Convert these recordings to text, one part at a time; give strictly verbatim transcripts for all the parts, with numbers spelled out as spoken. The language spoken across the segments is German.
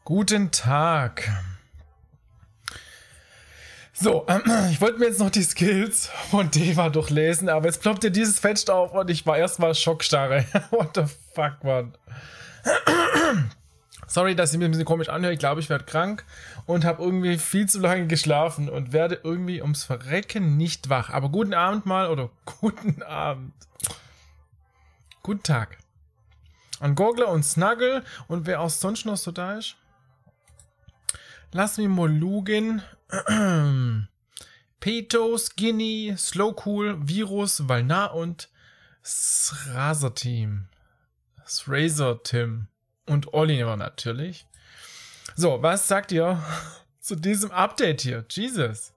Guten Tag. So, ähm, ich wollte mir jetzt noch die Skills von Deva durchlesen, aber jetzt ploppte dieses Fenster auf und ich war erstmal schockstarre. What the fuck, Mann. Sorry, dass ich mir ein bisschen komisch anhöre. Ich glaube, ich werde krank und habe irgendwie viel zu lange geschlafen und werde irgendwie ums Verrecken nicht wach. Aber guten Abend mal oder guten Abend. Guten Tag. An Gurgler und Snuggle und wer auch sonst noch so da ist. Lass mich mal lugen. Peto, Skinny, Slowcool, Virus, Valna und Srazer Team. Srazer Tim. Und Oliver natürlich. So, was sagt ihr zu diesem Update hier? Jesus.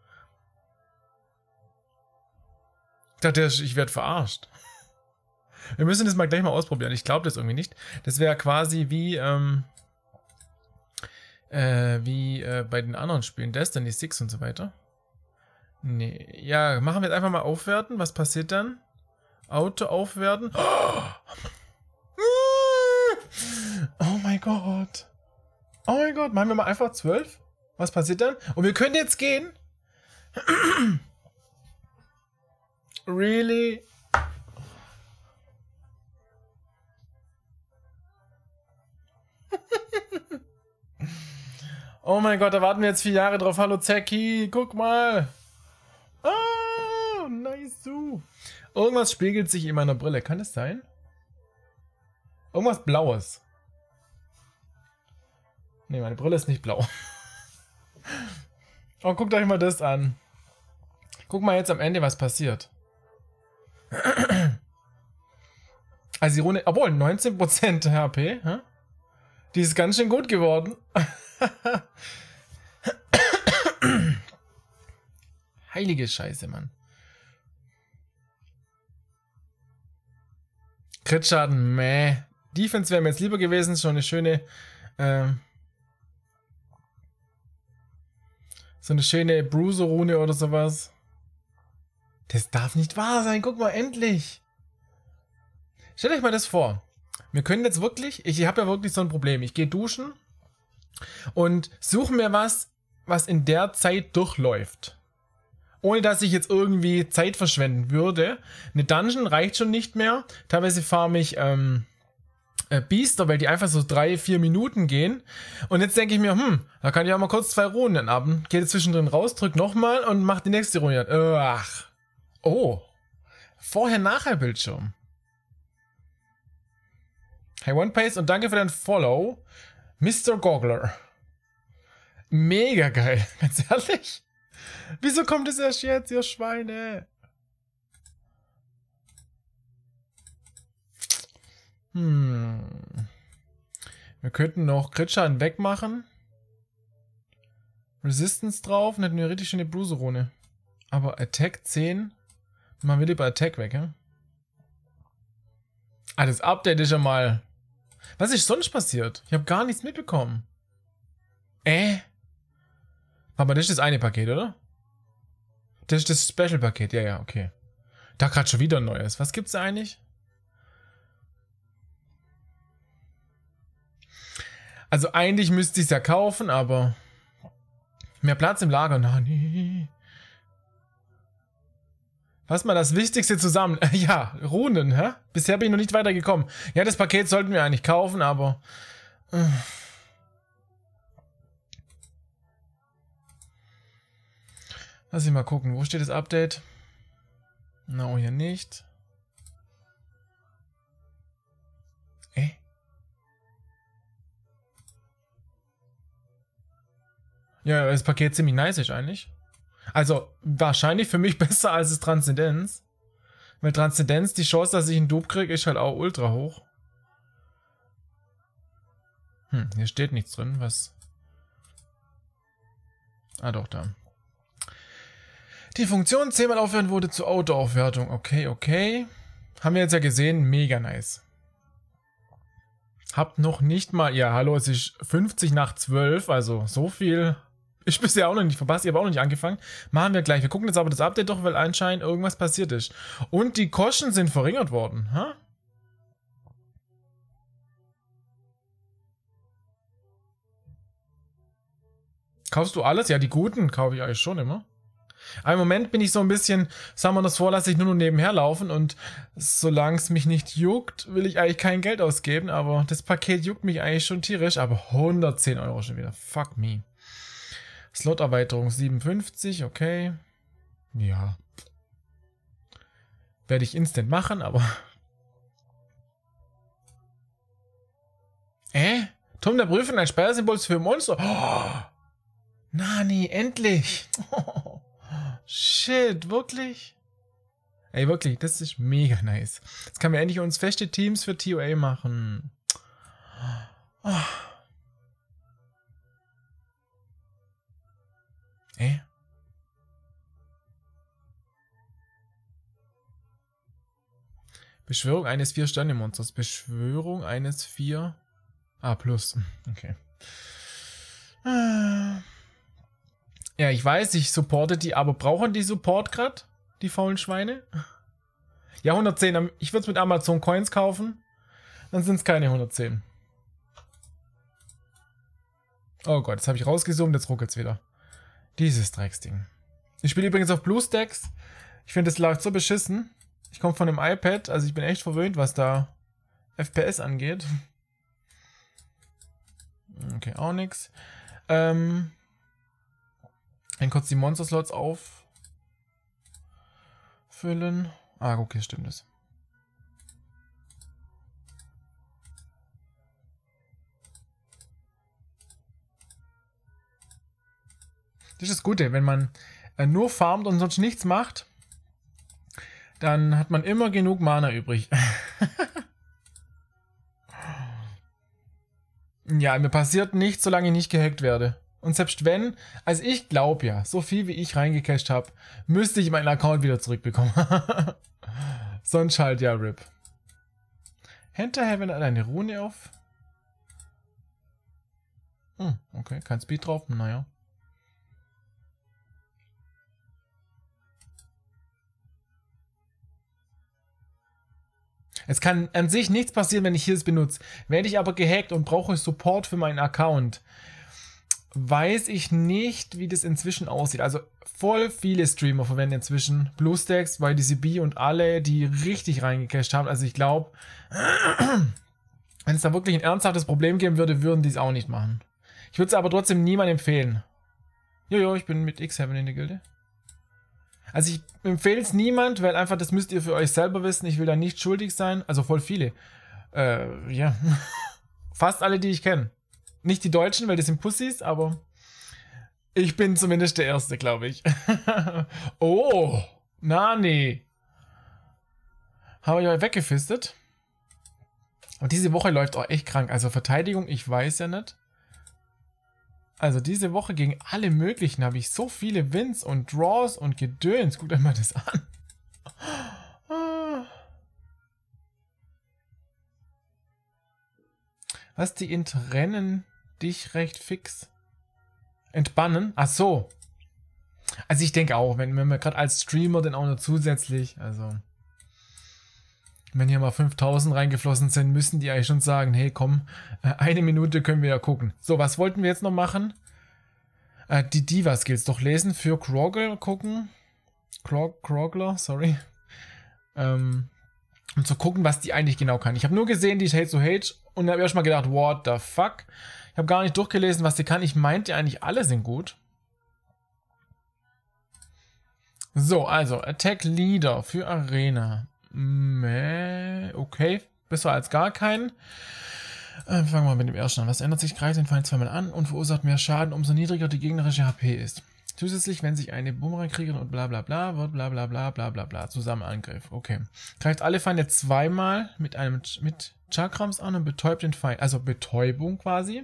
Ich dachte, ich werde verarscht. Wir müssen das mal gleich mal ausprobieren. Ich glaube das irgendwie nicht. Das wäre quasi wie, ähm, äh, wie äh, bei den anderen Spielen. Destiny sechs und so weiter. Nee, ja, machen wir jetzt einfach mal aufwerten. Was passiert dann? Auto aufwerten. Oh mein Gott. Oh mein Gott, machen wir mal einfach zwölf. Was passiert dann? Und wir können jetzt gehen. Really? Oh mein Gott, da warten wir jetzt vier Jahre drauf. Hallo Zeki, guck mal. Ah, nice du. Irgendwas spiegelt sich in meiner Brille. Kann es sein? Irgendwas Blaues. Ne, meine Brille ist nicht blau. Oh, guckt euch mal das an. Guck mal jetzt am Ende, was passiert. Also die Runde, obwohl neunzehn Prozent H P, hä? Die ist ganz schön gut geworden. Heilige Scheiße, Mann. Crit-Schaden, meh. Defense wäre mir jetzt lieber gewesen, schon eine schöne, ähm, so eine schöne Bruiser-Rune oder sowas. Das darf nicht wahr sein, guck mal, endlich. Stellt euch mal das vor. Wir können jetzt wirklich, ich habe ja wirklich so ein Problem. Ich gehe duschen und suche mir was, was in der Zeit durchläuft. Ohne dass ich jetzt irgendwie Zeit verschwenden würde. Eine Dungeon reicht schon nicht mehr. Teilweise farme ich ähm, äh, Biester, weil die einfach so drei, vier Minuten gehen. Und jetzt denke ich mir, hm, da kann ich auch mal kurz zwei Runden ab. Gehe zwischendrin raus, drück nochmal und mach die nächste Runde. Ach. Oh. Vorher-Nachher-Bildschirm. Hey One Pace und danke für dein Follow. Mister Goggler. Mega geil. Ganz ehrlich. Wieso kommt es erst jetzt, ihr Schweine? Hm. Wir könnten noch Crit-Schaden wegmachen. Resistance drauf und hätten eine richtig schöne Bruiser-Rune. Aber Attack zehn. Machen wir lieber Attack weg, ja? Ah, das Update ist ja mal... Was ist sonst passiert? Ich habe gar nichts mitbekommen. Äh? Aber das ist das eine Paket, oder? Das ist das Special-Paket. Ja, ja, okay. Da gerade schon wieder ein neues. Was gibt's da eigentlich? Also eigentlich müsste ich es ja kaufen, aber... Mehr Platz im Lager. Na, nee. Fass mal das Wichtigste zusammen. Ja, Runen, hä? Bisher bin ich noch nicht weitergekommen. Ja, das Paket sollten wir eigentlich kaufen, aber... Lass ich mal gucken. Wo steht das Update? No, hier nicht. Äh? Ja, das Paket ziemlich nice ist eigentlich. Also, wahrscheinlich für mich besser als das Transzendenz. Weil Transzendenz, die Chance, dass ich einen Dupe kriege, ist halt auch ultra hoch. Hm, hier steht nichts drin, was... Ah, doch, da. Die Funktion zehnmal aufwerten wurde zur Auto-Aufwertung. Okay, okay. Haben wir jetzt ja gesehen, mega nice. Habt noch nicht mal... Ja, hallo, es ist fünfzig nach zwölf, also so viel... Ich bisher auch noch nicht verpasst, ich habe auch noch nicht angefangen. Machen wir gleich. Wir gucken jetzt aber das Update doch, weil anscheinend irgendwas passiert ist. Und die Kosten sind verringert worden. Ha? Kaufst du alles? Ja, die guten kaufe ich eigentlich schon immer. Aber im Moment bin ich so ein bisschen, sagen wir das vor, lasse ich nur noch nebenher laufen und solange es mich nicht juckt, will ich eigentlich kein Geld ausgeben, aber das Paket juckt mich eigentlich schon tierisch, aber hundertzehn Euro schon wieder, fuck me. Slot-Erweiterung siebenundfünfzig, okay. Ja. Werde ich instant machen, aber... Äh? Turm der Prüfung, ein Speersymbol für Monster. Oh. Nani, endlich. Oh. Shit, wirklich? Ey, wirklich, das ist mega nice. Jetzt können wir endlich uns feste Teams für T O A machen. Oh. Äh? Beschwörung eines vier-Sterne-Monsters. Beschwörung eines vier... Ah, plus. Okay. Ja, ich weiß, ich supporte die, aber brauchen die Support gerade? Die faulen Schweine? Ja, hundertzehn. Ich würde es mit Amazon Coins kaufen. Dann sind es keine hundertzehn. Oh Gott, jetzt habe ich rausgezoomt, jetzt ruckelt es wieder. Dieses Drecksding. Ich spiele übrigens auf BlueStacks. Ich finde, das lag so beschissen. Ich komme von einem iPad, also ich bin echt verwöhnt, was da F P S angeht. Okay, auch nix. Ähm, dann kurz die Monster-Slots auffüllen. Ah, okay, stimmt das. Das ist das Gute, wenn man äh, nur farmt und sonst nichts macht, dann hat man immer genug Mana übrig. Ja, mir passiert nichts, solange ich nicht gehackt werde. Und selbst wenn, also ich glaube ja, so viel wie ich reingecached habe, müsste ich meinen Account wieder zurückbekommen. Sonst halt ja R I P. Hinterher, wenn er eine Rune auf... Hm, okay, kein Speed drauf, naja. Es kann an sich nichts passieren, wenn ich hier es benutze. Werde ich aber gehackt und brauche Support für meinen Account, weiß ich nicht, wie das inzwischen aussieht. Also voll viele Streamer verwenden inzwischen BlueStacks, Y D C B und alle, die richtig reingecached haben. Also ich glaube, wenn es da wirklich ein ernsthaftes Problem geben würde, würden die es auch nicht machen. Ich würde es aber trotzdem niemandem empfehlen. Jojo, ich bin mit X sieben in der Gilde. Also ich empfehle es niemand, weil einfach, das müsst ihr für euch selber wissen. Ich will da nicht schuldig sein. Also voll viele. Äh, ja. Fast alle, die ich kenne. Nicht die Deutschen, weil das sind Pussys, aber ich bin zumindest der Erste, glaube ich. Oh, Nani. Habe ich euch weggefistet. Und diese Woche läuft auch echt krank. Also Verteidigung, ich weiß ja nicht. Also diese Woche gegen alle möglichen habe ich so viele Wins und Draws und Gedöns. Guckt euch mal das an. Was, die entrennen dich recht fix? Entbannen? Ach so. Also ich denke auch, wenn, wenn wir gerade als Streamer dann auch noch zusätzlich, also wenn hier mal fünftausend reingeflossen sind, müssen die eigentlich schon sagen, hey komm, eine Minute können wir ja gucken. So, was wollten wir jetzt noch machen? Äh, die Diva-Skills doch lesen, für Krogel gucken. Krog, Krogler, sorry. Ähm, um zu gucken, was die eigentlich genau kann. Ich habe nur gesehen, die ist Hate to Hate und habe erstmal gedacht, what the fuck? Ich habe gar nicht durchgelesen, was die kann. Ich meinte eigentlich, alle sind gut. So, also, Attack Leader für Arena. Okay, besser als gar keinen. Äh, fangen wir mal mit dem ersten an. Was ändert sich? Greift den Feind zweimal an und verursacht mehr Schaden, umso niedriger die gegnerische H P ist. Zusätzlich, wenn sich eine Bumerangkriegerin und bla bla bla, wird bla bla bla bla bla bla zusammen Angriff. Okay. Greift alle Feinde zweimal mit einem mit Chakrams an und betäubt den Feind. Also Betäubung quasi.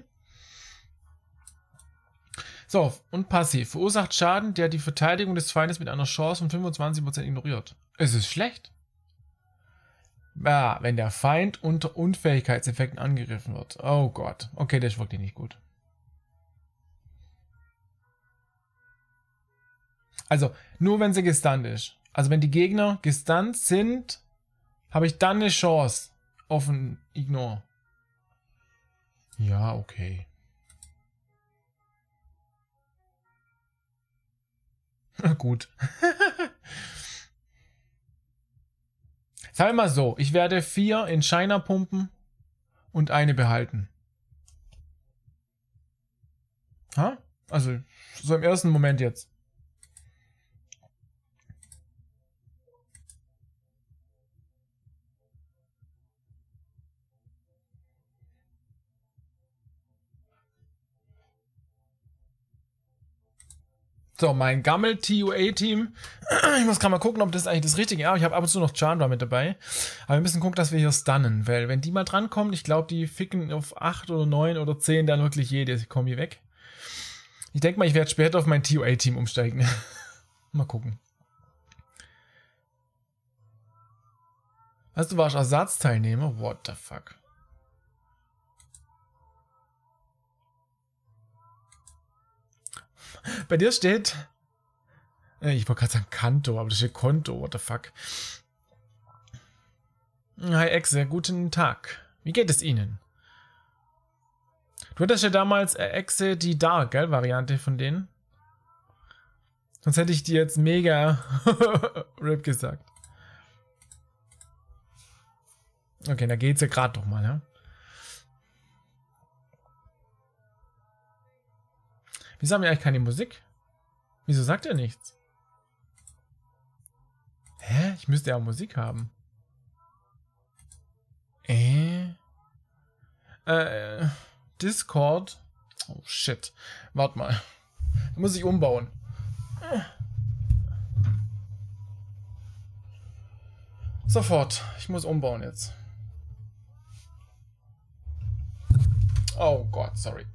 So, und passiv. Verursacht Schaden, der die Verteidigung des Feindes mit einer Chance von fünfundzwanzig Prozent ignoriert. Es ist schlecht. Ja, wenn der Feind unter Unfähigkeitseffekten angegriffen wird. Oh Gott. Okay, das ist wirklich nicht gut. Also, nur wenn sie gestunt ist. Also, wenn die Gegner gestunt sind, habe ich dann eine Chance auf ein Ignore. Ja, okay. Gut. Sagen wir mal so, ich werde vier in China pumpen und eine behalten. Ha? Also, so im ersten Moment jetzt. So, mein Gammel-T U A-Team. Ich muss gerade mal gucken, ob das eigentlich das Richtige ist. Ja, ich habe ab und zu noch Chandra mit dabei. Aber wir müssen gucken, dass wir hier stunnen. Weil, wenn die mal drankommen, ich glaube, die ficken auf acht oder neun oder zehn dann wirklich jede Kombi weg. Ich denke mal, ich werde später auf mein T U A-Team umsteigen. Mal gucken. Was, du warst Ersatzteilnehmer? What the fuck? Bei dir steht, ich wollte gerade sagen Kanto, aber das steht Konto, what the fuck. Hi Exe, guten Tag. Wie geht es Ihnen? Du hattest ja damals äh, Exe die Dark, gell, Variante von denen. Sonst hätte ich dir jetzt mega RIP gesagt. Okay, da geht's ja gerade doch mal, ja. Wieso haben wir eigentlich keine Musik? Wieso sagt er nichts? Hä? Ich müsste ja Musik haben. Äh? Äh, Discord. Oh shit. Warte mal. Da muss ich umbauen. Sofort. Ich muss umbauen jetzt. Oh Gott, sorry.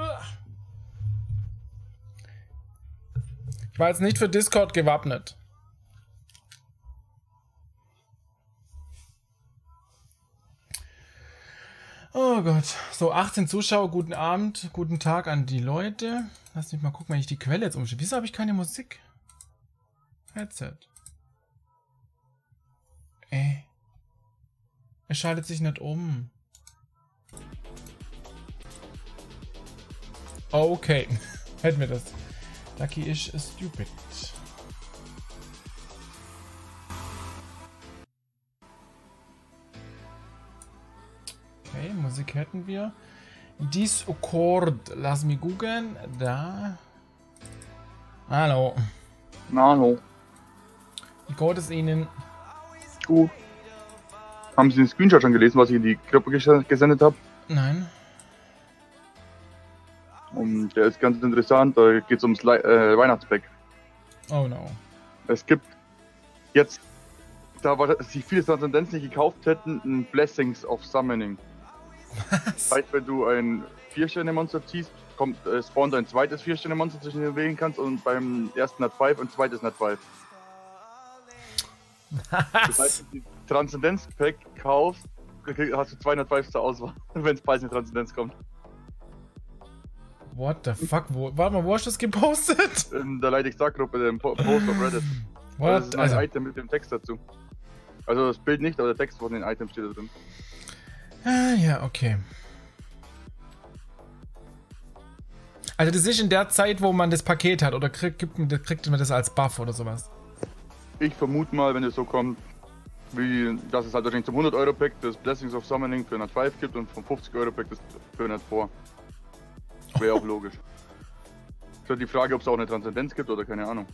Ich war jetzt nicht für Discord gewappnet. Oh Gott. So, achtzehn Zuschauer, guten Abend, guten Tag an die Leute. Lass mich mal gucken, wenn ich die Quelle jetzt umstelle. Wieso habe ich keine Musik? Headset. Ey. Es schaltet sich nicht um. Okay. Hätten wir das. Lucky is stupid. Okay, Musik hätten wir. Discord. Lass mich googeln. Da. Hallo. Hallo. Wie geht es Ihnen? Gut. Haben Sie den Screenshot schon gelesen, was ich in die Gruppe ges gesendet habe? Nein. Und der ist ganz interessant, da geht es ums Le äh, Weihnachtspack. Oh no. Es gibt jetzt, da sich viele Transzendenz nicht gekauft hätten, ein Blessings of Summoning. Was? Das heißt, wenn du ein vier-Sterne-Monster ziehst, kommt, äh, spawnt ein zweites vier-Sterne-Monster, zwischen dem du wählen kannst, und beim ersten hat fünf und zweites hat fünf. Das heißt, wenn du die Transzendenz-Pack kaufst, hast du zweihundertfünf zur Auswahl, wenn es bald eine Transzendenz kommt. What the fuck? Wo, warte mal, wo hast du das gepostet? In der Leidig Star-Gruppe, dem Post auf Reddit. What? Das ist ein Also, Item mit dem Text dazu. Also das Bild nicht, aber der Text von den Items steht da drin. ah, ja, okay. Also das ist in der Zeit, wo man das Paket hat, oder kriegt, gibt, man- kriegt man das als Buff oder sowas? Ich vermute mal, wenn es so kommt, wie dass es halt wahrscheinlich zum hundert Euro Pack das Blessings of Summoning für hundertfünf gibt und vom fünfzig Euro Pack das für hundertvier. Wäre auch logisch. Ist halt die Frage, ob es auch eine Transzendenz gibt oder keine Ahnung.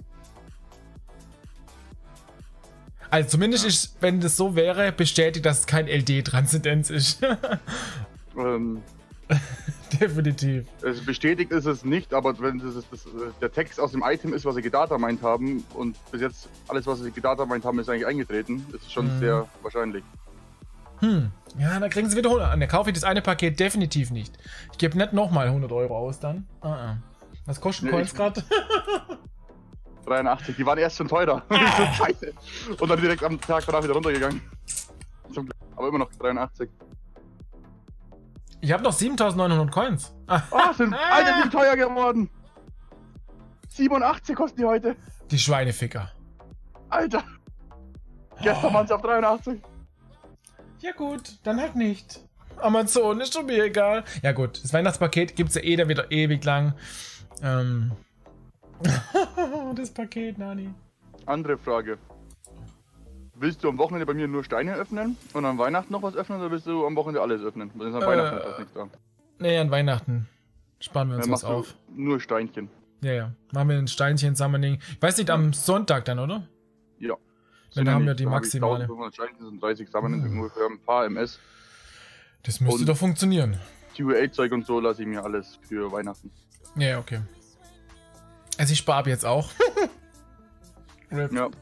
Also zumindest ist, wenn das so wäre, bestätigt, dass es kein L D-Transzendenz ist. Ähm, Definitiv. es bestätigt ist es nicht, aber wenn das, ist, das der Text aus dem Item ist, was sie gedatamined haben, und bis jetzt alles, was sie gedatamined haben, ist eigentlich eingetreten, ist schon Mhm. sehr wahrscheinlich. Hm. Ja, dann kriegen sie wieder hundert. Dann kaufe ich das eine Paket definitiv nicht. Ich gebe nicht nochmal hundert Euro aus dann. Ah, ah. Was kosten Nee, Coins ich- gerade? dreiundachtzig, die waren erst schon teurer. So scheiße. Und dann direkt am Tag danach wieder runtergegangen. Zum Glück. Aber immer noch dreiundachtzig. Ich habe noch siebentausendneunhundert Coins. Ah, Ah, sind, Alter, die sind teuer geworden. siebenundachtzig kosten die heute. die Schweineficker. Alter. Gestern waren sie auf dreiundachtzig. Ja gut, dann halt nicht. Amazon ist schon mir egal. Ja gut, das Weihnachtspaket gibt es ja eh da wieder ewig lang. Ähm, Das Paket, Nani. Andere Frage. Willst du am Wochenende bei mir nur Steine öffnen und am Weihnachten noch was öffnen oder willst du am Wochenende alles öffnen? Weil am Äh, Weihnachten ist das nicht da. Nee, an Weihnachten sparen wir uns Dann was machst du auf. Nur Steinchen. Ja, ja. Machen wir ein Steinchen Summoning. Ich weiß nicht, am Sonntag dann, oder? Ja. Wenn So haben wir nämlich, die da hab ich maximale. eintausendfünfhundert Steinchen und dreißig Summoning, Hm. ungefähr ein paar M S. Das müsste Und- doch funktionieren. Q A-Zeug und so lasse ich mir alles für Weihnachten. Ja, ja, okay. Also ich spare ab jetzt auch. Rip. Ja.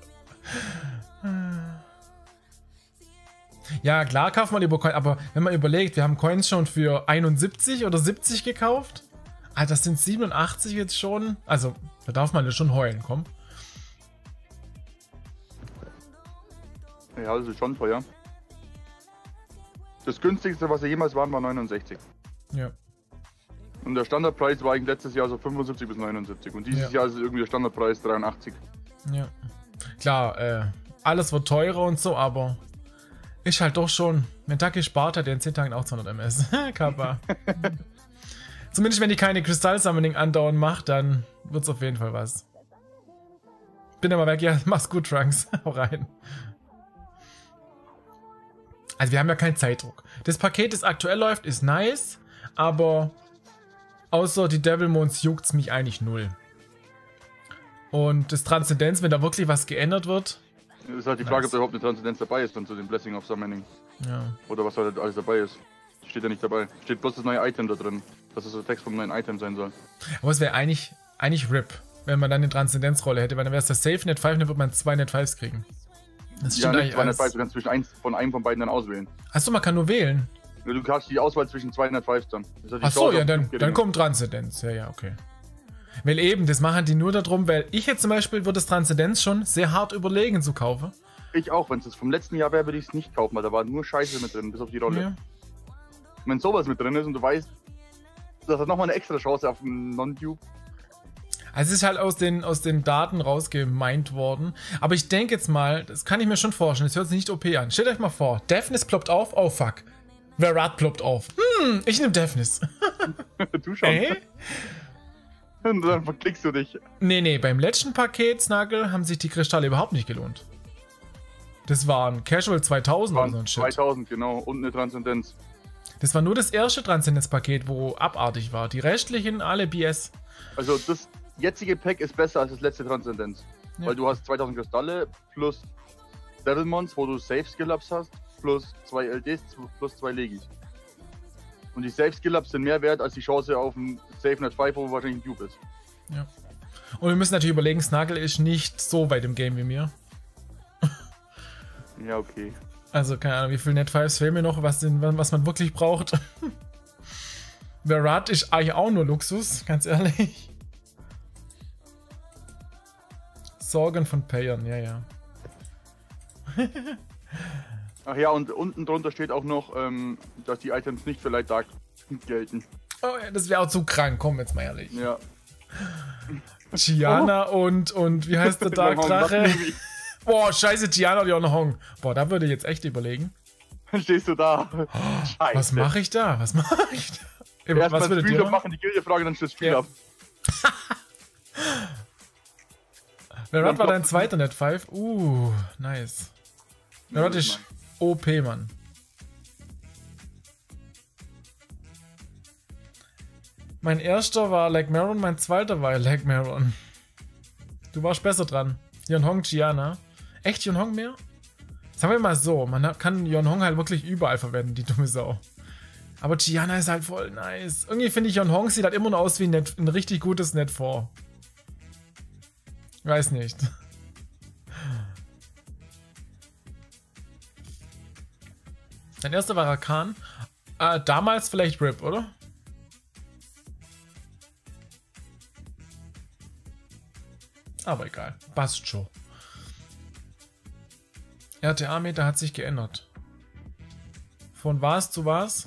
Ja, klar kauft man über Coins, aber wenn man überlegt, wir haben Coins schon für einundsiebzig oder siebzig gekauft. Ah, das sind siebenundachtzig jetzt schon. Also, da darf man ja schon heulen, komm. Ja, das ist schon teuer. Das günstigste, was sie jemals waren, war neunundsechzig. Ja. Und der Standardpreis war eigentlich letztes Jahr so fünfundsiebzig bis neunundsiebzig. Und dieses Ja. Jahr ist irgendwie der Standardpreis dreiundachtzig. Ja. Klar, äh, alles wird teurer und so, aber ist halt doch schon, wenn Ducky spart, hat er in zehn Tagen auch zweihundert M S. Kappa. Zumindest wenn die keine Kristall-Summoning andauernd macht, dann wird's auf jeden Fall was. Bin aber weg, ja, mach's gut, Trunks. Hau rein. Also wir haben ja keinen Zeitdruck. Das Paket, das aktuell läuft, ist nice, aber außer die Devilmons juckt's mich eigentlich null. Und das Transzendenz, wenn da wirklich was geändert wird. Das ist halt die Frage, Nice. ob da überhaupt eine Transzendenz dabei ist, dann zu dem Blessing of Summoning. Ja. Oder was halt alles dabei ist. Steht ja nicht dabei. Steht bloß das neue Item da drin. Dass es der Text vom neuen Item sein soll. Aber es wäre eigentlich, eigentlich R I P, wenn man dann eine Transzendenzrolle hätte, weil dann wäre es der Safe Net fünf, dann wird man zwei Net fünfs kriegen. Das Ja, stimmt nicht eigentlich zweihundertfünf, alles. du kannst zwischen eins von einem von beiden dann auswählen. Achso, man kann nur wählen. Ja, du hast die Auswahl zwischen zweihundertfünf dann. Das hat die Achso, Chance ja, auf dann, geringer. dann kommt Transzendenz. Ja, ja, okay. Weil eben, das machen die nur darum, weil ich jetzt zum Beispiel würde das Transzendenz schon sehr hart überlegen zu kaufen. Ich auch, wenn es vom letzten Jahr wäre, würde ich es nicht kaufen, weil da war nur Scheiße mit drin, bis auf die Rolle. Ja. Wenn sowas mit drin ist und du weißt, das hat nochmal eine extra Chance auf einen Non-Dupe. Also es ist halt aus den, aus den Daten rausgemeint worden. Aber ich denke jetzt mal, das kann ich mir schon vorstellen, das hört sich nicht O P an. Stellt euch mal vor, Deafness ploppt auf, oh fuck. Verrat ploppt auf. Hm, ich nehme Deafness. Du schon. Ey? Und dann verklickst du dich. Nee, nee, beim letzten Paket, Snuggle, haben sich die Kristalle überhaupt nicht gelohnt. Das waren Casual zweitausend oder so ein Shit. zweitausend, genau. Und eine Transzendenz. Das war nur das erste Transzendenzpaket, wo abartig war. Die restlichen alle B S. Also das jetzige Pack ist besser als das letzte Transzendenz. Ja. Weil du hast zweitausend Kristalle plus Devilmons, wo du Safe Skill-Ups hast, plus zwei L Ds, plus zwei Legis. Und die Safe Skill-Ups sind mehr wert als die Chance auf ein Safe Net fünf, wo wahrscheinlich ein Dupe ist. Ja. Und wir müssen natürlich überlegen, Snuggle ist nicht so weit im Game wie mir. Ja, okay. Also, keine Ahnung, wie viel Net fünfs fehlen mir noch, was, den, was man wirklich braucht. Verrat ist eigentlich auch nur Luxus, ganz ehrlich. Sorgen von Payern, ja, ja. Ach ja, und unten drunter steht auch noch, ähm, dass die Items nicht für Light Dark gelten. Oh, ja, das wäre auch zu krank, komm jetzt mal ehrlich. Ja. Gianna und, und wie heißt der Dark Drache? Boah, scheiße, Gianna und Yonhong. Boah, da würde ich jetzt echt überlegen. Dann stehst du da. Scheiße. Was mache ich da? Was mache ich da? Erst Was mal würdet Spiel ihr machen? machen, die Gilde-Frage, dann steht das Spiel Ja. ab. Verrat war dein zweiter Net fünf. Uh, nice. Verrat ist O P, Mann. Mein erster war Leg Maron, mein zweiter war Leg Maron. Du warst besser dran. Yonhong, Gianna. Echt Yonhong mehr? Sagen wir mal so, man hat- kann Yonhong halt wirklich überall verwenden, die dumme Sau. Aber Gianna ist halt voll nice. Irgendwie finde ich, Yonhong sieht halt immer nur aus wie ein, Net, ein richtig gutes Net vier. Weiß nicht. Dein erster war Rakan. Äh, damals vielleicht R I P, oder? Aber egal. Passt schon. R T A-Meter hat sich geändert. Von was zu was?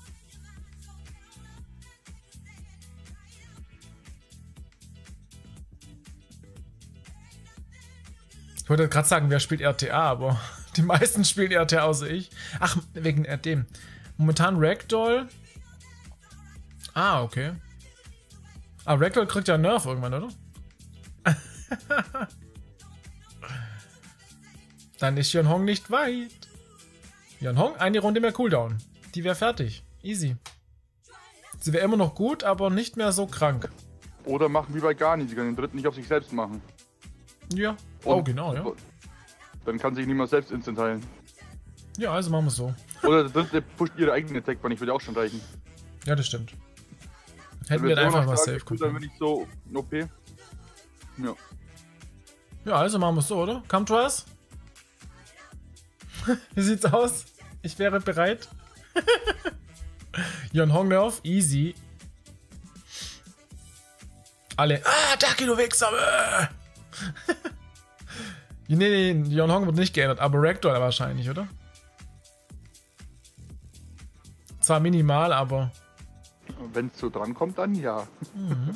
Ich wollte gerade sagen, wer spielt R T A, aber die meisten spielen R T A außer ich. Ach, wegen dem. Momentan Ragdoll. Ah, okay. Ah, Ragdoll kriegt ja einen Nerf irgendwann, oder? Dann ist Yon Hong nicht weit. Yon Hong, eine Runde mehr Cooldown. Die wäre fertig. Easy. Sie wäre immer noch gut, aber nicht mehr so krank. Oder machen wie bei Garni, sie kann den dritten nicht auf sich selbst machen. Ja. Und oh, genau, ja. Dann kann sich niemand selbst instant heilen. Ja, also machen wir es so. Oder der dritte pusht ihre eigene Attack, ich würde auch schon reichen. Ja, das stimmt. Hätten wir einfach mal safe gucken. Dann bin ich so O P. Ja. Ja, also machen wir es so, oder? Come to us. Wie sieht's aus? Ich wäre bereit. Yon Hong nerf, easy. Alle. Ah, Ducky, du Wichser! Nee, nee, Yon Hong wird nicht geändert, aber Rector wahrscheinlich, oder? Zwar minimal, aber. Wenn es so dran kommt, dann ja. Mhm.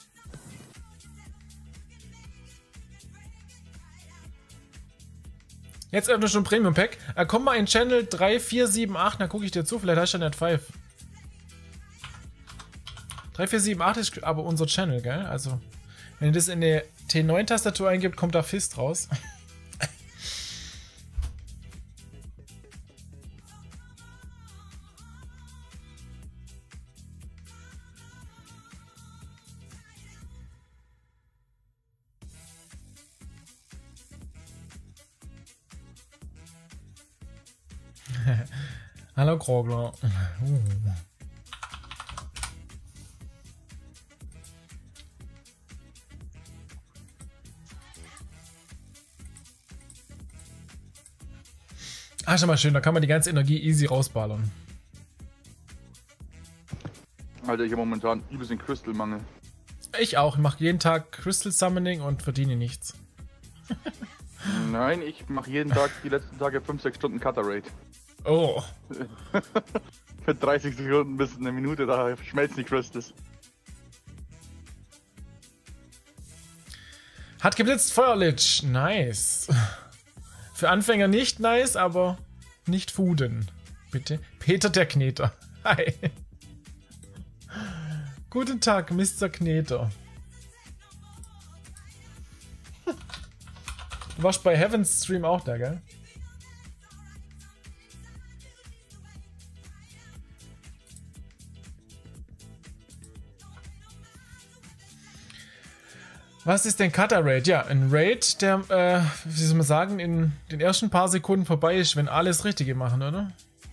Jetzt öffne schon Premium Pack. Äh, komm mal in Channel drei vier sieben acht, dann gucke ich dir zu, vielleicht hast du ja nicht fünf. drei vier sieben acht ist aber unser Channel, gell? Also, wenn ihr das in eine T neun Tastatur eingibt, kommt da Fist raus. Hallo Krogler. Uh. Ah, schon mal schön, da kann man die ganze Energie easy rausballern. Alter, ich habe momentan übelst den Crystal-Mangel. Ich auch, ich mache jeden Tag Crystal Summoning und verdiene nichts. Nein, ich mache jeden Tag die letzten Tage fünf sechs Stunden Cutter Rate. Oh. Für dreißig Sekunden bis eine Minute, da schmelzen die Crystals. Hat geblitzt Feuerlich. Nice. Für Anfänger nicht nice, aber nicht fuden. Bitte. Peter der Kneter. Hi. Guten Tag, Mister Kneter. Du warst bei Heavens Stream auch da, gell? Was ist denn Cutter Raid? Ja, ein Raid, der, äh, wie soll man sagen, in den ersten paar Sekunden vorbei ist, wenn alles Richtige machen, oder?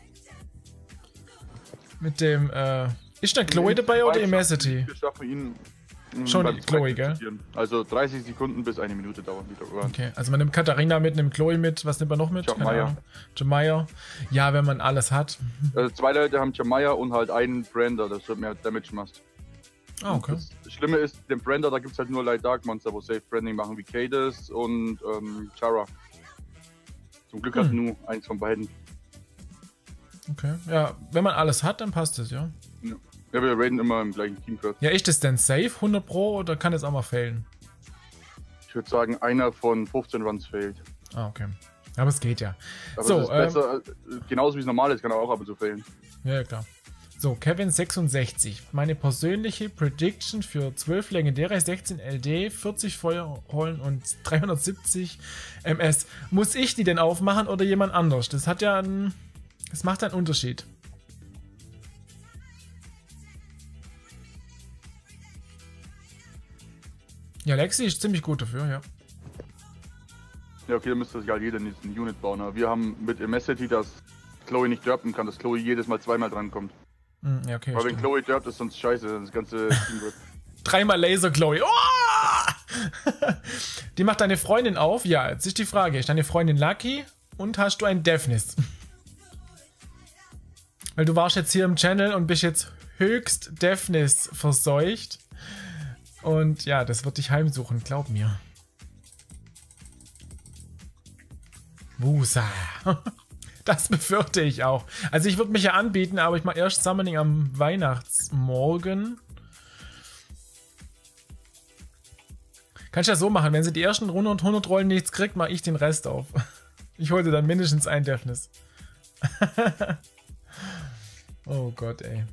Mit dem, äh, ist da Chloe dabei oder Immensity? Wir schaffen ihn. Schon die Chloe, gell? Also dreißig Sekunden bis eine Minute dauern die da. Okay, also man nimmt Katharina mit, nimmt Chloe mit, was nimmt man noch mit? Jamaya. Jamaya. Ja, wenn man alles hat. Also zwei Leute haben Jamaya und halt einen Brander, das wird mehr Damage machst. Ah, okay. Das Schlimme ist, den Brander, da gibt es halt nur Light Dark Monster, wo Safe Branding machen, wie Cadis und ähm, Chara. Zum Glück hm. hat nur eins von beiden. Okay, ja, wenn man alles hat, dann passt es, ja. Ja, ja wir raiden immer im gleichen Team. Ja, ist das denn safe, hundert Pro, oder kann es auch mal failen? Ich würde sagen, einer von fünfzehn Runs failt. Ah, okay. Aber es geht ja. Aber so, es ist ähm, besser, genauso wie es normal ist, kann er auch ab und zu failen. Ja, klar. So, Kevin sechsundsechzig. Meine persönliche Prediction für zwölf legendäre, sechzehn L D, vierzig Feuerrollen und dreihundertsiebzig M S. Muss ich die denn aufmachen oder jemand anders? Das hat ja einen... Das macht einen Unterschied. Ja, Lexi ist ziemlich gut dafür, ja. Ja, okay, dann müsste sich halt jeder eine Unit bauen. Aber wir haben mit Immensity, dass Chloe nicht derpen kann, dass Chloe jedes Mal zweimal drankommt. Ja, okay, aber wenn Chloe derbt, ist sonst scheiße, das ganze Team wird. Dreimal Laser Chloe. Oh! Die macht deine Freundin auf? Ja, jetzt ist die Frage. Ist deine Freundin Lucky und hast du ein Deafness? Weil du warst jetzt hier im Channel und bist jetzt höchst Deafness verseucht. Und ja, das wird dich heimsuchen, glaub mir. Wusa. Das befürchte ich auch. Also ich würde mich ja anbieten, aber ich mache erst Summoning am Weihnachtsmorgen. Kannst ja so machen, wenn sie die ersten hundert, hundert Rollen nichts kriegt, mache ich den Rest auf. Ich hole dann mindestens ein Deafness. Oh Gott, ey.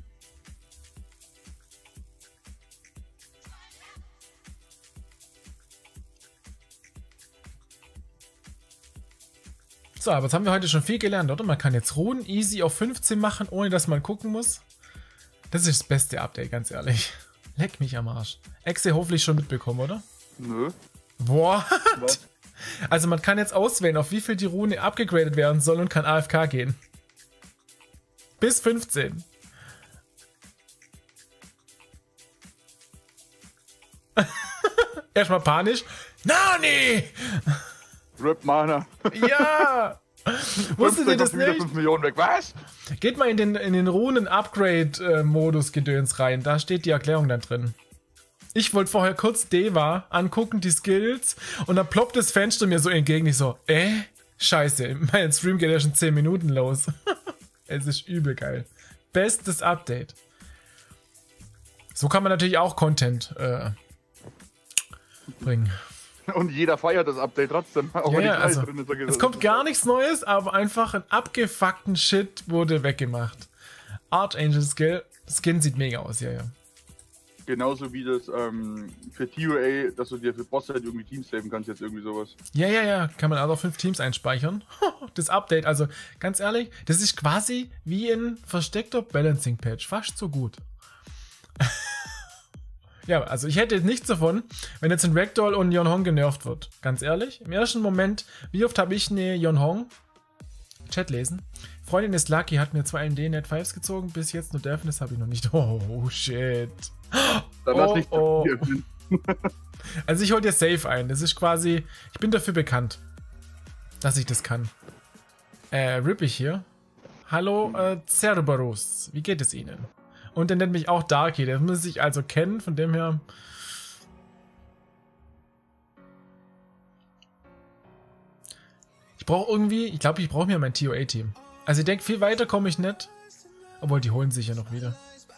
So, aber jetzt haben wir heute schon viel gelernt, oder? Man kann jetzt Runen easy auf fünfzehn machen, ohne dass man gucken muss. Das ist das beste Update, ganz ehrlich. Leck mich am Arsch. Exe hoffentlich schon mitbekommen, oder? Nö. Boah. Was? Also man kann jetzt auswählen, auf wie viel die Rune abgegradet werden soll und kann A F K gehen. Bis fünfzehn. Erstmal panisch. Nani! Rip Mana. Ja! Wusstet ihr das nicht? fünf Millionen weg. Was? Geht mal in den, in den Runen-Upgrade-Modus-Gedöns rein. Da steht die Erklärung dann drin. Ich wollte vorher kurz Deva angucken, die Skills, und dann ploppt das Fenster mir so entgegen. Ich so, äh? Scheiße, mein Stream geht ja schon zehn Minuten los. Es ist übel geil. Bestes Update. So kann man natürlich auch Content äh, bringen. Und jeder feiert das Update trotzdem. Auch Ja, wenn ja, die also, drin ist, es kommt gar nichts Neues, aber einfach ein abgefuckten Shit wurde weggemacht. Archangel Skill, Skin sieht mega aus, ja, ja. Genauso wie das ähm, für T O A, dass du dir für Bosse halt irgendwie Teams saven kannst, jetzt irgendwie sowas. Ja, ja, ja, kann man also fünf Teams einspeichern. Das Update, also ganz ehrlich, das ist quasi wie ein versteckter Balancing-Patch. Fast so gut. Ja, also ich hätte jetzt nichts davon, wenn jetzt ein Ragdoll und Yonhong genervt wird. Ganz ehrlich, im ersten Moment, wie oft habe ich eine Yonhong? Chat lesen. Freundin ist Lucky, hat mir zwei M D Net fünfs gezogen, bis jetzt nur Deafness habe ich noch nicht. Oh, shit. Dann Oh, lass nicht oh. Also ich hol dir Safe ein. Das ist quasi, ich bin dafür bekannt, dass ich das kann. Äh, Rip ich hier. Hallo, äh, Cerberus. Wie geht es Ihnen? Und er nennt mich auch Darky. Der muss ich also kennen, von dem her. Ich brauche irgendwie, ich glaube, ich brauche mir mein T O A-Team. Also ich denke, viel weiter komme ich nicht. Obwohl, die holen sich ja noch wieder.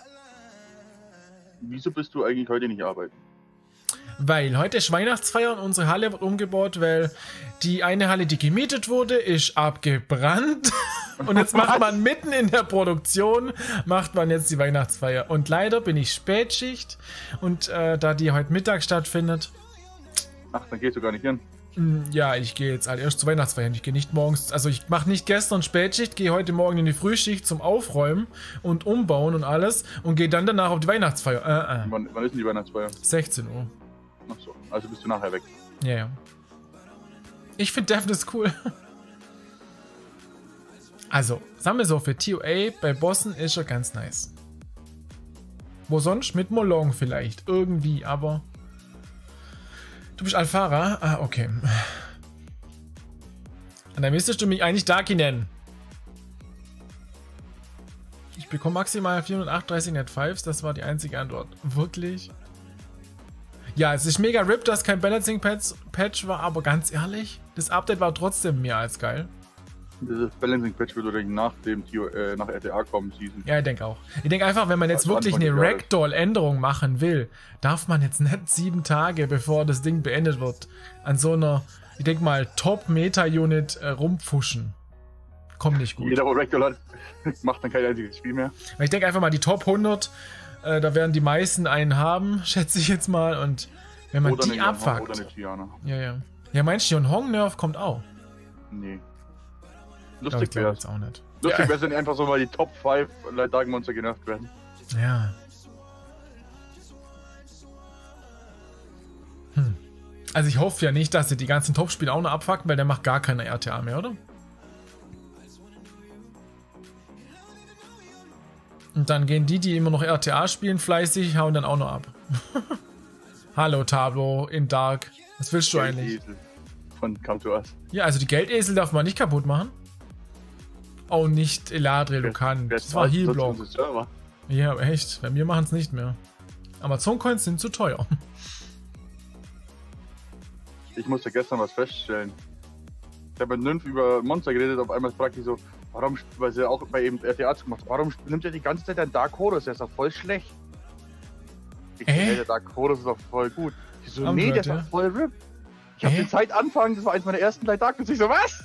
Wieso bist du eigentlich heute nicht arbeiten? Weil heute ist Weihnachtsfeier und unsere Halle wird umgebaut, weil die eine Halle, die gemietet wurde, ist abgebrannt. Und jetzt macht man mitten in der Produktion, macht man jetzt die Weihnachtsfeier. Und leider bin ich Spätschicht und äh, da die heute Mittag stattfindet. Ach, dann gehst du gar nicht hin. Mh, ja, ich gehe jetzt halt erst zur Weihnachtsfeier. Ich gehe nicht morgens, also ich mache nicht gestern Spätschicht, gehe heute Morgen in die Frühschicht zum Aufräumen und Umbauen und alles und gehe dann danach auf die Weihnachtsfeier. Äh, äh. Wann, wann ist denn die Weihnachtsfeier? sechzehn Uhr. Ach so, also bist du nachher weg. Ja, ja. Ich finde Deafness cool. Also, sagen wir so, für T O A bei Bossen ist er ganz nice. Wo sonst? Mit Molong vielleicht. Irgendwie, aber... Du bist Alfara? Ah, okay. Und dann müsstest du mich eigentlich Darky nennen. Ich bekomme maximal vierhundertachtunddreißig Net fünfs, das war die einzige Antwort. Wirklich? Ja, es ist mega RIP, dass kein Balancing-Patch war, aber ganz ehrlich, das Update war trotzdem mehr als geil. Das Balancing-Patch wird wahrscheinlich nach dem T O, äh, nach R T A kommen, Season. Ja, ich denke auch. Ich denke einfach, wenn man jetzt Also wirklich Anfang eine des Jahres. Ragdoll-Änderung machen will, darf man jetzt nicht sieben Tage, bevor das Ding beendet wird, an so einer, ich denke mal, Top-Meta-Unit äh, rumpfuschen. Kommt nicht gut. Jeder, wo Ragdoll hat, macht dann kein einziges Spiel mehr. Weil ich denke einfach mal, die Top hundert, äh, da werden die meisten einen haben, schätze ich jetzt mal. Und wenn man Oder die eine Yonhong abfuckt. Oder eine Tiana. Ja, ja. Ja, meinst du, Yonhong Nerf kommt auch? Nee. Glaub Lustig ich glaube wäre jetzt auch nicht. Lustig Ja. wäre es, wenn einfach so mal die Top fünf Leitdagenmonster genervt werden. Ja. Hm. Also ich hoffe ja nicht, dass sie die ganzen Top-Spiele auch noch abfucken, weil der macht gar keine R T A mehr, oder? Und dann gehen die, die immer noch R T A spielen, fleißig, hauen dann auch noch ab. Hallo Tablo in Dark. Was willst du eigentlich? Geldesel Von Come to Us. Ja, also die Geldesel darf man nicht kaputt machen. Oh, nicht Eladriel, du kannst. Das war Healblock. Ja, echt. Bei mir machen es nicht mehr. Amazon-Coins sind zu teuer. Ich musste gestern was feststellen. Ich habe mit Nynth über Monster geredet, auf einmal fragt die so, warum, weil sie auch bei eben R T A gemacht hat, warum nimmt er die ganze Zeit einen Dark Horus? Der ist doch voll schlecht. Ich Äh? so, der Dark Horus ist doch voll gut. Ich so, Am nee, der Gott, ist doch ja. voll RIP. Ich habe Äh? den Zeit anfangen, das war eins meiner ersten Light Dark. Und ich so, was?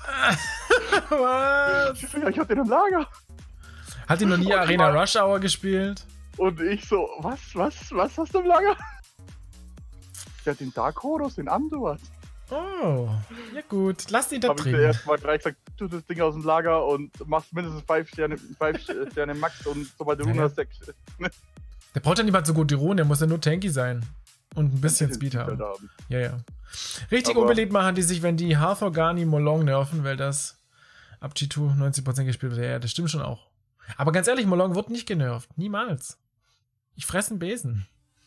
Was? Ja, ich hab den im Lager. Hat die noch nie Und Arena mal- Rush Hour gespielt? Und ich so, was, was, was hast du im Lager? Der hat den Dark Horus, den Amduat. Oh, ja gut. Lass ihn da Hab ich dir drin. erst mal drei gesagt, tu das Ding aus dem Lager und machst mindestens fünf Sterne, fünf Sterne Max und sobald du Ja, Rune ja. hast, sechs. Der braucht ja niemand so gut die Rune, der muss ja nur tanky sein. Und ein bisschen Speed Speed haben. haben. Ja, ja. Richtig Aber- unbeliebt machen die sich, wenn die Hathor, Garni, Molong nerven, weil das ab G zwei neunzig Prozent gespielt wird. Ja, ja, das stimmt schon auch. Aber ganz ehrlich, Molong wird nicht genervt. Niemals. Ich fresse einen Besen.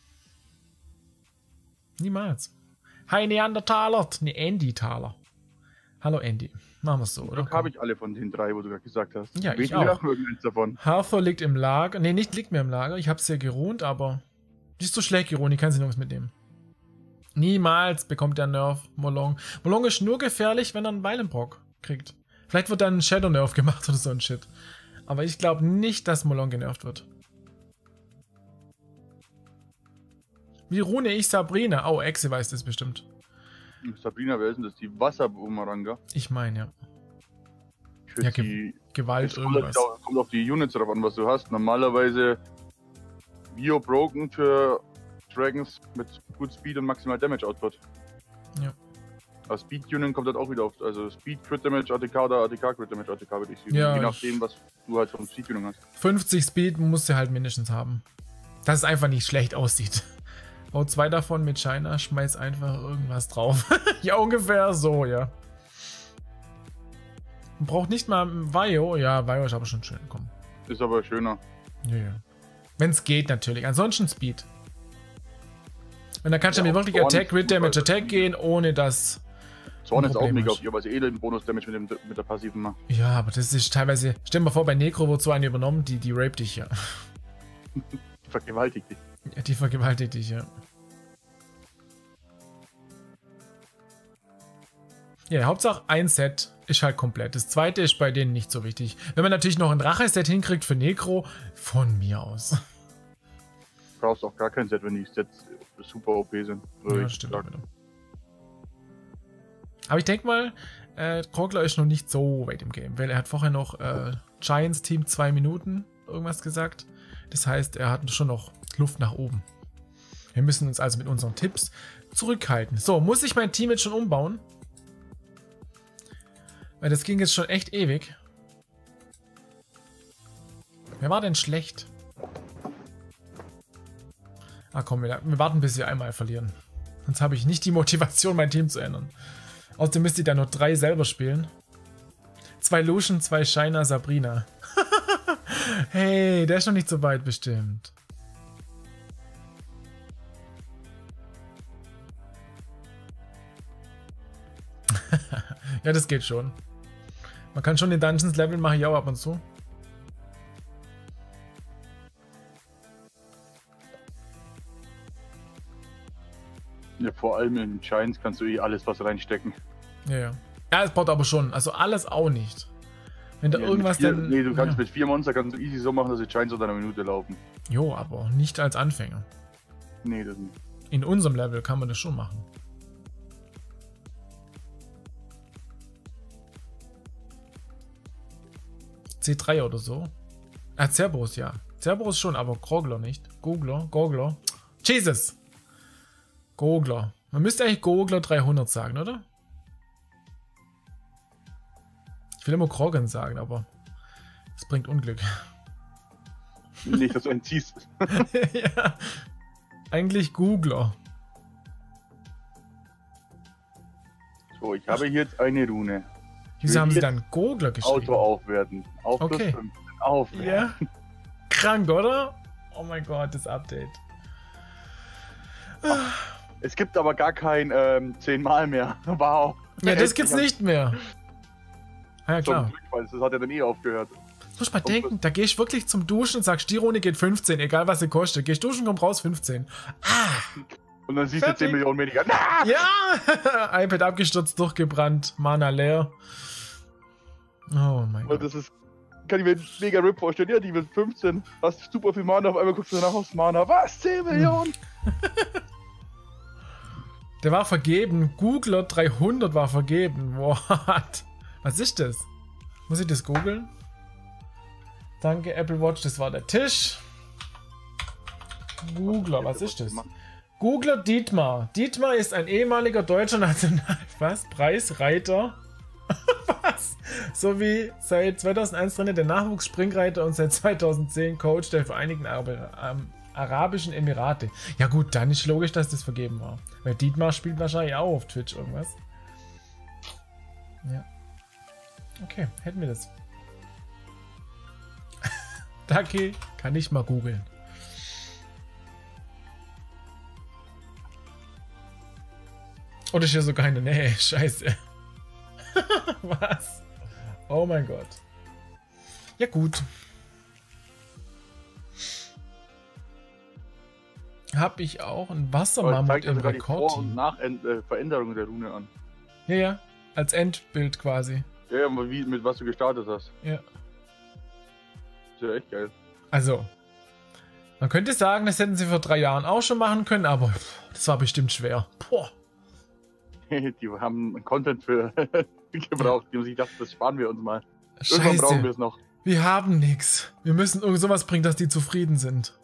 Niemals. Hi Neandertaler. Ne, Andy-Taler. Hallo Andy. Machen wir es so, oder? Glück habe ich alle von den drei, wo du gerade gesagt hast. Ja, ich Weniger auch. irgendeins davon. Hathor liegt im Lager. Ne, nicht liegt mehr im Lager. Ich habe es ja geruht, aber die ist so schlecht geruht. Die kann sie nirgends mitnehmen. Niemals bekommt der Nerf Molong. Molong ist nur gefährlich, wenn er einen Weilenbrock kriegt. Vielleicht wird dann ein Shadow Nerf gemacht oder so ein Shit. Aber ich glaube nicht, dass Molong genervt wird. Wie rune ich Sabrina? Oh, Exe weiß das bestimmt. Sabrina, wer ist denn das? Die Wasserbumeranga. Ich meine, ja. Ich würd Ja, Ge- die, Gewalt, es kommt, irgendwas. auf- kommt auf die Units drauf an, was du hast. Normalerweise Bio Broken für Dragons mit gut Speed und maximal Damage Output. Ja. Aber Speed Unit kommt halt auch wieder auf, also Speed Crit Damage A T K oder A T K Crit Damage A T K würde ich sehen. Ja, Je ich- nachdem, was du halt vom Speed Unit hast. fünfzig Speed musst du halt mindestens haben. Dass es einfach nicht schlecht aussieht. Bau zwei davon mit China, schmeiß einfach irgendwas drauf. Ja, ungefähr so, ja. Man braucht nicht mal Vaio. Ja, Vaio ist aber schon schön. Komm. Ist aber schöner. Ja, ja. Wenn es geht, natürlich. Ansonsten Speed. Und dann kannst du Ja, mir wirklich Zorn Attack, ist Crit Damage, super. Attack gehen, ohne dass. Zorn Ein ist auch Problem mega ist. auf ihr, weil sie eh den Bonus Damage mit, dem, mit der passiven macht. Ja, aber das ist teilweise. Stell dir mal vor, bei Necro wird so eine übernommen, die, die raped dich ja. Die vergewaltigt dich. Ja, die vergewaltigt dich, ja. Ja, Hauptsache ein Set ist halt komplett. Das zweite ist bei denen nicht so wichtig. Wenn man natürlich noch ein Rache-Set hinkriegt für Necro, von mir aus. Du brauchst auch gar kein Set, wenn die Sets super O P sind. würde Ja, ich stimmt. sagen. auch wieder. Aber ich denke mal, äh, Krogler ist noch nicht so weit im Game, weil er hat vorher noch äh, Giants Team zwei Minuten irgendwas gesagt. Das heißt, er hat schon noch Luft nach oben. Wir müssen uns also mit unseren Tipps zurückhalten. So, muss ich mein Team jetzt schon umbauen? Weil das ging jetzt schon echt ewig. Wer war denn schlecht? Ah komm, wir, wir warten, bis wir einmal verlieren. Sonst habe ich nicht die Motivation, mein Team zu ändern. Außerdem müsst ihr da nur drei selber spielen. Zwei Lucian, zwei Shiner, Sabrina. Hey, der ist noch nicht so weit bestimmt. Ja, das geht schon. Man kann schon den Dungeons Level machen, ja, ab und zu. Ja, vor allem in Giants kannst du eh alles was reinstecken. Ja, ja. Ja, es braucht aber schon. Also alles auch nicht. Wenn da Ja, irgendwas mit vier, dann. Nee, du kannst ja. mit vier Monster kannst du easy so machen, dass die Giants unter einer Minute laufen. Jo, aber nicht als Anfänger. Nee, das nicht. In unserem Level kann man das schon machen. C drei oder so. Ah, Cerberus, ja. Cerberus schon, aber Krogler nicht. Gogler, Gogler. Jesus! Gogler. Man müsste eigentlich Gogler dreihundert sagen, oder? Ich will immer Krogan sagen, aber das bringt Unglück. Nicht, dass du entziehst. Ja. Eigentlich Googler. So, ich habe hier jetzt eine Rune. Ich Wieso will haben sie jetzt dann Gogler geschrieben? Auto aufwerten. Auf plus Okay. fünfzehn aufwerten. Ja. Krank, oder? Oh mein Gott, das Update. Es gibt aber gar kein ähm, zehn Mal mehr. Wow. Ja, das gibt's nicht mehr. Ah ja, Zum klar. Glück, weil das hat ja dann eh aufgehört. Muss mal denken, da geh ich wirklich zum Duschen und sagst, die Runde geht fünfzehn, egal was sie kostet. Geh ich duschen, komm raus, fünfzehn. Ah! Und dann siehst du Fertig. zehn Millionen weniger. Na! Ja! iPad abgestürzt, durchgebrannt, Mana leer. Oh mein Weil Gott. das ist. Kann ich mir mega RIP vorstellen. Ja, die wird fünfzehn. Hast super viel Mana, auf einmal guckst du nach aufs Mana. Was? zehn Millionen? Der war vergeben. Googler dreihundert war vergeben. What? Was ist das? Muss ich das googeln? Danke, Apple Watch. Das war der Tisch. Googler, was ist das? Googler Dietmar. Dietmar ist ein ehemaliger deutscher National... Was? Preisreiter? Was? Sowie seit zweitausendeins Trainer der Nachwuchsspringreiter und seit zweitausendzehn Coach der Vereinigten Arabi ähm, Arabischen Emirate. Ja gut, dann ist logisch, dass das vergeben war. Weil Dietmar spielt wahrscheinlich auch auf Twitch irgendwas. Ja. Okay, hätten wir das. Danke, kann ich mal googeln. Oder ist hier sogar in der Nähe? Scheiße. Was? Oh mein Gott. Ja gut. Hab ich auch ein Wassermammut im Rekord. Vor- und Rekordteam. nach äh, Veränderung der Rune an. Ja, ja. Als Endbild quasi. Ja, ja, aber wie, mit was du gestartet hast. Ja. Ist ja echt geil. Also. Man könnte sagen, das hätten sie vor drei Jahren auch schon machen können, aber pff, das war bestimmt schwer. Boah. Die haben Content für gebraucht. Die haben sich gedacht, das sparen wir uns mal. Irgendwann brauchen wir Scheiße. es noch. Wir haben nichts. Wir müssen irgend sowas bringen, dass die zufrieden sind.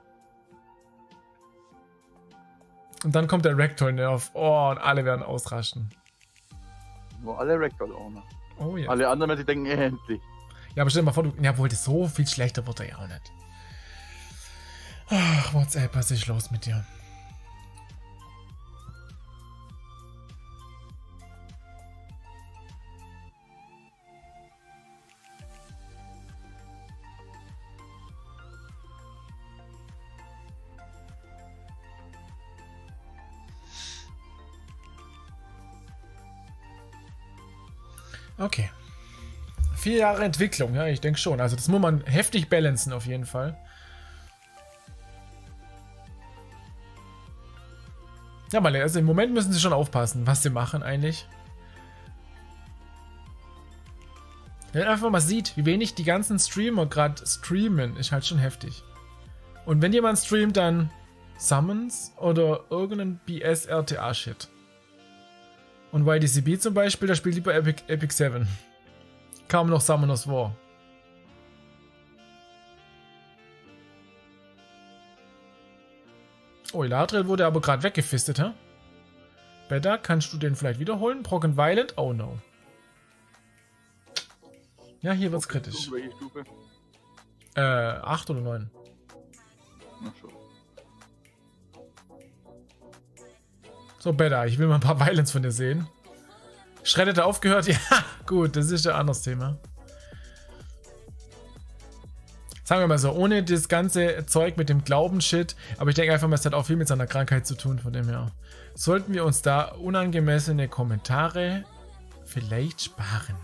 Und dann kommt der Rectal-Nerf. Oh, und alle werden ausraschen. Wo alle Record Owner. Oh ja. Alle anderen, wenn sie denken, äh, endlich. Ja, aber stell dir mal vor, du... Ja, wohl, das so viel schlechter wird er ja auch nicht. Ach, WhatsApp, was ist los mit dir? Okay. Vier Jahre Entwicklung, ja, ich denke schon. Also das muss man heftig balancen auf jeden Fall. Ja, mal, also im Moment müssen sie schon aufpassen, was sie machen eigentlich. Wenn man einfach mal sieht, wie wenig die ganzen Streamer gerade streamen, ist halt schon heftig. Und wenn jemand streamt, dann Summons oder irgendeinen B S-R T A-Shit. Und Y D C B zum Beispiel, da spielt lieber Epic, Epic sieben. Kaum noch Summoners War. Oh, Eladriel wurde aber gerade weggefistet, hä? Beda, kannst du den vielleicht wiederholen? Broken Violent? Oh no. Ja, hier wird's kritisch. Welche Stufe? Äh, acht oder neun? Ach so. So, Beda, ich will mal ein paar Violence von dir sehen. Shredded aufgehört? Ja, gut, das ist ja ein anderes Thema. Sagen wir mal so, ohne das ganze Zeug mit dem Glauben-Shit, aber ich denke einfach mal, es hat auch viel mit seiner Krankheit zu tun, von dem her. Sollten wir uns da unangemessene Kommentare vielleicht sparen.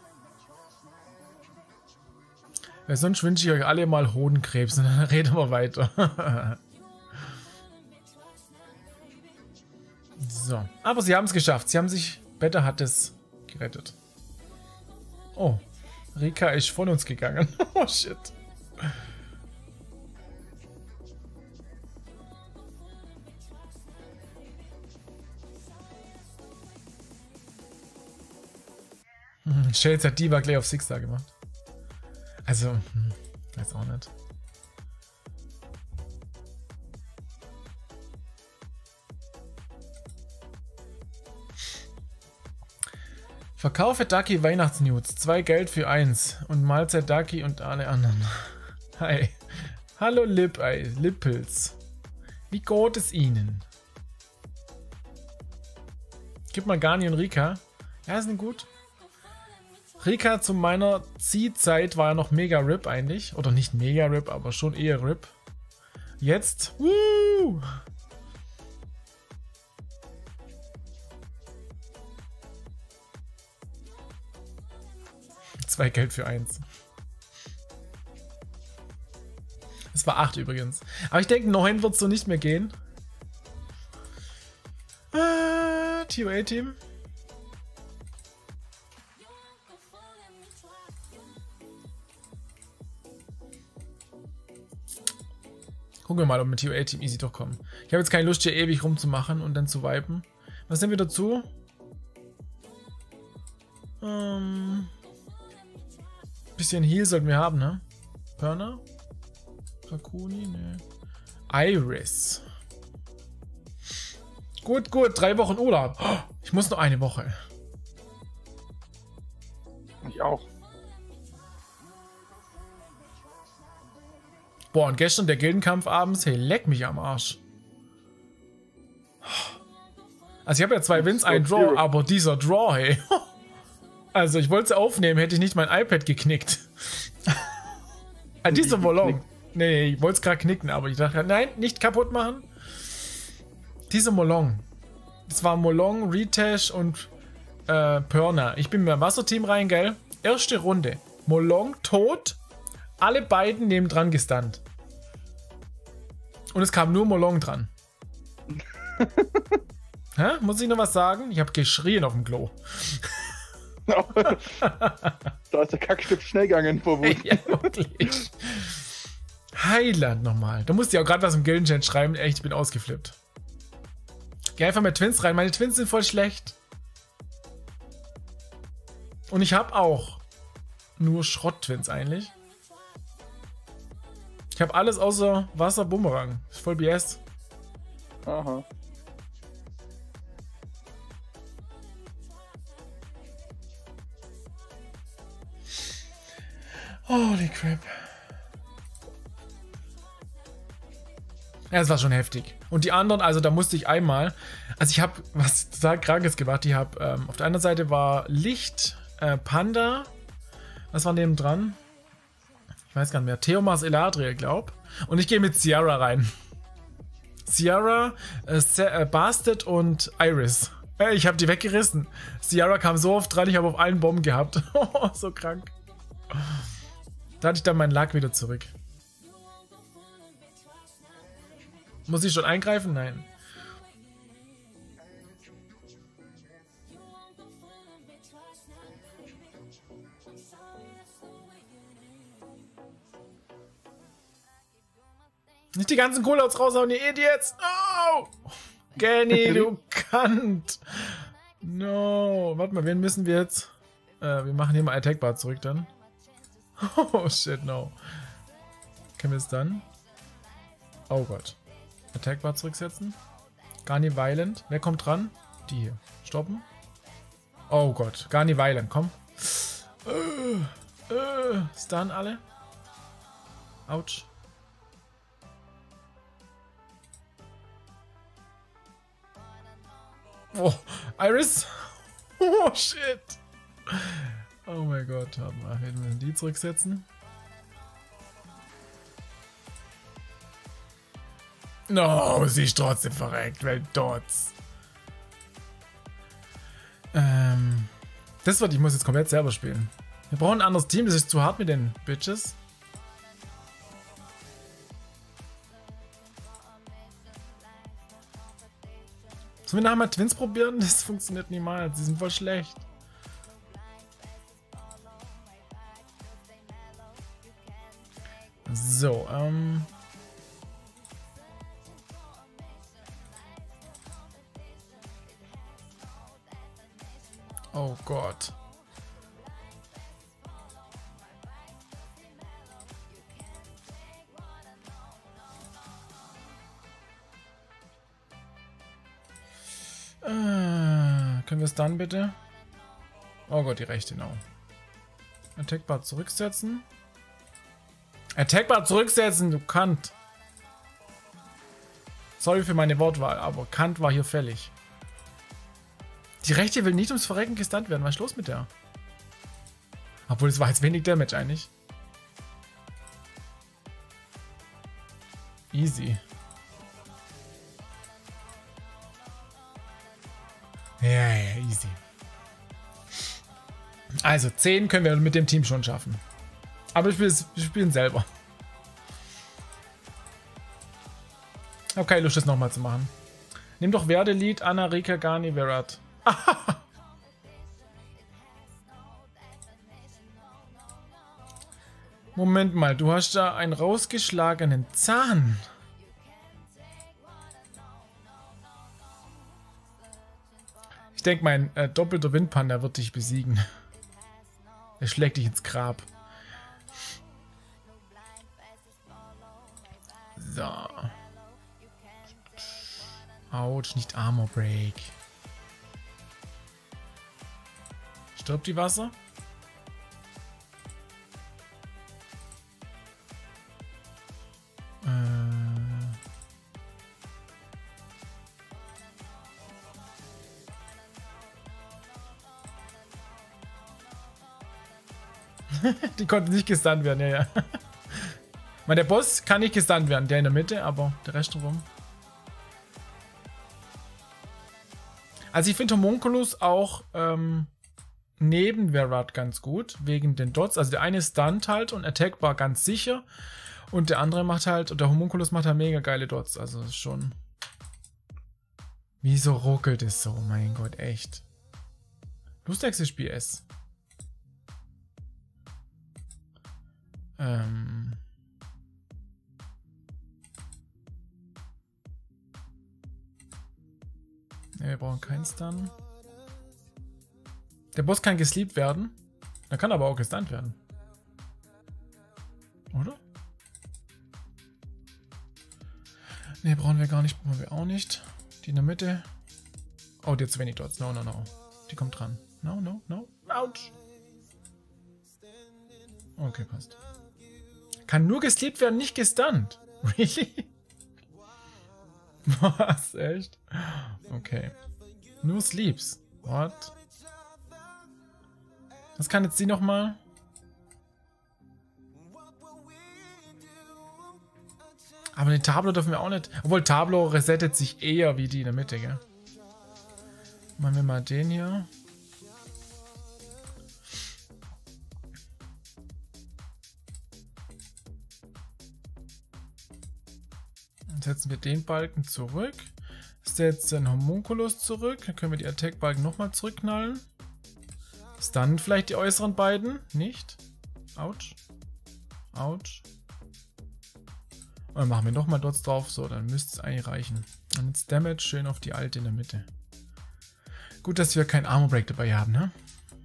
Weil sonst wünsche ich euch alle mal Hodenkrebs und dann reden wir weiter. So, aber sie haben es geschafft. Sie haben sich... Beta hat es gerettet. Oh, Rika ist von uns gegangen. Oh shit. Hm, Shades hat Diva gleich auf Six da gemacht. Also, hm, weiß auch nicht. Verkaufe Ducky Weihnachtsnudes. Zwei Geld für eins. Und Mahlzeit Ducky und alle anderen. Hi. Hallo Lipei, Lippels. Wie geht es Ihnen? Gib mal Gani und Rika. Ja, sind gut. Rika zu meiner Ziehzeit war ja noch mega RIP eigentlich. Oder nicht mega RIP, aber schon eher RIP. Jetzt. Woo! Zwei Geld für eins. Es war acht übrigens. Aber ich denke, neun wird es so nicht mehr gehen. Äh, T O A-Team. Gucken wir mal, ob wir mit T O A-Team easy durchkommen. Ich habe jetzt keine Lust, hier ewig rumzumachen und dann zu viben. Was nehmen wir dazu? Ähm... Bisschen Heal sollten wir haben, ne? Perna? Rakuni? Ne. Iris. Gut, gut. Drei Wochen Urlaub. Ich muss noch eine Woche. Ich auch. Boah, und gestern der Gildenkampf abends. Hey, leck mich am Arsch. Also ich habe ja zwei Wins, ein Draw, aber dieser Draw, hey. Also ich wollte es aufnehmen, hätte ich nicht mein iPad geknickt. Ah, dieser Molong. Nee, nee, ich wollte es gerade knicken, aber ich dachte, nein, nicht kaputt machen. Dieser Molong. Das war Molong, Retash und äh, Perna. Ich bin mit dem Wasserteam rein, gell? Erste Runde. Molong tot. Alle beiden neben dran gestunt. Und es kam nur Molong dran. Hä? Muss ich noch was sagen? Ich habe geschrien auf dem Klo. Da ist der Kackstift schnell gegangen vor Wut. Ja, wirklich. Heiland nochmal. Da musste ich auch gerade was im Gildenchat schreiben. Echt, ich bin ausgeflippt. Geh einfach mit Twins rein. Meine Twins sind voll schlecht. Und ich habe auch nur Schrott-Twins eigentlich. Ich habe alles außer Wasser-Bumerang. Ist voll B S. Aha. Holy crap. Ja, es war schon heftig. Und die anderen, also da musste ich einmal, also ich habe was total Krankes gemacht. Ich habe, ähm, auf der anderen Seite war Licht, äh, Panda, was war neben dran? Ich weiß gar nicht mehr. Theomas Eladriel, glaub. Und ich gehe mit Ciara rein. Ciara, äh, äh, Bastard und Iris. Äh, ich habe die weggerissen. Ciara kam so oft dran, ich habe auf allen Bomben gehabt. So krank. Da hatte ich dann meinen Luck wieder zurück. Muss ich schon eingreifen? Nein. Nicht die ganzen Coolouts raushauen, ihr Idiots! Oh! Kenny, du Kant! No! Warte mal, wen müssen wir jetzt? Äh, wir machen hier mal Attack Bar zurück dann. Oh shit, no. Können wir es dann? Oh Gott. Attack Bar zurücksetzen. Garni Violent. Wer kommt dran? Die hier. Stoppen. Oh Gott. Garni Violent, komm. Äh, äh, Stun alle. Autsch. Oh, Iris. Oh shit. Oh mein Gott, warte mal, wir müssen die zurücksetzen. No, sie ist trotzdem verreckt, weil Dots. Ähm, das wird, ich muss jetzt komplett selber spielen. Wir brauchen ein anderes Team, das ist zu hart mit den Bitches. Sollen wir nachher mal Twins probieren? Das funktioniert niemals, sie sind voll schlecht. So, ähm... oh Gott. Äh, können wir es dann bitte? Oh Gott, die rechte, genau. Attack Bar zurücksetzen. Attack Bar zurücksetzen, du Kant. Sorry für meine Wortwahl, aber Kant war hier fällig. Die rechte will nicht ums Verrecken gestunt werden. Was ist los mit der? Obwohl, es war jetzt wenig Damage eigentlich. Easy. Ja, ja, easy. Also, zehn können wir mit dem Team schon schaffen. Aber wir spielen, wir spielen selber. Ich habe keine Lust, das nochmal zu machen. Nimm doch Verde-Lied, Anna, Rika, Garni, Verat. Moment mal, du hast da einen rausgeschlagenen Zahn. Ich denke, mein äh, doppelter Windpanda wird dich besiegen. Er schlägt dich ins Grab. So. Autsch, nicht Armor Break. Stirbt die Wasser? Die konnte nicht gestunt werden, ja, ja. Weil der Boss kann nicht gestunt werden, der in der Mitte, aber der Rest rum. Also ich finde Homunculus auch ähm, neben Verrat ganz gut, wegen den Dots. Also der eine stunt halt und attackbar ganz sicher. Und der andere macht halt, und der Homunculus macht halt mega geile Dots. Also das ist schon... Wieso ruckelt es so? Mein Gott, echt. Lustigstes Spiel ist. Ähm... Ne, wir brauchen keinen Stun. Der Boss kann gesleept werden. Er kann aber auch gestunt werden. Oder? Ne, brauchen wir gar nicht. Brauchen wir auch nicht. Die in der Mitte. Oh, die hat zu wenig Dots. No, no, no. Die kommt dran. No, no, no. Ouch. Okay, passt. Kann nur gesleept werden, nicht gestunt. Really? Was? Echt? Okay. Nur Sleeps. What? Was kann jetzt die nochmal? Aber den Tableau dürfen wir auch nicht. Obwohl Tableau resettet sich eher wie die in der Mitte, gell? Machen wir mal den hier. Dann setzen wir den Balken zurück. Setzen den Homunculus zurück. Dann können wir die Attack-Balken nochmal zurückknallen. Stun vielleicht die äußeren beiden. Nicht. Autsch. Autsch. Und dann machen wir nochmal Dots drauf. So, dann müsste es eigentlich reichen. Und jetzt Damage schön auf die alte in der Mitte. Gut, dass wir kein Armor Break dabei haben, ne?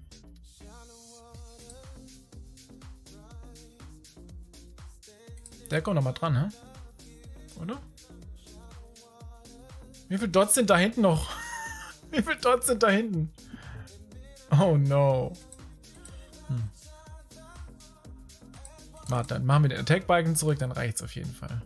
Der kommt nochmal dran, ne? Oder? Wie viele Dots sind da hinten noch? Wie viele Dots sind da hinten? Oh no. Hm. Warte, dann machen wir den Attack-Balken zurück, dann reicht's auf jeden Fall.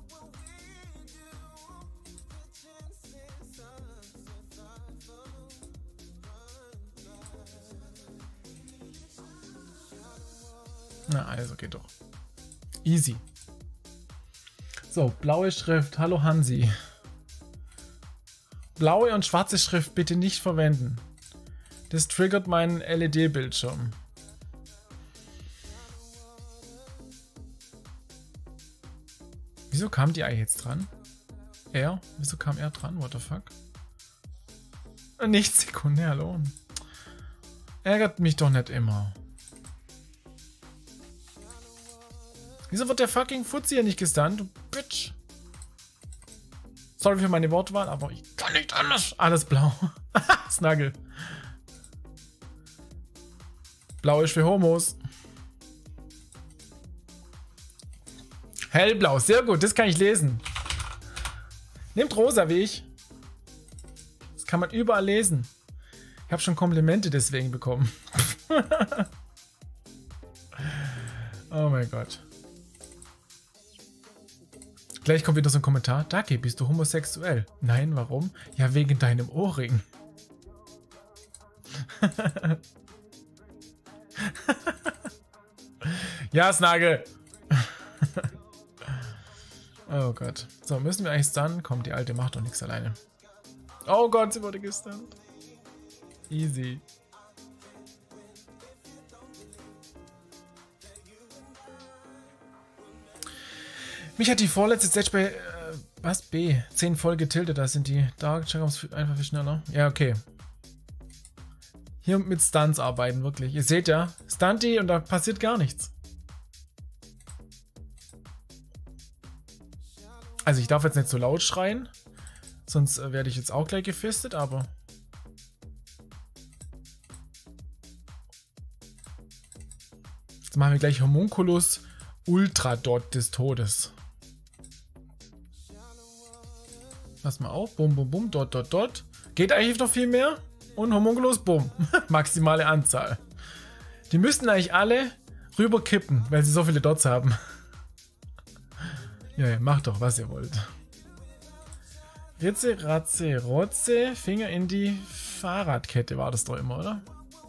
Na, also geht doch. Easy. So, blaue Schrift. Hallo Hansi. Blaue und schwarze Schrift bitte nicht verwenden. Das triggert meinen L E D-Bildschirm. Wieso kam die eigentlich jetzt dran? Er? Wieso kam er dran? What the fuck? Nicht sekundär lohn. Ärgert mich doch nicht immer. Wieso wird der fucking Fuzzi hier nicht gestunt? Du Bitch. Sorry für meine Wortwahl, aber ich kann nicht anders. Alles blau. Snuggle. Blau ist für Homos. Hellblau, sehr gut, das kann ich lesen. Nehmt rosa wie ich. Das kann man überall lesen. Ich habe schon Komplimente deswegen bekommen. Oh mein Gott. Gleich kommt wieder so ein Kommentar. Daki, bist du homosexuell? Nein, warum? Ja, wegen deinem Ohrring. Ja, Snagel. Oh Gott. So, müssen wir eigentlich stunnen? Komm, die alte macht doch nichts alleine. Oh Gott, sie wurde gestunt. Easy. Mich hat die vorletzte Stage bei, äh, was, B, zehn voll getiltet, da sind die Dark Jacobs einfach viel schneller. Ja, okay. Hier mit Stunts arbeiten, wirklich. Ihr seht ja, Stunty und da passiert gar nichts. Also ich darf jetzt nicht so laut schreien, sonst äh, werde ich jetzt auch gleich gefistet, aber... Jetzt machen wir gleich Homunculus Ultra Dot des Todes. Pass mal auf. Bum, bum, bum. Dot, dot, dot. Geht eigentlich noch viel mehr. Und Homunculus, bumm. Maximale Anzahl. Die müssten eigentlich alle rüberkippen, weil sie so viele Dots haben. Ja, ja, macht doch, was ihr wollt. Ritze, Ratze, Rotze, Finger in die Fahrradkette war das doch immer, oder?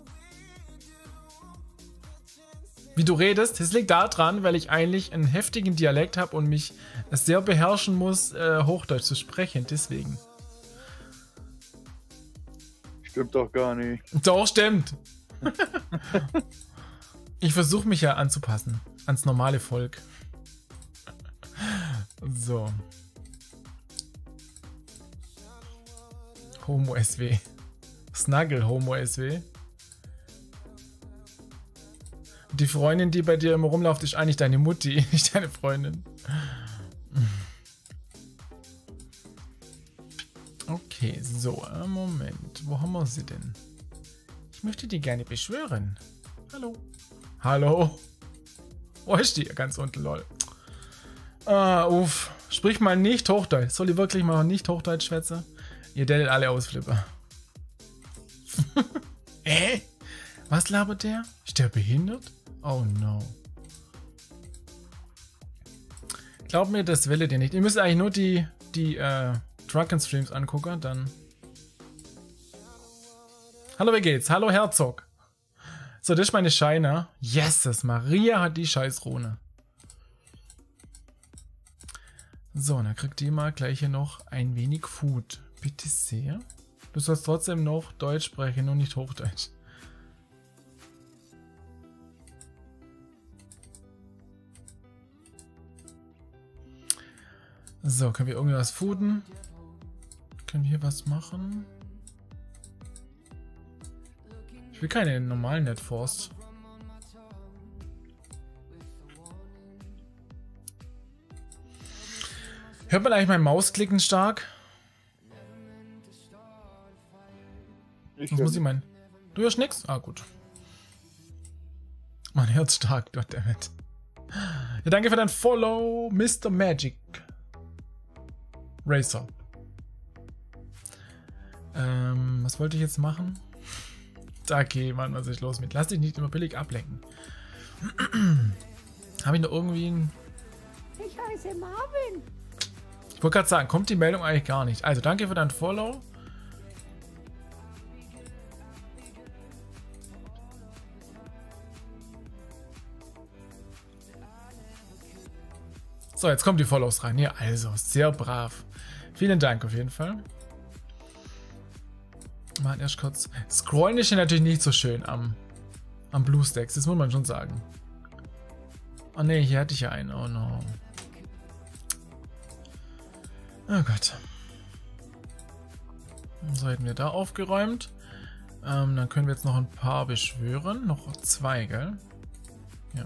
Wie du redest, das liegt daran, weil ich eigentlich einen heftigen Dialekt habe und mich sehr beherrschen muss, äh, Hochdeutsch zu sprechen, deswegen. Stimmt doch gar nicht. Doch, stimmt. Ich versuche mich ja anzupassen ans normale Volk. So. Homo S W. Snuggle Homo S W. Die Freundin, die bei dir immer rumläuft, ist eigentlich deine Mutti, nicht deine Freundin. Okay, so, Moment. Wo haben wir sie denn? Ich möchte die gerne beschwören. Hallo. Hallo. Wo ist die? Ganz unten, lol. Ah, uff. Sprich mal nicht Hochdeutsch. Soll ich wirklich mal nicht Hochdeutsch schwätzen? Ihr datet alle Ausflipper. Äh? Was labert der? Ist der behindert? Oh no. Glaub mir, das will ihr nicht. Ihr müsst eigentlich nur die, die äh, Drunken-Streams angucken, dann... Hallo, wie geht's? Hallo, Herzog. So, das ist meine Scheiner. Yeses, Maria hat die Scheißrune. So, dann kriegt die mal gleich hier noch ein wenig Food. Bitte sehr. Du sollst trotzdem noch Deutsch sprechen, nur nicht Hochdeutsch. So, können wir irgendwie was fooden? Können wir hier was machen? Ich will keine normalen Netforce. Hört man eigentlich mein Mausklicken stark? Ich Was muss ich meinen? Du hörst nix? Ah, gut. Mein Herz stark, goddammit. Ja, danke für dein Follow, Mister Magic Racer. Ähm, was wollte ich jetzt machen? Okay, Mann, was ist los mit? Lass dich nicht immer billig ablenken. Habe ich noch irgendwie ein... Ich heiße Marvin. Ich wollte gerade sagen, kommt die Meldung eigentlich gar nicht. Also danke für dein Follow. So, jetzt kommen die Follows rein. Ja, also, sehr brav. Vielen Dank auf jeden Fall. Mal erst kurz. Scrollen ist hier natürlich nicht so schön am, am BlueStacks, das muss man schon sagen. Oh ne, hier hatte ich ja einen. Oh no. Oh Gott. So, hätten wir da aufgeräumt. Ähm, dann können wir jetzt noch ein paar beschwören. Noch zwei, gell? Ja.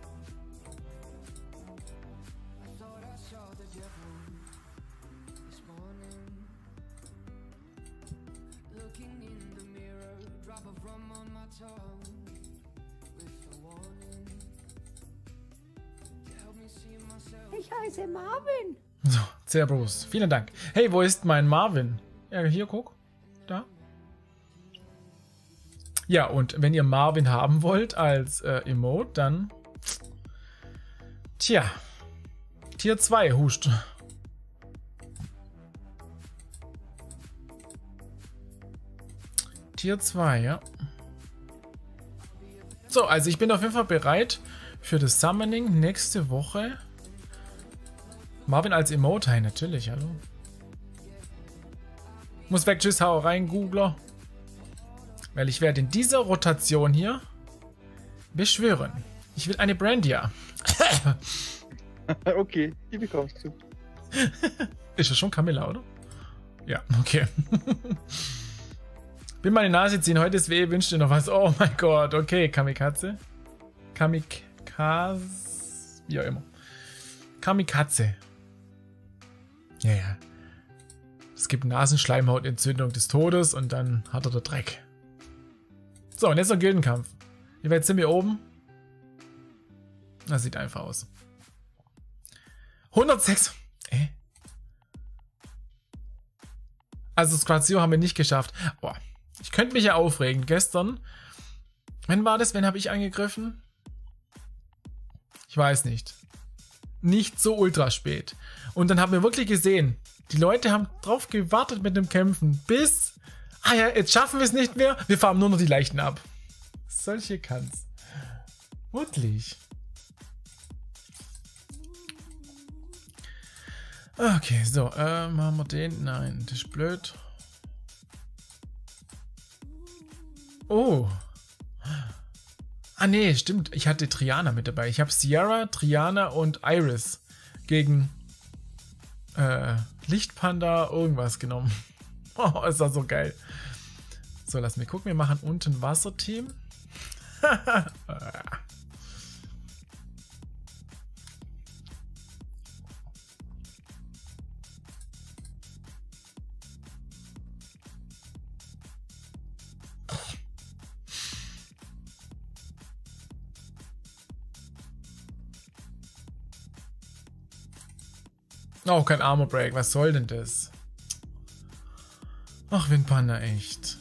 Ich heiße Marvin. So, sehr Bruce. Vielen Dank. Hey, wo ist mein Marvin? Ja, hier, guck. Da. Ja, und wenn ihr Marvin haben wollt als äh, Emote, dann... Tja. Tier zwei huscht. Tier zwei, ja. So, also ich bin auf jeden Fall bereit für das Summoning nächste Woche. Marvin als Emote, hey, natürlich, hallo. Muss weg, tschüss, hau rein, Googler. Weil ich werde in dieser Rotation hier beschwören. Ich will eine Brandia. Okay, die bekommst du. Ist das schon Camilla, oder? Ja, okay. Bin meine Nase ziehen, heute ist weh, wünscht dir noch was. Oh mein Gott, okay, Kamikaze. Kamikaze. Wie auch immer. Kamikaze. Ja, ja. Es gibt Nasenschleimhautentzündung des Todes und dann hat er der Dreck. So, und jetzt noch Gildenkampf. Wie weit sind wir oben? Das sieht einfach aus. hundertsechs. Äh? Also Squad Zero haben wir nicht geschafft. Boah, ich könnte mich ja aufregen. Gestern, wann war das? Wann habe ich angegriffen? Ich weiß nicht. Nicht so ultra spät. Und dann haben wir wirklich gesehen, die Leute haben drauf gewartet mit dem Kämpfen. Bis, ah ja, jetzt schaffen wir es nicht mehr. Wir farmen nur noch die Leichen ab. Solche kann's. Wirklich. Okay, so, äh, machen wir den. Nein, das ist blöd. Oh. Ah, nee, stimmt. Ich hatte Triana mit dabei. Ich habe Sierra, Triana und Iris gegen äh, Lichtpanda irgendwas genommen. Oh, ist das so geil. So, lass mich gucken. Wir machen unten Wasserteam. Oh, kein Armor Break. Was soll denn das? Ach, Windpanda, echt.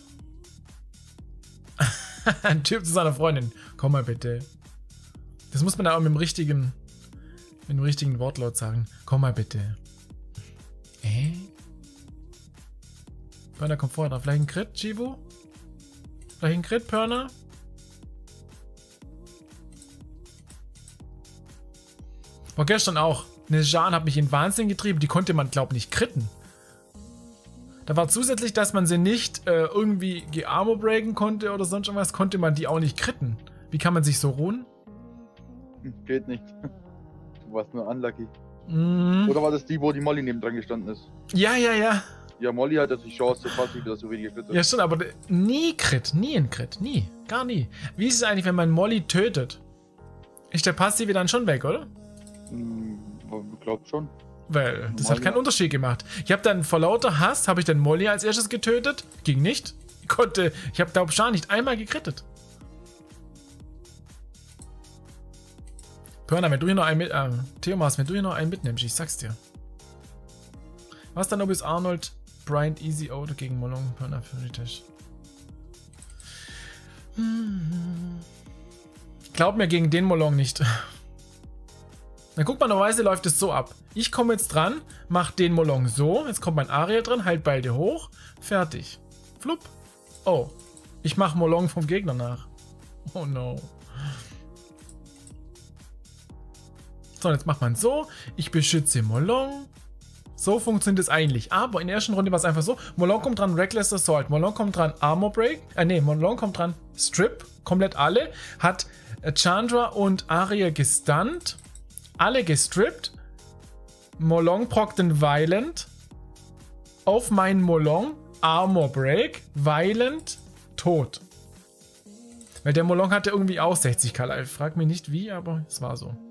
Ein Typ zu seiner Freundin. Komm mal bitte. Das muss man auch mit dem richtigen, mit dem richtigen Wortlaut sagen. Komm mal bitte. Äh? Pörner kommt vorher drauf. Vielleicht ein Crit, Chivo? Vielleicht ein Crit, Pörner? War gestern auch. Eine Jeanne hat mich in Wahnsinn getrieben. Die konnte man, glaub ich, nicht critten. Da war zusätzlich, dass man sie nicht äh, irgendwie gearmor breaken konnte oder sonst irgendwas, konnte man die auch nicht critten. Wie kann man sich so ruhen? Geht nicht. Du warst nur unlucky. Mm. Oder war das die, wo die Molly neben dran gestanden ist? Ja, ja, ja. Ja, Molly hat jetzt die Chance, so passiv, dass so wenige Schritte. Ja, schon, aber nie Crit. Nie ein Crit. Nie. Gar nie. Wie ist es eigentlich, wenn man Molly tötet? Ist der Passive dann schon weg, oder? Hm, glaub schon. Weil, das Molly hat keinen Unterschied gemacht. Ich habe dann vor lauter Hass, habe ich dann Molly als erstes getötet. Ging nicht. Ich konnte, ich habe glaub Jeanne nicht einmal gekrittet. Pörner, wenn du hier noch einen mit, äh, Theomas, wenn du hier noch einen mitnimmst, ich sag's dir. Was dann, ob es Arnold, Bryant, Easy oder gegen Molong, Pörner für die Tisch. Hm. Glaub mir gegen den Molong nicht. Dann guck mal, normalerweise läuft es so ab. Ich komme jetzt dran, mach den Molong so, jetzt kommt mein Aria dran, halt beide hoch, fertig. Flupp. Oh, ich mach Molong vom Gegner nach. Oh no. So, jetzt macht man so, ich beschütze Molong. So funktioniert es eigentlich. Aber in der ersten Runde war es einfach so, Molong kommt dran, Reckless Assault, Molong kommt dran, Armor Break, äh ne, Molong kommt dran, Strip, komplett alle, hat äh, Chandra und Aria gestunt. Alle gestrippt. Molong prockt den Violent. Auf meinen Molong. Armor Break. Violent. Tot. Weil der Molong hatte irgendwie auch sechzig K Life. Frag mich nicht wie, aber es war so.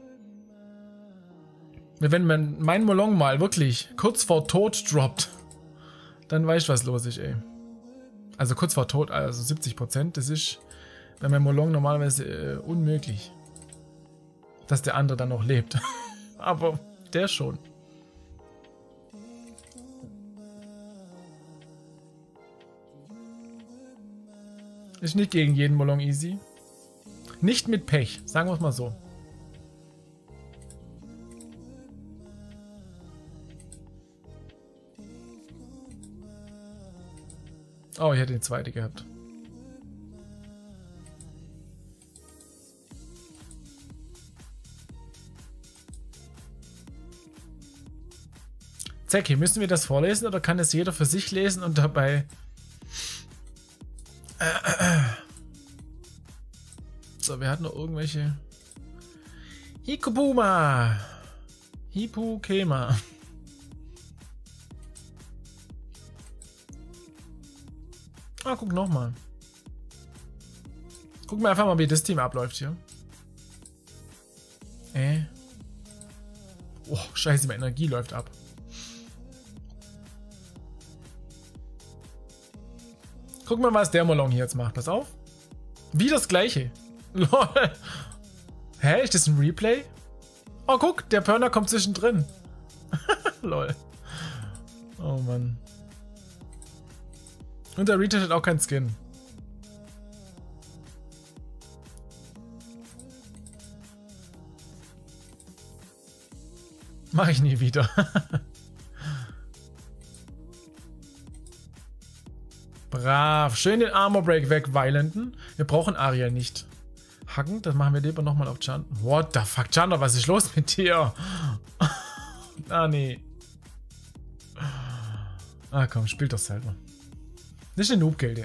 Wenn man mein Molong mal wirklich kurz vor Tod droppt, dann weißt du, was los ist, ey. Also kurz vor Tod, also siebzig Prozent. Das ist bei meinem Molong normalerweise äh, unmöglich. Dass der andere dann noch lebt. Aber der schon. Ist nicht gegen jeden Molong easy. Nicht mit Pech, sagen wir es mal so. Oh, ich hätte den zweiten gehabt. Zeki, müssen wir das vorlesen oder kann es jeder für sich lesen und dabei... So, wir hatten noch irgendwelche... Hikubuma! Hipukema. Ah, guck nochmal. Gucken wir einfach mal, wie das Team abläuft hier. Äh. Oh, scheiße, meine Energie läuft ab. Guck mal, was der Molong hier jetzt macht. Pass auf. Wie das gleiche. Lol. Hä, ist das ein Replay? Oh, guck, der Pörner kommt zwischendrin. Lol. Oh, Mann. Und der Retail hat auch keinen Skin. Mach ich nie wieder. Brav. Schön den Armor Break weg, Violenten. Wir brauchen Ariel nicht. Hacken, das machen wir lieber nochmal auf Chandra. What the fuck, Chandra, was ist los mit dir? Ah, nee. Ah, komm, spiel doch selber. Nicht eine Noob-Gilde.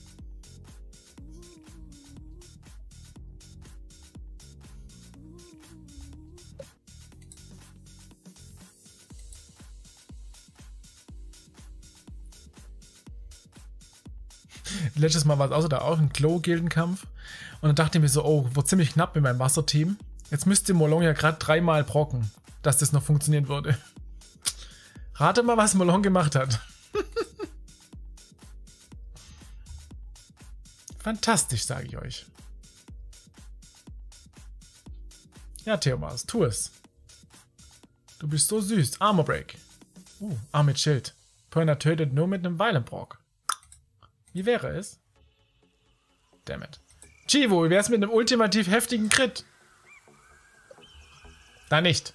Letztes Mal war es außer da auch ein Glow-Gildenkampf. Und dann dachte ich mir so, oh, wird ziemlich knapp mit meinem Wasserteam. Jetzt müsste Molong ja gerade dreimal brocken, dass das noch funktionieren würde. Rate mal, was Molong gemacht hat. Fantastisch, sage ich euch. Ja, Theomas, tu es. Du bist so süß. Armor Break. Uh, Arm mit Schild. Perna tötet nur mit einem Weilenbrock. Wie wäre es? Dammit. Chivo, wie wär's mit einem ultimativ heftigen Crit? Da nicht.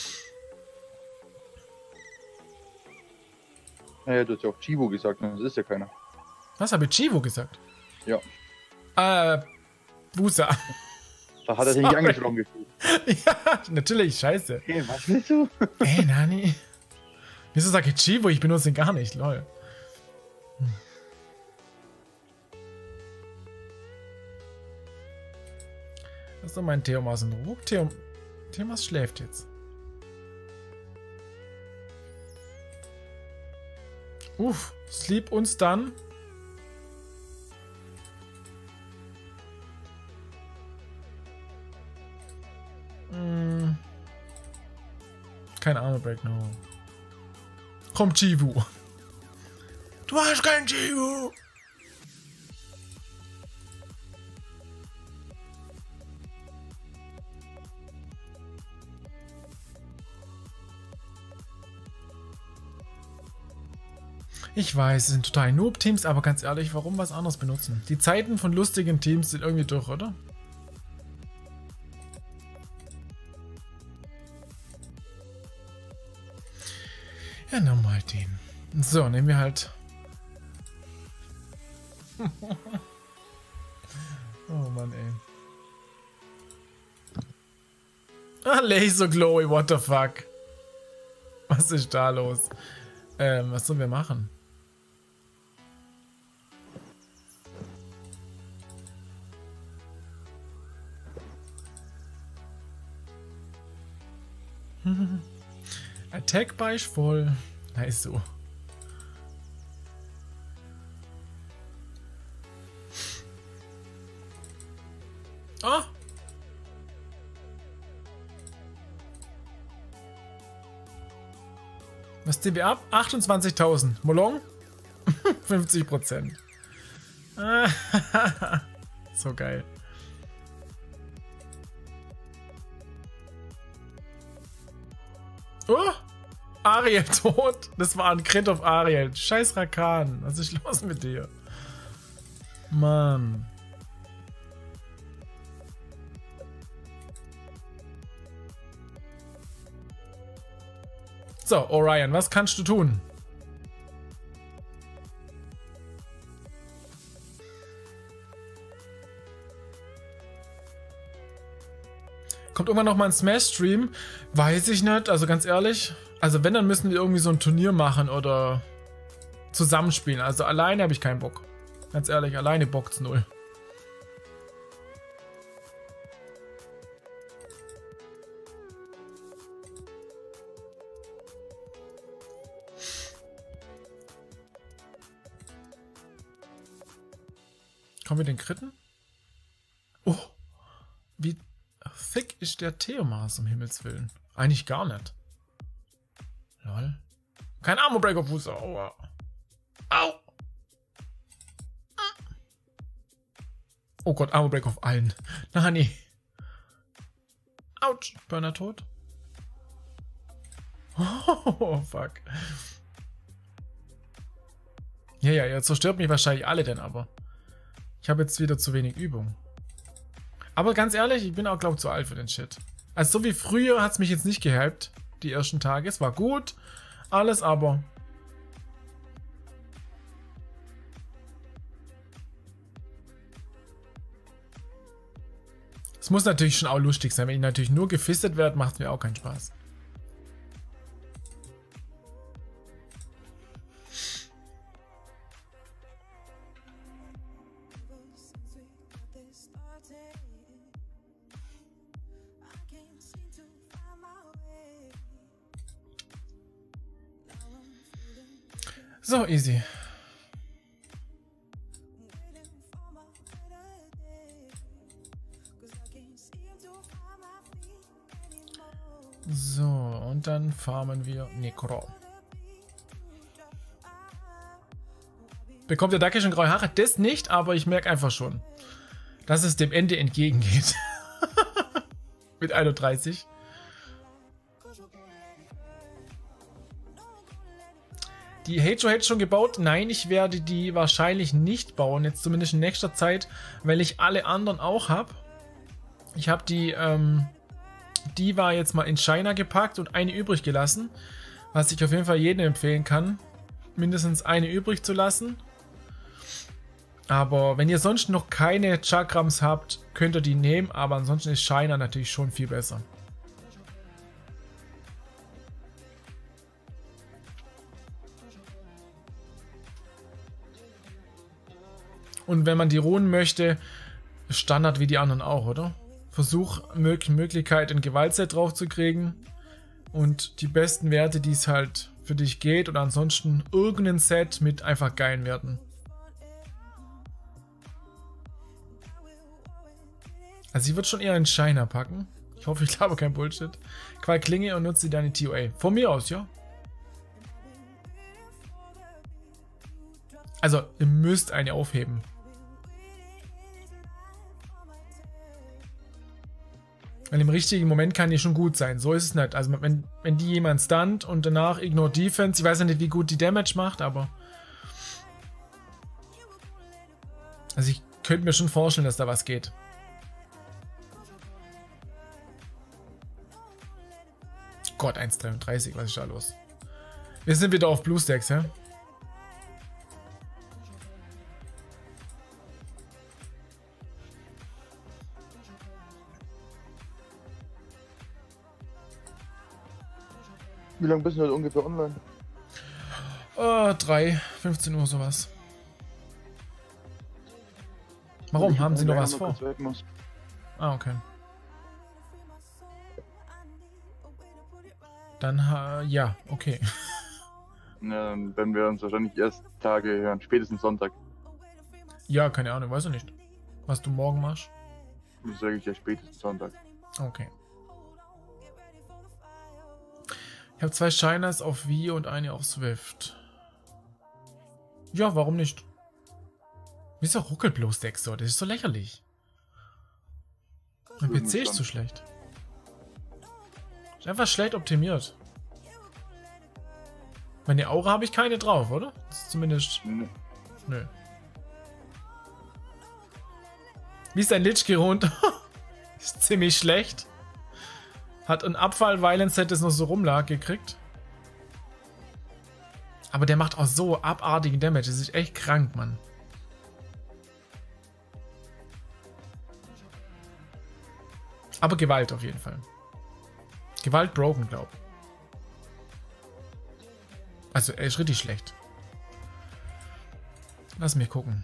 Naja, du hast ja auch Chivo gesagt, das ist ja keiner. Was habe ich Chivo gesagt? Ja. Äh, Busa. Da hat er sich nicht angesprochen gefühlt. Ja, natürlich, scheiße. Okay, was willst du? Ey, Nani. Wieso sag ich Chivo? Ich benutze ihn gar nicht, lol. Hm. Lass doch meinen Theomas in Ruhe. Theo Theomas schläft jetzt. Uff, sleep uns dann. Hm. Kein Armor Break, no. Komm, Chivu. Du hast keinen Chivu. Ich weiß, es sind total Noob-Teams, aber ganz ehrlich, warum was anderes benutzen? Die Zeiten von lustigen Teams sind irgendwie durch, oder? Ja, nochmal den. So, nehmen wir halt... Oh Mann, ey. Ah, Laser Glowy, what the fuck? Was ist da los? Ähm, was sollen wir machen? Attack Beich voll. Na, ist so. Oh! Was ziehen wir ab? achtundzwanzigtausend. Molong? fünfzig Prozent. So geil. Oh! Ariel tot. Das war ein Crit auf Ariel. Scheiß Rakan. Was ist los mit dir? Mann. So, Orion, was kannst du tun? Kommt irgendwann noch mal ein Smash-Stream? Weiß ich nicht, also ganz ehrlich. Also wenn, dann müssen wir irgendwie so ein Turnier machen oder zusammenspielen. Also alleine habe ich keinen Bock. Ganz ehrlich, alleine bockt's null. Kommen wir den Kritten? Oh, wie thick ist der Theomas, um Himmels Willen? Eigentlich gar nicht. Lol. Kein Armor Break auf Fuß. Aua. Au. Oh Gott, Armor Break auf allen. Na, nee. Autsch. Burner tot. Oh, fuck. Ja, ja, ihr zerstört mich wahrscheinlich alle denn aber. Ich habe jetzt wieder zu wenig Übung. Aber ganz ehrlich, ich bin auch, glaube ich, zu alt für den Shit. Also so wie früher hat es mich jetzt nicht gehypt, die ersten Tage. Es war gut, alles, aber... Es muss natürlich schon auch lustig sein. Wenn ich natürlich nur gefistet werde, macht es mir auch keinen Spaß. So, easy. So, und dann farmen wir Necro. Bekommt der Dacke schon graue Haare? Das nicht, aber ich merke einfach schon, dass es dem Ende entgegengeht. Mit einunddreißig. Die Heijo hätte schon gebaut. Nein, ich werde die wahrscheinlich nicht bauen. Jetzt zumindest in nächster Zeit, weil ich alle anderen auch habe. Ich habe die, ähm, die war jetzt mal in China gepackt und eine übrig gelassen. Was ich auf jeden Fall jedem empfehlen kann. Mindestens eine übrig zu lassen. Aber wenn ihr sonst noch keine Chakrams habt, könnt ihr die nehmen. Aber ansonsten ist China natürlich schon viel besser. Und wenn man die Runen möchte, Standard wie die anderen auch, oder? Versuch Möglichkeit, ein Gewaltset drauf zu kriegen. Und die besten Werte, die es halt für dich geht. Oder ansonsten irgendein Set mit einfach geilen Werten. Also ich würde schon eher einen Shiner packen. Ich hoffe, ich glaube kein Bullshit. Qual Klinge und nutze deine T O A. Von mir aus, ja. Also, ihr müsst eine aufheben. Weil im richtigen Moment kann die schon gut sein. So ist es nicht. Also wenn, wenn die jemand stunt und danach ignore Defense, ich weiß ja nicht, wie gut die Damage macht, aber... Also ich könnte mir schon vorstellen, dass da was geht. Gott, eins Komma dreiunddreißig, was ist da los? Wir sind wieder auf Blue Stacks, ja? Wie lange bist du heute ungefähr online? Uh, drei, fünfzehn Uhr sowas. Warum? Haben Sie noch was vor? Ah, okay. Dann, ha, ja, okay. Ja, dann werden wir uns wahrscheinlich erst Tage hören, spätestens Sonntag. Ja, keine Ahnung, weiß ich nicht. Was du morgen machst? Das sage ich ja spätestens Sonntag. Okay. Ich habe zwei Shiners auf Wii und eine auf Swift. Ja, warum nicht? Wieso ruckelt bloß Deck so? Das ist so lächerlich. Mein P C ist zu schlecht. Ist einfach schlecht optimiert. Meine Aura habe ich keine drauf, oder? Das ist zumindest... Nö. Nö. Wie ist dein Lich gerund? Ist ziemlich schlecht. Hat ein Abfall-Violence-Set, das noch so rumlag, gekriegt. Aber der macht auch so abartigen Damage. Das ist echt krank, Mann. Aber Gewalt auf jeden Fall. Gewalt broken, glaub. Also, er ist richtig schlecht. Lass mich gucken.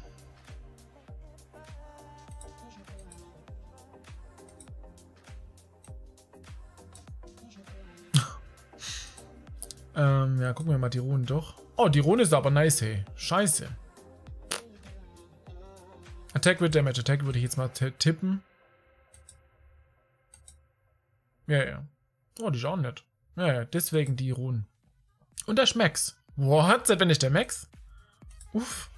ähm, ja, gucken wir mal die Runen doch. Oh, die Rune ist aber nice, hey. Scheiße. Attack with Damage. Attack würde ich jetzt mal tippen. Ja, ja. Oh, die ist auch nett. Ja, ja, deswegen die Runen. Und der Schmecks. What? Seit wenn nicht der Max? Uff.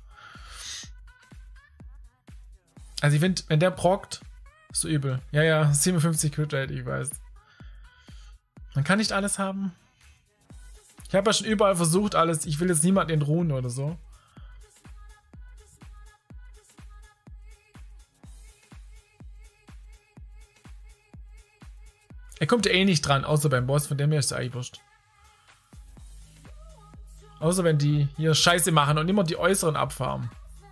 Also ich finde, wenn der prockt, ist so übel. Ja, ja, siebenundfünfzig Crit Rate, ich weiß. Man kann nicht alles haben. Ich habe ja schon überall versucht, alles. Ich will jetzt niemanden in Runen oder so. Er kommt ja eh nicht dran, außer beim Boss, von dem her ist es eigentlich wurscht. Außer wenn die hier Scheiße machen und immer die äußeren abfarmen.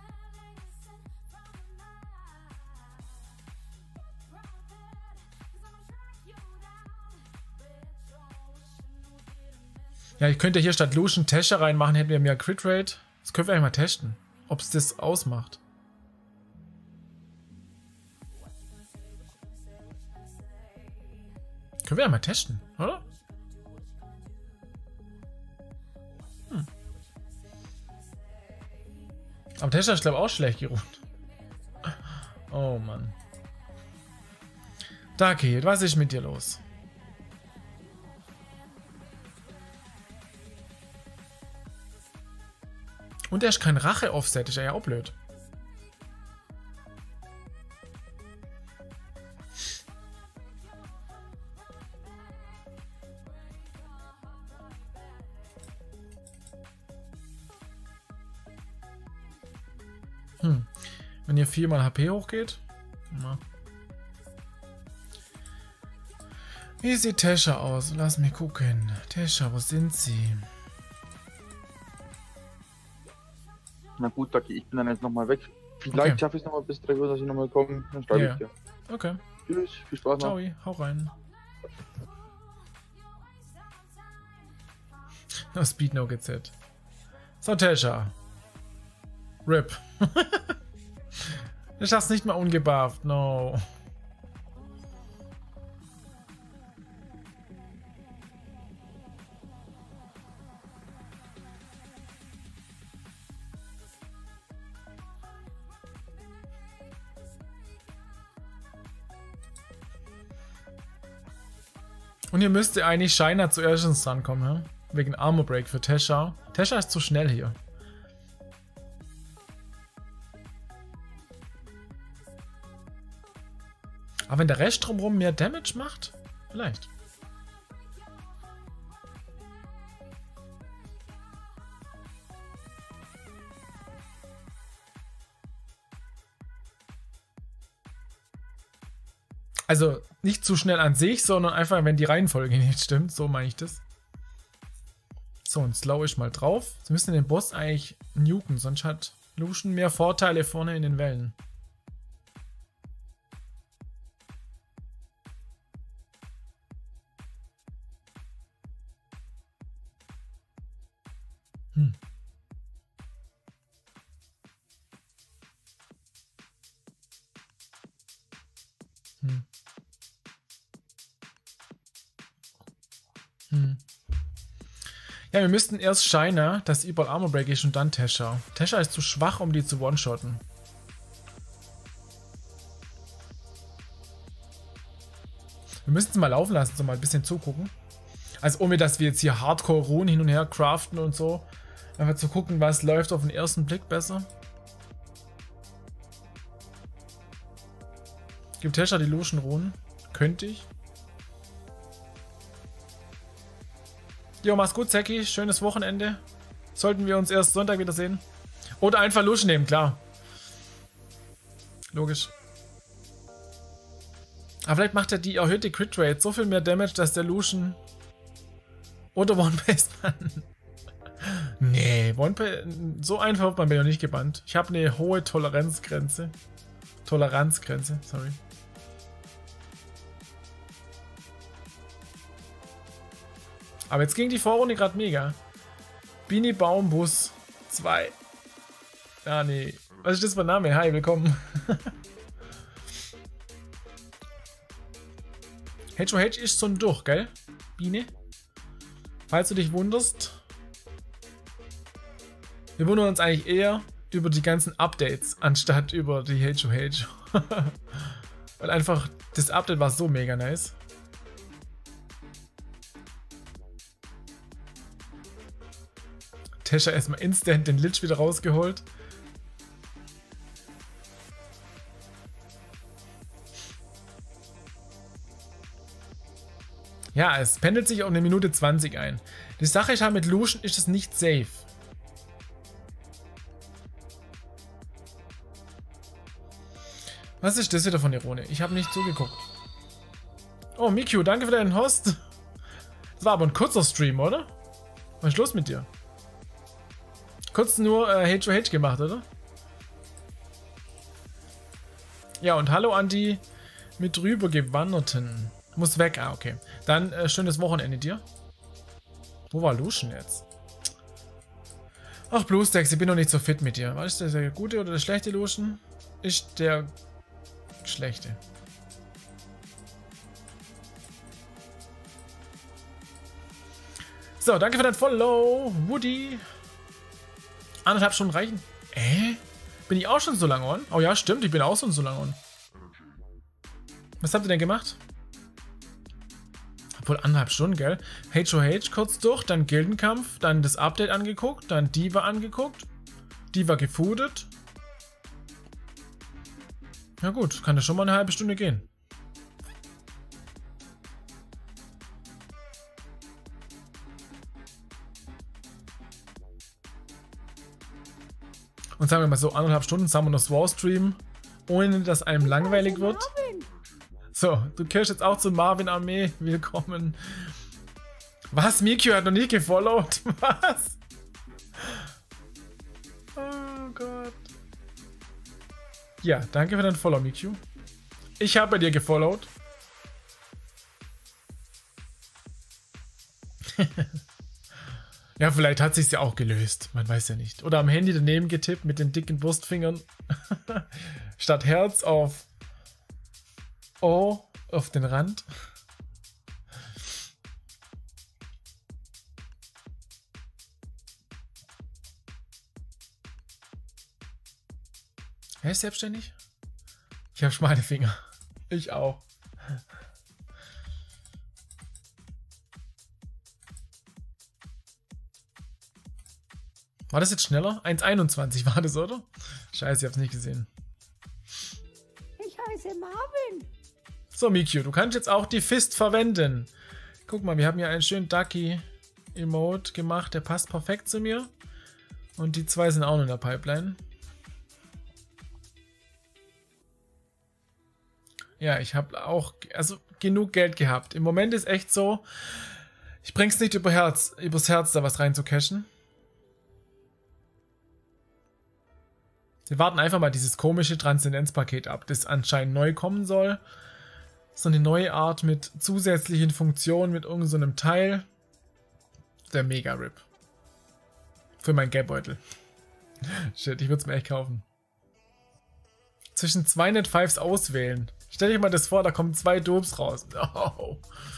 Ja, ich könnte hier statt Lucian Tesha reinmachen, hätten wir mehr Crit Rate. Das können wir eigentlich mal testen, ob es das ausmacht. Können wir ja mal testen, oder? Hm. Aber Tesha ist, glaube ich, auch schlecht geruht. Oh Mann. Darky, was ist mit dir los? Und er ist kein Rache-Offset, ist ja auch blöd. Hm. Wenn ihr viermal H P hochgeht. Na. Wie sieht Tesha aus? Lass mich gucken. Tesha, wo sind sie? Na gut, Ducky, ich bin dann jetzt nochmal weg. Vielleicht Okay. schaffe ich es nochmal bis drei Uhr, dass ich nochmal komme. Dann schreibe Ja. ich dir. Okay. Tschüss, viel Spaß noch. Ciao, hau rein. No Speed, no G Z. So, Tesha. Rip. Du schaffst nicht mal ungebufft, no. Und hier müsste eigentlich Shiner zuerst ins rankommen, ja? Wegen Armor Break für Tesha. Tesha ist zu schnell hier. Aber wenn der Rest drumherum mehr Damage macht? Vielleicht. Also nicht zu schnell an sich, sondern einfach, wenn die Reihenfolge nicht stimmt. So meine ich das. So, und slow ich mal drauf. Sie müssen den Boss eigentlich nuken, sonst hat Lucian mehr Vorteile vorne in den Wellen. Hm. Hm. Hm. Ja, wir müssten erst Shiner, dass überall Armor Break ist, und dann Tesha. Tesha ist zu schwach, um die zu one-shotten. Wir müssen es mal laufen lassen, so mal ein bisschen zugucken. Also ohne, dass wir jetzt hier Hardcore-Runen hin und her craften und so. Einfach zu gucken, was läuft auf den ersten Blick besser. Gibt Tesha die Lucian-Runen? Könnte ich. Jo, mach's gut, Zeki. Schönes Wochenende. Sollten wir uns erst Sonntag wiedersehen. Oder einfach Lucian nehmen, klar. Logisch. Aber vielleicht macht er die erhöhte Crit Rate so viel mehr Damage, dass der Lucian... Oder One-Base-Mann. Nee, One so einfach wird man mir noch nicht gebannt. Ich habe eine hohe Toleranzgrenze. Toleranzgrenze, sorry. Aber jetzt ging die Vorrunde gerade mega. Bini Baumbus zwei. Ah, nee. Was ist das für ein Name? Hi, willkommen. H O H ist schon durch, gell? Biene? Falls du dich wunderst. Wir wundern uns eigentlich eher über die ganzen Updates, anstatt über die H O H. Weil einfach, das Update war so mega nice. Tesha erstmal instant den Lich wieder rausgeholt. Ja, es pendelt sich auf eine Minute zwanzig ein. Die Sache ist halt, mit Lucian ist es nicht safe. Was ist das wieder von Irone? Ich habe nicht zugeguckt. Oh, Miku, danke für deinen Host. Das war aber ein kurzer Stream, oder? Was ist los mit dir? Kurz nur äh, H O H gemacht, oder? Ja, und hallo an die mit rüber gewanderten. Muss weg, ah, okay. Dann äh, schönes Wochenende dir. Wo war Lucian jetzt? Ach, BlueStacks, ich bin noch nicht so fit mit dir. Was ist das, der gute oder der schlechte Lucian? Ist der schlechte. So, danke für dein Follow, Woody. Anderthalb Stunden reichen. Äh? Bin ich auch schon so lange on? Oh ja, stimmt, ich bin auch schon so lange on. Was habt ihr denn gemacht? Obwohl, anderthalb Stunden, gell? H O H kurz durch, dann Gildenkampf, dann das Update angeguckt, dann Diva angeguckt, Diva gefoodet. Ja gut, kann das schon mal eine halbe Stunde gehen. Und sagen wir mal so, anderthalb Stunden Summoners War Stream, ohne dass einem langweilig wird. So, du kehrst jetzt auch zur Marvin-Armee. Willkommen. Was? Miku hat noch nie gefollowt? Was? Oh Gott. Ja, danke für dein Follow, Miku. Ich habe bei dir gefollowt. Ja, vielleicht hat sich's ja auch gelöst. Man weiß ja nicht. Oder am Handy daneben getippt mit den dicken Wurstfingern. Statt Herz auf O auf den Rand. Er ist selbstständig? Ich habe schmale Finger. Ich auch. War das jetzt schneller? eins einundzwanzig war das, oder? Scheiße, ich hab's nicht gesehen. Ich heiße Marvin. So, Miku, du kannst jetzt auch die Fist verwenden. Guck mal, wir haben hier einen schönen Ducky-Emote gemacht. Der passt perfekt zu mir. Und die zwei sind auch noch in der Pipeline. Ja, ich habe auch also genug Geld gehabt. Im Moment ist echt so, ich bring's nicht über Herz, übers Herz, da was rein zu cashen. Wir warten einfach mal dieses komische Transzendenzpaket ab, das anscheinend neu kommen soll. So eine neue Art mit zusätzlichen Funktionen, mit irgendeinem so einem Teil. Der Mega-Rip. Für meinen Geldbeutel. Shit, ich würde es mir echt kaufen. Zwischen zwei Net Fives auswählen. Stell dir mal das vor, da kommen zwei Dopes raus. Oh.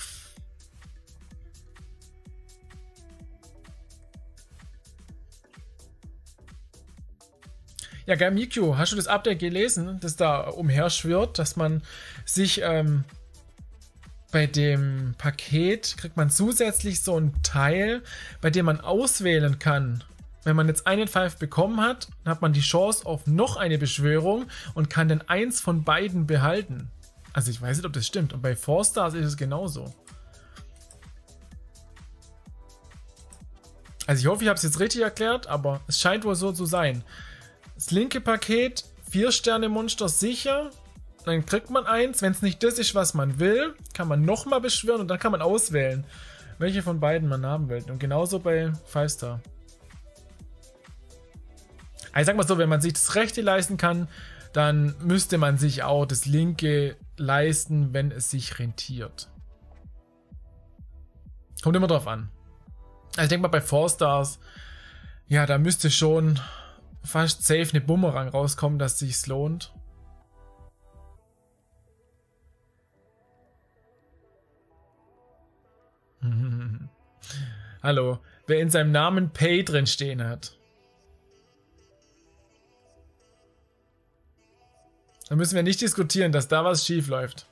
Ja, geil, Miku, hast du das Update gelesen, das da umherschwirrt, dass man sich ähm, bei dem Paket kriegt man zusätzlich so ein Teil, bei dem man auswählen kann. Wenn man jetzt einen Five bekommen hat, dann hat man die Chance auf noch eine Beschwörung und kann dann eins von beiden behalten. Also ich weiß nicht, ob das stimmt. Und bei Four Stars ist es genauso. Also ich hoffe, ich habe es jetzt richtig erklärt, aber es scheint wohl so zu sein. Das linke Paket, vier Sterne Monster sicher, dann kriegt man eins. Wenn es nicht das ist, was man will, kann man nochmal beschwören und dann kann man auswählen, welche von beiden man haben will. Und genauso bei Five Star. Also ich sag mal so, wenn man sich das rechte leisten kann, dann müsste man sich auch das linke leisten, wenn es sich rentiert. Kommt immer drauf an. Also ich denke mal bei Four Stars, ja, da müsste schon fast safe eine Bumerang rauskommen, dass es sich lohnt. Hallo, wer in seinem Namen Pay drin stehen hat. Da müssen wir nicht diskutieren, dass da was schief läuft.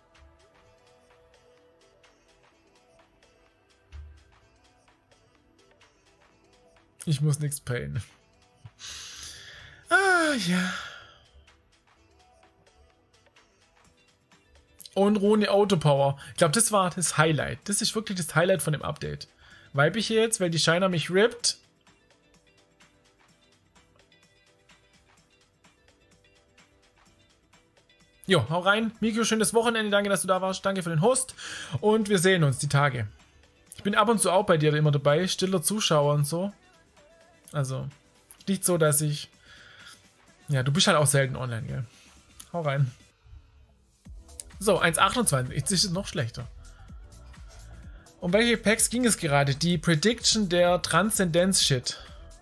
Ich muss nichts payen. Ah, ja. Und Roni Autopower. Ich glaube, das war das Highlight. Das ist wirklich das Highlight von dem Update. Weibliche jetzt, weil die Shiner mich rippt. Jo, hau rein. Mikio, schönes Wochenende. Danke, dass du da warst. Danke für den Host. Und wir sehen uns die Tage. Ich bin ab und zu auch bei dir immer dabei. Stiller Zuschauer und so. Also, nicht so, dass ich... Ja, du bist halt auch selten online, gell? Hau rein. So, eins Komma achtundzwanzig. Jetzt ist es noch schlechter. Um welche Packs ging es gerade? Die Prediction der Transzendenz-Shit.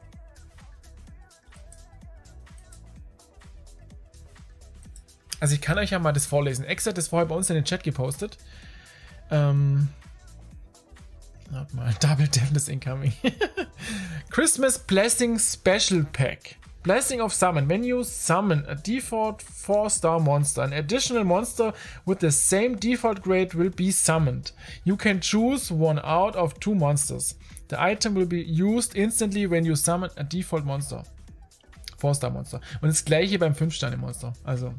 Also ich kann euch ja mal das vorlesen. Ex hat das vorher bei uns in den Chat gepostet. Ähm... Warte mal, Double Deafness incoming. Christmas Blessing Special Pack. Blessing of Summon. When you summon a default four star monster, an additional monster with the same default grade will be summoned. You can choose one out of two monsters. The item will be used instantly when you summon a default monster. four star Monster. Und das gleiche beim fünf Sterne Monster. Also.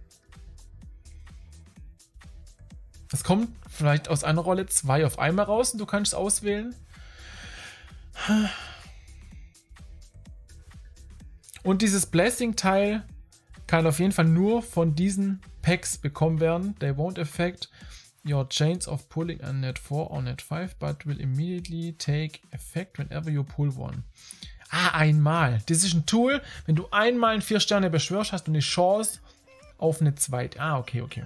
Es kommt vielleicht aus einer Rolle zwei auf einmal raus und du kannst auswählen. Und dieses Blessing-Teil kann auf jeden Fall nur von diesen Packs bekommen werden. They won't affect your chance of pulling a net four or net five, but will immediately take effect whenever you pull one. Ah, einmal. Das ist ein Tool. Wenn du einmal einen vier Sterne beschwörst, hast du eine Chance auf eine zweite. Ah, okay, okay.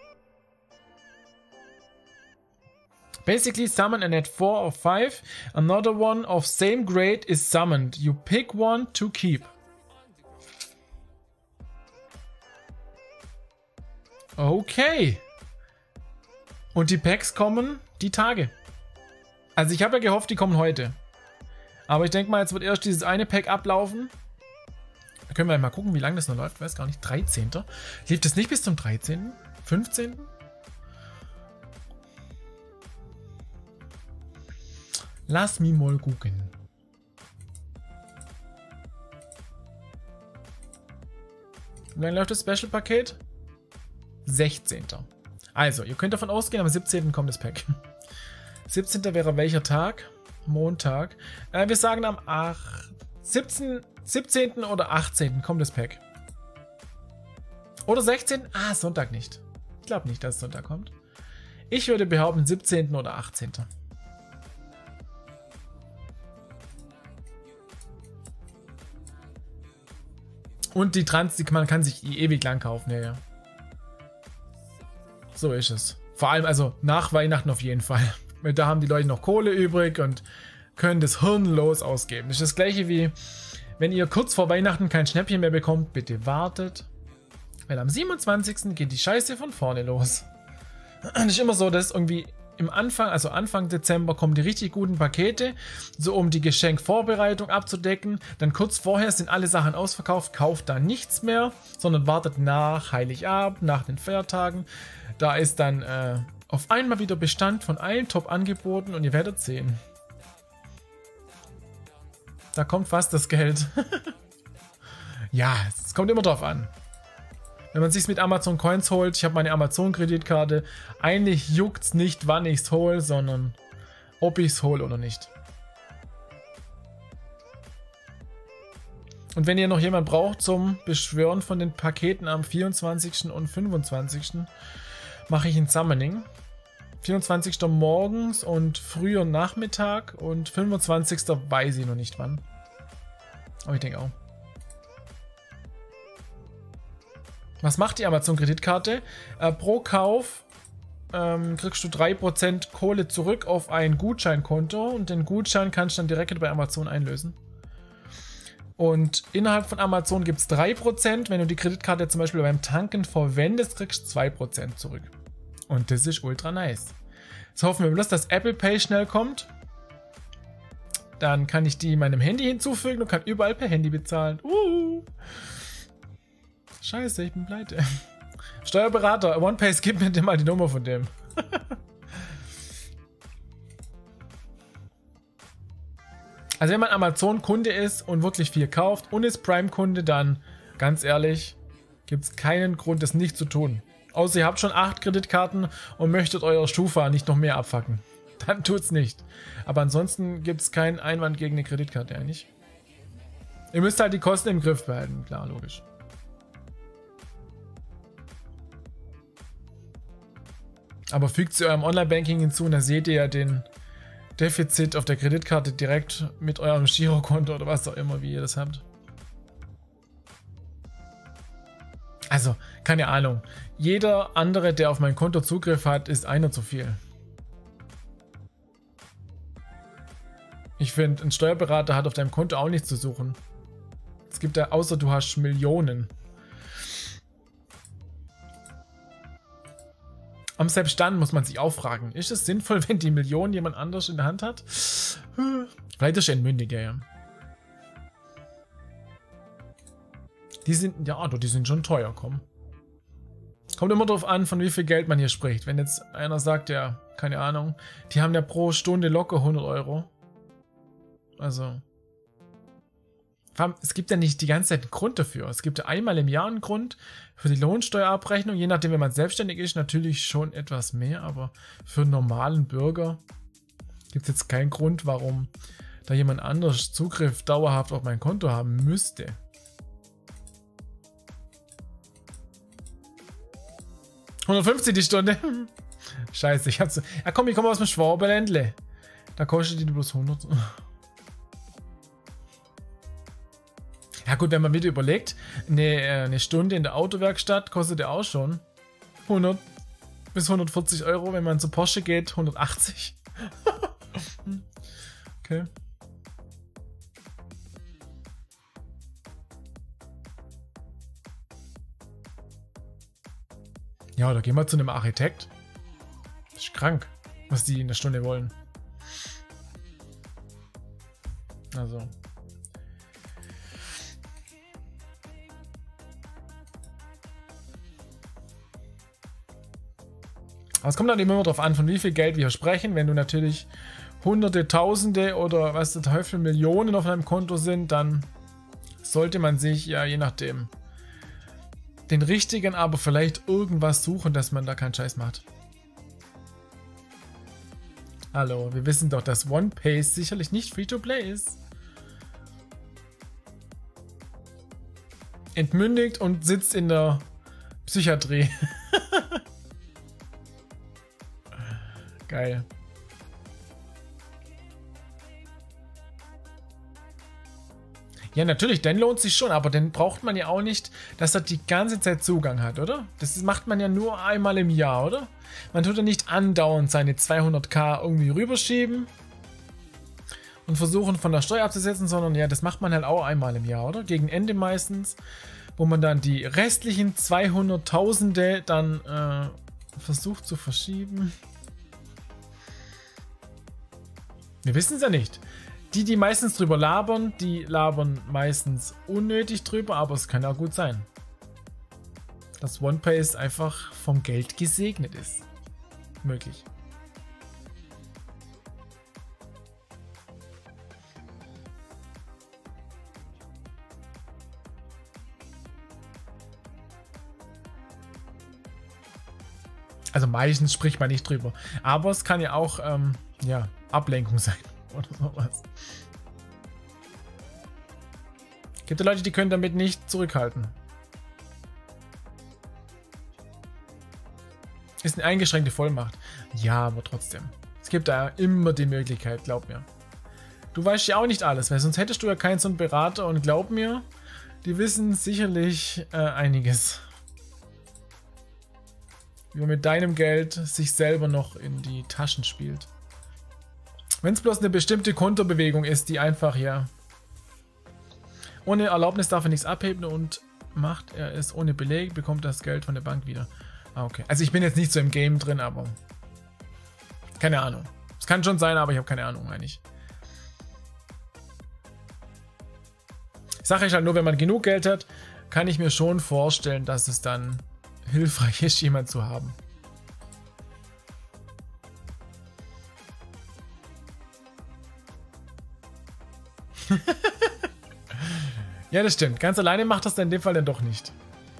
Basically, summon a net four or five. Another one of same grade is summoned. You pick one to keep. Okay. Und die Packs kommen die Tage. Also ich habe ja gehofft, die kommen heute. Aber ich denke mal, jetzt wird erst dieses eine Pack ablaufen. Da können wir mal gucken, wie lange das noch läuft. Ich weiß gar nicht. dreizehnten Lief das nicht bis zum dreizehnten? fünfzehnten? Lass mich mal gucken. Wie lange läuft das Special-Paket? sechzehnten Also, ihr könnt davon ausgehen, am siebzehnten kommt das Pack. siebzehnten wäre welcher Tag? Montag. Äh, wir sagen am siebzehnten oder achtzehnten kommt das Pack. Oder sechzehnten Ah, Sonntag nicht. Ich glaube nicht, dass es Sonntag kommt. Ich würde behaupten siebzehnten oder achtzehnten Und die Trans, die, man kann sich die ewig lang kaufen, ja, ja. So ist es. Vor allem, also nach Weihnachten auf jeden Fall. Weil da haben die Leute noch Kohle übrig und können das hirnlos ausgeben. Das ist das gleiche wie, wenn ihr kurz vor Weihnachten kein Schnäppchen mehr bekommt, bitte wartet. Weil am siebenundzwanzigsten geht die Scheiße von vorne los. Das ist immer so, dass irgendwie im Anfang, also Anfang Dezember, kommen die richtig guten Pakete, so um die Geschenkvorbereitung abzudecken. Dann kurz vorher sind alle Sachen ausverkauft, kauft da nichts mehr, sondern wartet nach Heiligabend, nach den Feiertagen. Da ist dann äh, auf einmal wieder Bestand von allen Top-Angeboten und ihr werdet sehen. Da kommt fast das Geld. Ja, es kommt immer drauf an. Wenn man sich's mit Amazon Coins holt, ich habe meine Amazon-Kreditkarte, eigentlich juckt's nicht, wann ich's hole, sondern ob ich's hole oder nicht. Und wenn ihr noch jemand braucht zum Beschwören von den Paketen am vierundzwanzigsten und fünfundzwanzigsten mache ich ein Summoning. vierundzwanzigsten morgens und früher Nachmittag und fünfundzwanzigsten weiß ich noch nicht wann. Aber ich denke auch. Was macht die Amazon-Kreditkarte? Äh, pro Kauf ähm, kriegst du drei Prozent Kohle zurück auf ein Gutscheinkonto und den Gutschein kannst du dann direkt bei Amazon einlösen. Und innerhalb von Amazon gibt es drei Prozent. Wenn du die Kreditkarte zum Beispiel beim Tanken verwendest, kriegst du zwei Prozent zurück. Und das ist ultra nice. Jetzt hoffen wir bloß, dass Apple Pay schnell kommt. Dann kann ich die meinem Handy hinzufügen und kann überall per Handy bezahlen. Uh. Scheiße, ich bin pleite. Steuerberater, OnePace, gib mir mal die Nummer von dem. Also wenn man Amazon-Kunde ist und wirklich viel kauft und ist Prime-Kunde, dann, ganz ehrlich, gibt es keinen Grund, das nicht zu tun. Außer ihr habt schon acht Kreditkarten und möchtet euer Schufa nicht noch mehr abfacken. Dann tut's nicht. Aber ansonsten gibt es keinen Einwand gegen eine Kreditkarte eigentlich. Ihr müsst halt die Kosten im Griff behalten, klar, logisch. Aber fügt sie eurem Online-Banking hinzu und dann seht ihr ja den Defizit auf der Kreditkarte direkt mit eurem Girokonto oder was auch immer, wie ihr das habt. Also, keine Ahnung. Jeder andere, der auf mein Konto Zugriff hat, ist einer zu viel. Ich finde, ein Steuerberater hat auf deinem Konto auch nichts zu suchen. Es gibt da, außer du hast Millionen. Aber selbst dann muss man sich auch fragen, ist es sinnvoll, wenn die Million jemand anders in der Hand hat? Vielleicht ist er entmündiger, ja. Die sind, ja, die sind schon teuer, komm. Kommt immer darauf an, von wie viel Geld man hier spricht. Wenn jetzt einer sagt, ja, keine Ahnung, die haben ja pro Stunde locker hundert Euro. Also, es gibt ja nicht die ganze Zeit einen Grund dafür. Es gibt ja einmal im Jahr einen Grund für die Lohnsteuerabrechnung. Je nachdem, wenn man selbstständig ist, natürlich schon etwas mehr. Aber für einen normalen Bürger gibt es jetzt keinen Grund, warum da jemand anders Zugriff dauerhaft auf mein Konto haben müsste. hundertfünfzig die Stunde. Scheiße, ich hab's. Ja komm, ich komme aus dem Schwaberländle. Da kostet die bloß hundert. Ja gut, wenn man wieder überlegt, eine, eine Stunde in der Autowerkstatt kostet ja auch schon hundert bis hundertvierzig Euro. Wenn man zu Porsche geht, hundertachtzig. Okay. Ja, oder gehen wir zu einem Architekt. Das ist krank, was die in der Stunde wollen. Also. Aber es kommt dann immer darauf an, von wie viel Geld wir sprechen. Wenn du natürlich Hunderte, Tausende oder was der Teufel Millionen auf deinem Konto sind, dann sollte man sich ja je nachdem den richtigen, aber vielleicht irgendwas suchen, dass man da keinen Scheiß macht. Hallo, wir wissen doch, dass OnePace sicherlich nicht Free-to-Play ist. Entmündigt und sitzt in der Psychiatrie. Geil. Ja, natürlich, dann lohnt sich schon, aber dann braucht man ja auch nicht, dass er die ganze Zeit Zugang hat, oder? Das macht man ja nur einmal im Jahr, oder? Man tut ja nicht andauernd seine zweihunderttausend irgendwie rüberschieben und versuchen von der Steuer abzusetzen, sondern ja, das macht man halt auch einmal im Jahr, oder? Gegen Ende meistens, wo man dann die restlichen zweihunderttausende dann äh, versucht zu verschieben. Wir wissen es ja nicht. Die, die meistens drüber labern, die labern meistens unnötig drüber, aber es kann auch gut sein, dass OnePace einfach vom Geld gesegnet ist. Möglich. Also meistens spricht man nicht drüber. Aber es kann ja auch ähm, ja, Ablenkung sein. Oder sowas. Gibt ja Leute, die können damit nicht zurückhalten. Ist eine eingeschränkte Vollmacht. Ja, aber trotzdem. Es gibt da immer die Möglichkeit, glaub mir. Du weißt ja auch nicht alles, weil sonst hättest du ja keinen so einen Berater und glaub mir, die wissen sicherlich äh, einiges. Wie man mit deinem Geld sich selber noch in die Taschen spielt. Wenn es bloß eine bestimmte Kontobewegung ist, die einfach, ja, ohne Erlaubnis darf er nichts abheben und macht er es ohne Beleg, bekommt das Geld von der Bank wieder. Ah, okay. Also ich bin jetzt nicht so im Game drin, aber keine Ahnung. Es kann schon sein, aber ich habe keine Ahnung eigentlich. Sache ist halt nur, wenn man genug Geld hat, kann ich mir schon vorstellen, dass es dann hilfreich ist, jemanden zu haben. Ja, das stimmt. Ganz alleine macht das in dem Fall dann doch nicht.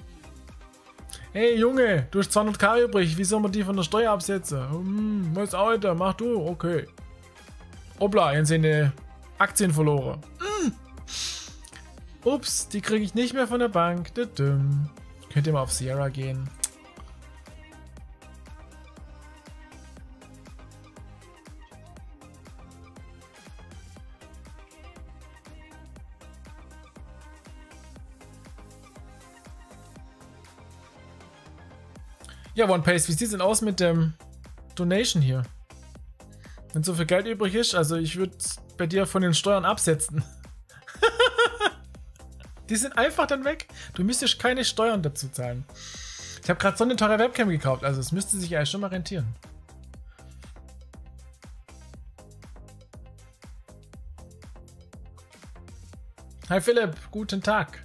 Hey Junge, du hast zweihunderttausend übrig. Wie soll man die von der Steuer absetzen? Hm, was Alter, mach du. Okay. Hoppla, jetzt sind die Aktien verloren. Hm. Ups, die kriege ich nicht mehr von der Bank. Könnt ihr mal auf Sierra gehen. Ja, OnePace, wie sieht es denn aus mit dem Donation hier? Wenn so viel Geld übrig ist, also ich würde bei dir von den Steuern absetzen. Die sind einfach dann weg. Du müsstest keine Steuern dazu zahlen. Ich habe gerade so eine teure Webcam gekauft, also es müsste sich eigentlich schon mal rentieren. Hi Philipp, guten Tag.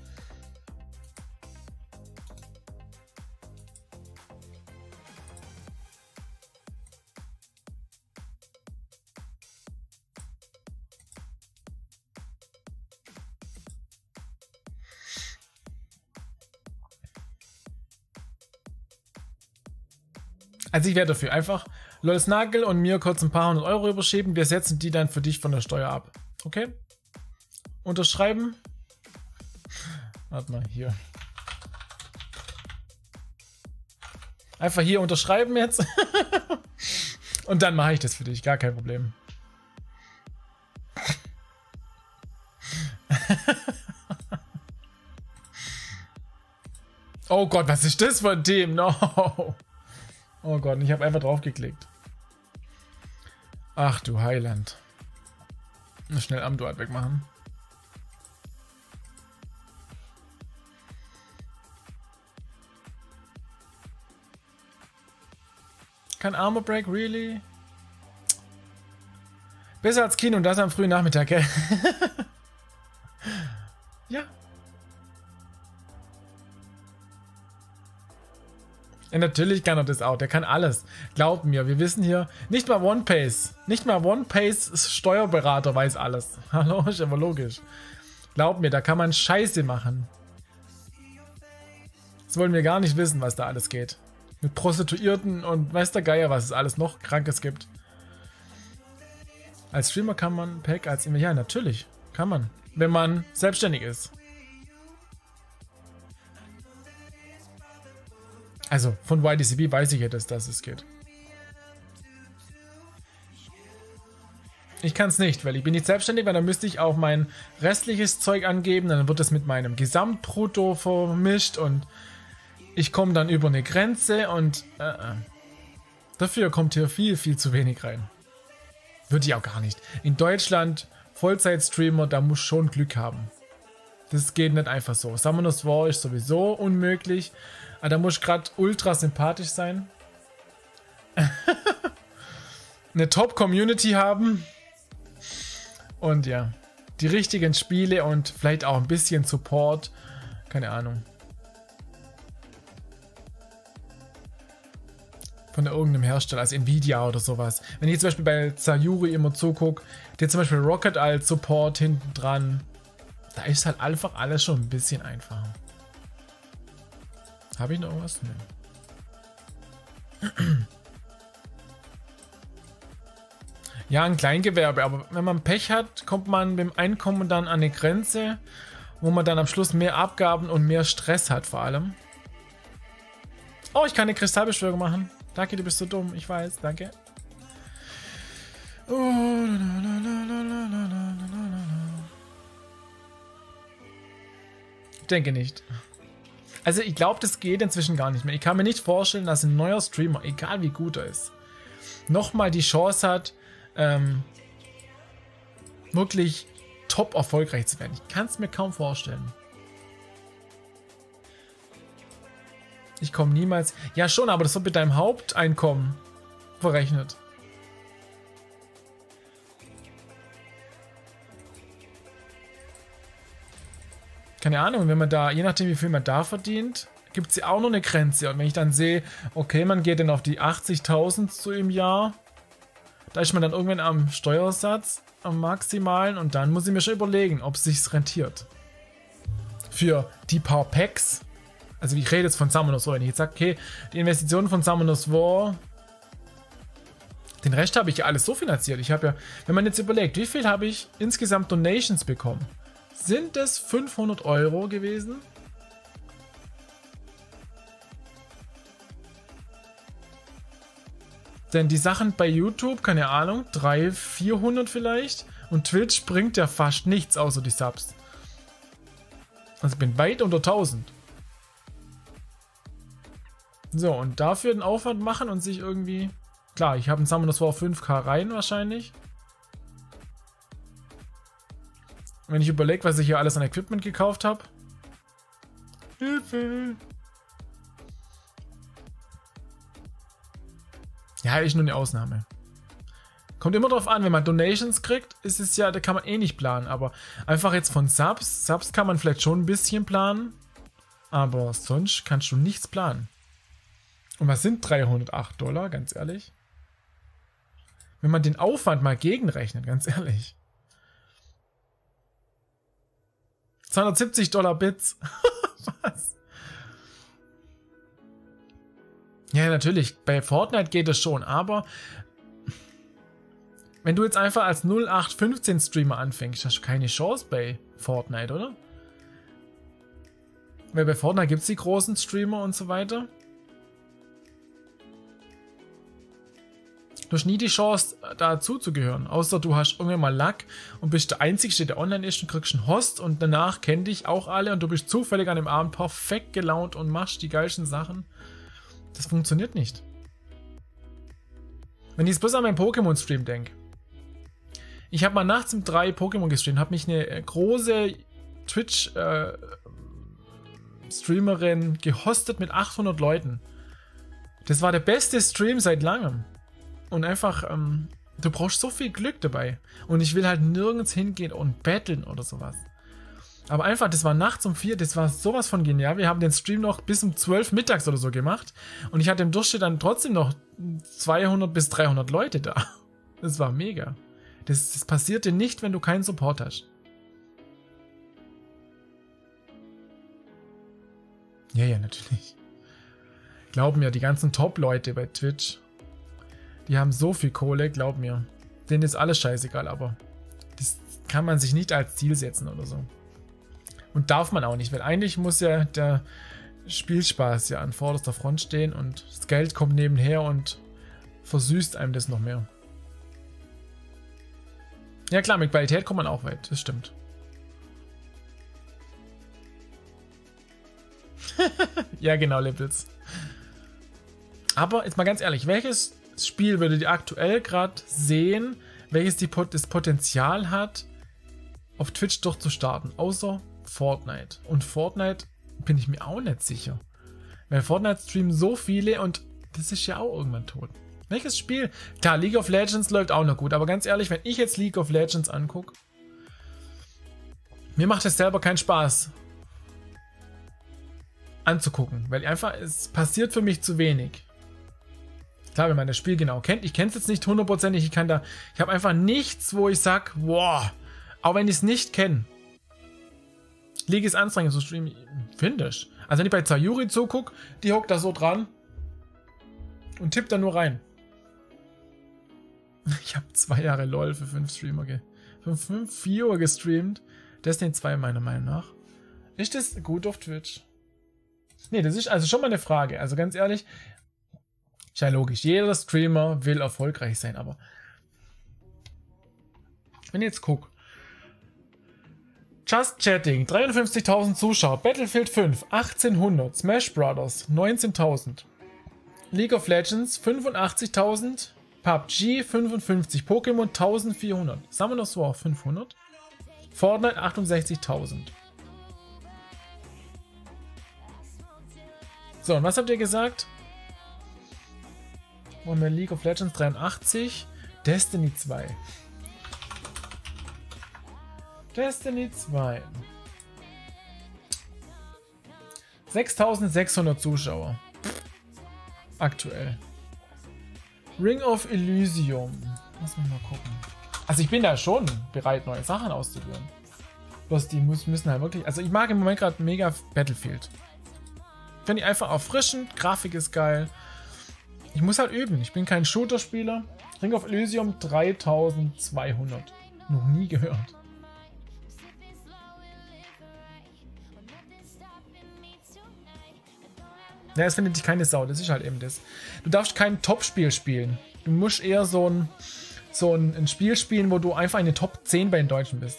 Also ich wäre dafür. Einfach Lols Nagel und mir kurz ein paar hundert Euro überschieben. Wir setzen die dann für dich von der Steuer ab. Okay? Unterschreiben. Warte mal, hier. Einfach hier unterschreiben jetzt. Und dann mache ich das für dich. Gar kein Problem. Oh Gott, was ist das von dem? No. Oh Gott, ich habe einfach drauf geklickt. Ach du Heiland. Schnell Amduat wegmachen. Kein Armor Break, really? Besser als Kino und das am frühen Nachmittag, gell? Ja. Ja, natürlich kann er das auch. Der kann alles. Glaubt mir, wir wissen hier, nicht mal OnePace. Nicht mal OnePace Steuerberater weiß alles. Hallo, ist aber logisch. Glaubt mir, da kann man Scheiße machen. Das wollen wir gar nicht wissen, was da alles geht. Mit Prostituierten und weiß der Geier, was es alles noch Krankes gibt. Als Streamer kann man Pack als immer. Ja, natürlich. Kann man. Wenn man selbstständig ist. Also, von Y D C B weiß ich ja, dass das es geht. Ich kann es nicht, weil ich bin nicht selbstständig, weil dann müsste ich auch mein restliches Zeug angeben, dann wird das mit meinem Gesamtbrutto vermischt und ich komme dann über eine Grenze und äh, äh. dafür kommt hier viel, viel zu wenig rein. Würde ich auch gar nicht. In Deutschland, Vollzeit-Streamer, da muss schon Glück haben. Das geht nicht einfach so. Summoners War ist sowieso unmöglich. Aber da muss ich gerade ultra sympathisch sein. Eine Top-Community haben. Und ja, die richtigen Spiele und vielleicht auch ein bisschen Support. Keine Ahnung. Von irgendeinem Hersteller, als Nvidia oder sowas. Wenn ich zum Beispiel bei Sayuri immer zugucke, der zum Beispiel Rocket als Support hinten dran. Da ist halt einfach alles schon ein bisschen einfacher. Habe ich noch irgendwas? Nee. Ja, ein Kleingewerbe, aber wenn man Pech hat, kommt man beim Einkommen dann an eine Grenze, wo man dann am Schluss mehr Abgaben und mehr Stress hat vor allem. Oh, ich kann eine Kristallbeschwörung machen. Danke, du bist so dumm. Ich weiß, danke. Oh, ich denke nicht. Also ich glaube, das geht inzwischen gar nicht mehr. Ich kann mir nicht vorstellen, dass ein neuer Streamer, egal wie gut er ist, nochmal die Chance hat, ähm, wirklich top erfolgreich zu werden. Ich kann es mir kaum vorstellen. Ich komme niemals... Ja schon, aber das wird mit deinem Haupteinkommen verrechnet. Keine Ahnung, wenn man da, je nachdem wie viel man da verdient, gibt es ja auch noch eine Grenze. Und wenn ich dann sehe, okay, man geht dann auf die achtzigtausend so im Jahr, da ist man dann irgendwann am Steuersatz, am maximalen, und dann muss ich mir schon überlegen, ob es sich rentiert. Für die paar Packs, also ich rede jetzt von Summoners War, wenn ich jetzt sage, okay, die Investitionen von Summoners War, den Rest habe ich ja alles so finanziert. Ich habe ja, wenn man jetzt überlegt, wie viel habe ich insgesamt Donations bekommen? Sind es fünfhundert Euro gewesen? Denn die Sachen bei YouTube, keine Ahnung, dreihundert, vierhundert vielleicht. Und Twitch bringt ja fast nichts außer die Subs. Also ich bin weit unter tausend. So, und dafür den Aufwand machen und sich irgendwie... Klar, ich habe ein Summoners War fünf K rein wahrscheinlich. Wenn ich überlege, was ich hier alles an Equipment gekauft habe. Hilfe! Ja, ist nur eine Ausnahme. Kommt immer drauf an, wenn man Donations kriegt, ist es ja, da kann man eh nicht planen. Aber einfach jetzt von Subs, Subs kann man vielleicht schon ein bisschen planen. Aber sonst kannst du nichts planen. Und was sind dreihundertacht Dollar, ganz ehrlich? Wenn man den Aufwand mal gegenrechnet, ganz ehrlich. zweihundertsiebzig Dollar Bits. Was? Ja, natürlich, bei Fortnite geht es schon, aber wenn du jetzt einfach als null acht fünfzehn Streamer anfängst, hast du keine Chance bei Fortnite, oder? Weil bei Fortnite gibt es die großen Streamer und so weiter. Du hast nie die Chance, dazu zu gehören. Außer du hast irgendwann mal Luck und bist der Einzige, der online ist und kriegst einen Host und danach kennen dich auch alle und du bist zufällig an dem Abend perfekt gelaunt und machst die geilsten Sachen. Das funktioniert nicht. Wenn ich jetzt bloß an meinen Pokémon-Stream denke. Ich habe mal nachts um drei Pokémon gestreamt, habe mich eine große Twitch-Streamerin äh, gehostet mit achthundert Leuten. Das war der beste Stream seit langem. Und einfach, ähm, du brauchst so viel Glück dabei. Und ich will halt nirgends hingehen und betteln oder sowas. Aber einfach, das war nachts um vier, das war sowas von genial. Wir haben den Stream noch bis um zwölf mittags oder so gemacht. Und ich hatte im Durchschnitt dann trotzdem noch zweihundert bis dreihundert Leute da. Das war mega. Das, das passierte nicht, wenn du keinen Support hast. Ja, ja, natürlich. Glaub mir, die ganzen Top-Leute bei Twitch, die haben so viel Kohle, glaub mir. Denen ist alles scheißegal, aber das kann man sich nicht als Ziel setzen oder so. Und darf man auch nicht, weil eigentlich muss ja der Spielspaß ja an vorderster Front stehen und das Geld kommt nebenher und versüßt einem das noch mehr. Ja klar, mit Qualität kommt man auch weit, das stimmt. Ja genau, Lippels. Aber jetzt mal ganz ehrlich, welches Spiel würdet ihr aktuell gerade sehen, welches die, das Potenzial hat, auf Twitch durchzustarten, außer Fortnite? Und Fortnite bin ich mir auch nicht sicher. Weil Fortnite streamen so viele und das ist ja auch irgendwann tot. Welches Spiel? Klar, League of Legends läuft auch noch gut, aber ganz ehrlich, wenn ich jetzt League of Legends angucke, mir macht es selber keinen Spaß anzugucken, weil einfach, es passiert für mich zu wenig. Klar, wenn man das Spiel genau kennt, ich kenne es jetzt nicht hundertprozentig, ich kann da, ich habe einfach nichts, wo ich sage, wow, auch wenn ich es nicht kenne. League ist anstrengend zu streamen, finde ich. Also wenn ich bei Sayuri zugucke, die hockt da so dran und tippt da nur rein. Ich habe zwei Jahre LOL für fünf Streamer, ge für fünf, vier Uhr gestreamt. Destiny zwei meiner Meinung nach. Ist das gut auf Twitch? Nee, das ist also schon mal eine Frage. Also ganz ehrlich, ist ja logisch. Jeder Streamer will erfolgreich sein, aber wenn ich jetzt gucke, Just Chatting, dreiundfünfzigtausend Zuschauer, Battlefield fünf, achtzehnhundert, Smash Brothers, neunzehntausend, League of Legends, fünfundachtzigtausend, P U B G, fünfundfünfzig, Pokémon, eintausendvierhundert, Summoners War, fünfhundert, Fortnite, achtundsechzigtausend. So, und was habt ihr gesagt? Und wir League of Legends dreiundachtzig, Destiny zwei. Destiny zwei. sechstausendsechshundert Zuschauer. Aktuell. Ring of Elysium. Lass mich mal gucken. Also ich bin da schon bereit, neue Sachen auszuprobieren. Bloß die müssen halt wirklich... Also ich mag im Moment gerade mega Battlefield. Finde ich einfach erfrischend. Grafik ist geil. Ich muss halt üben. Ich bin kein Shooter-Spieler. Ring of Elysium dreitausendzweihundert. Noch nie gehört. Ja, es findet dich keine Sau. Das ist halt eben das. Du darfst kein Top-Spiel spielen. Du musst eher so ein, so ein, ein Spiel spielen, wo du einfach in den Top zehn bei den Deutschen bist.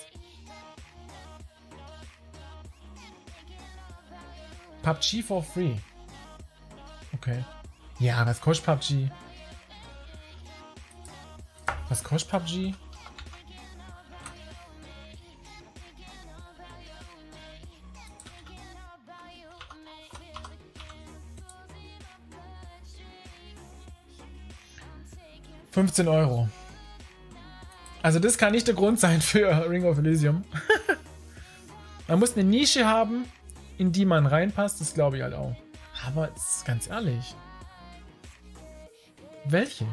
P U B G for free. Okay. Ja, was kostet P U B G? Was kostet P U B G? fünfzehn Euro. Also das kann nicht der Grund sein für Ring of Elysium. Man muss eine Nische haben, in die man reinpasst, das glaube ich halt auch. Aber jetzt, ganz ehrlich. Welche?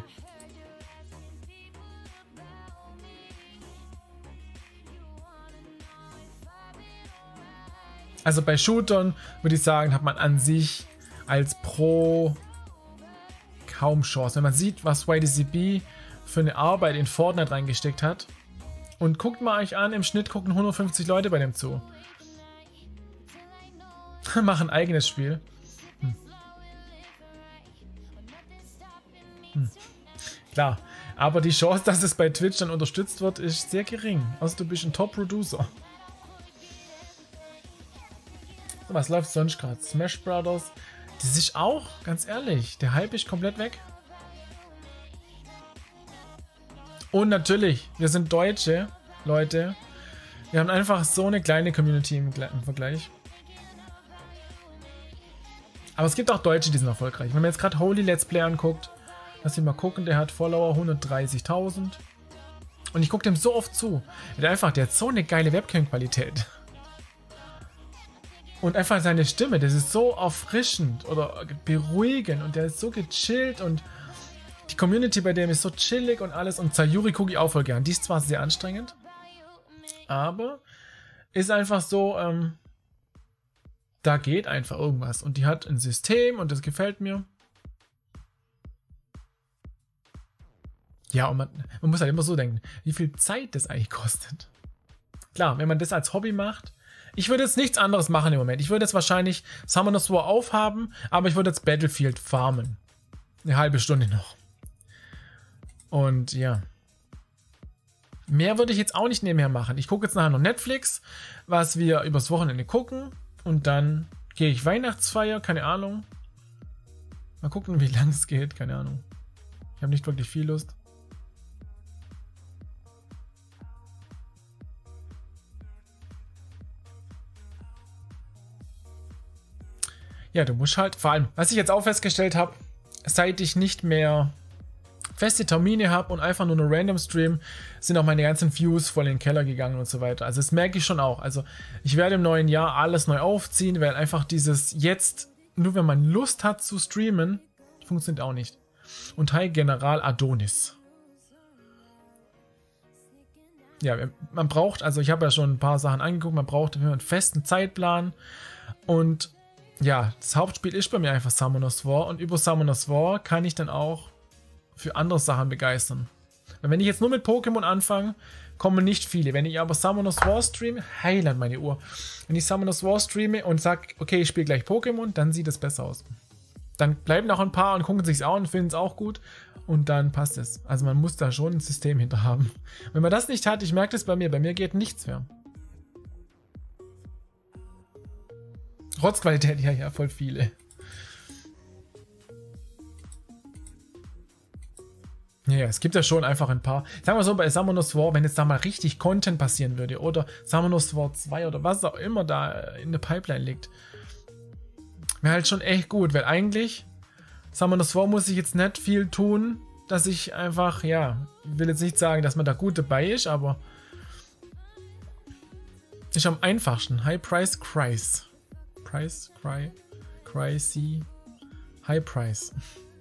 Also bei Shootern würde ich sagen, hat man an sich als Pro kaum Chance. Wenn man sieht, was Y D C B für eine Arbeit in Fortnite reingesteckt hat. Und guckt mal euch an, im Schnitt gucken hundertfünfzig Leute bei dem zu. Machen ein eigenes Spiel. Hm. Hm. Klar, aber die Chance, dass es bei Twitch dann unterstützt wird, ist sehr gering. Außer du bist ein Top-Producer. So, was läuft sonst gerade? Smash Brothers. Das ist auch, ganz ehrlich, der Hype ist komplett weg. Und natürlich, wir sind Deutsche, Leute. Wir haben einfach so eine kleine Community im, im Vergleich. Aber es gibt auch Deutsche, die sind erfolgreich. Wenn man jetzt gerade Holy Let's Play anguckt, lass mich mal gucken, der hat Follower hundertdreißigtausend. Und ich gucke dem so oft zu. Der, einfach, der hat so eine geile Webcam-Qualität. Und einfach seine Stimme, das ist so erfrischend oder beruhigend und der ist so gechillt und die Community bei dem ist so chillig und alles. Und Sayuri gucke ich auch voll gern. Die ist zwar sehr anstrengend, aber ist einfach so, ähm, da geht einfach irgendwas. Und die hat ein System und das gefällt mir. Ja, und man, man muss halt immer so denken, wie viel Zeit das eigentlich kostet. Klar, wenn man das als Hobby macht. Ich würde jetzt nichts anderes machen im Moment. Ich würde jetzt wahrscheinlich Summoners War aufhaben, aber ich würde jetzt Battlefield farmen. Eine halbe Stunde noch. Und ja. Mehr würde ich jetzt auch nicht nebenher machen. Ich gucke jetzt nachher noch Netflix, was wir übers Wochenende gucken. Und dann gehe ich Weihnachtsfeier, keine Ahnung. Mal gucken, wie lang es geht, keine Ahnung. Ich habe nicht wirklich viel Lust. Ja, du musst halt, vor allem, was ich jetzt auch festgestellt habe, seit ich nicht mehr feste Termine habe und einfach nur eine Random Stream, sind auch meine ganzen Views voll in den Keller gegangen und so weiter. Also das merke ich schon auch. Also ich werde im neuen Jahr alles neu aufziehen, weil einfach dieses jetzt, nur wenn man Lust hat zu streamen, funktioniert auch nicht. Und hi General Adonis. Ja, man braucht, also ich habe ja schon ein paar Sachen angeguckt, man braucht einen festen Zeitplan und ja, das Hauptspiel ist bei mir einfach Summoners War und über Summoners War kann ich dann auch für andere Sachen begeistern. Weil wenn ich jetzt nur mit Pokémon anfange, kommen nicht viele. Wenn ich aber Summoners War streame, heiland meine Uhr. Wenn ich Summoners War streame und sage, okay, ich spiele gleich Pokémon, dann sieht es besser aus. Dann bleiben noch ein paar und gucken sich's auch und finden es auch gut und dann passt es. Also man muss da schon ein System hinter haben. Wenn man das nicht hat, ich merke das bei mir, bei mir geht nichts mehr. Rotzqualität, ja, ja, voll viele. Ja, es gibt ja schon einfach ein paar. Sagen wir so, bei Summoners War, wenn jetzt da mal richtig Content passieren würde oder Summoners War zwei oder was auch immer da in der Pipeline liegt, wäre halt schon echt gut, weil eigentlich Summoners War muss ich jetzt nicht viel tun, dass ich einfach, ja, ich will jetzt nicht sagen, dass man da gut dabei ist, aber ist am einfachsten. High Price Price. Price, Cry, Cry, High Price.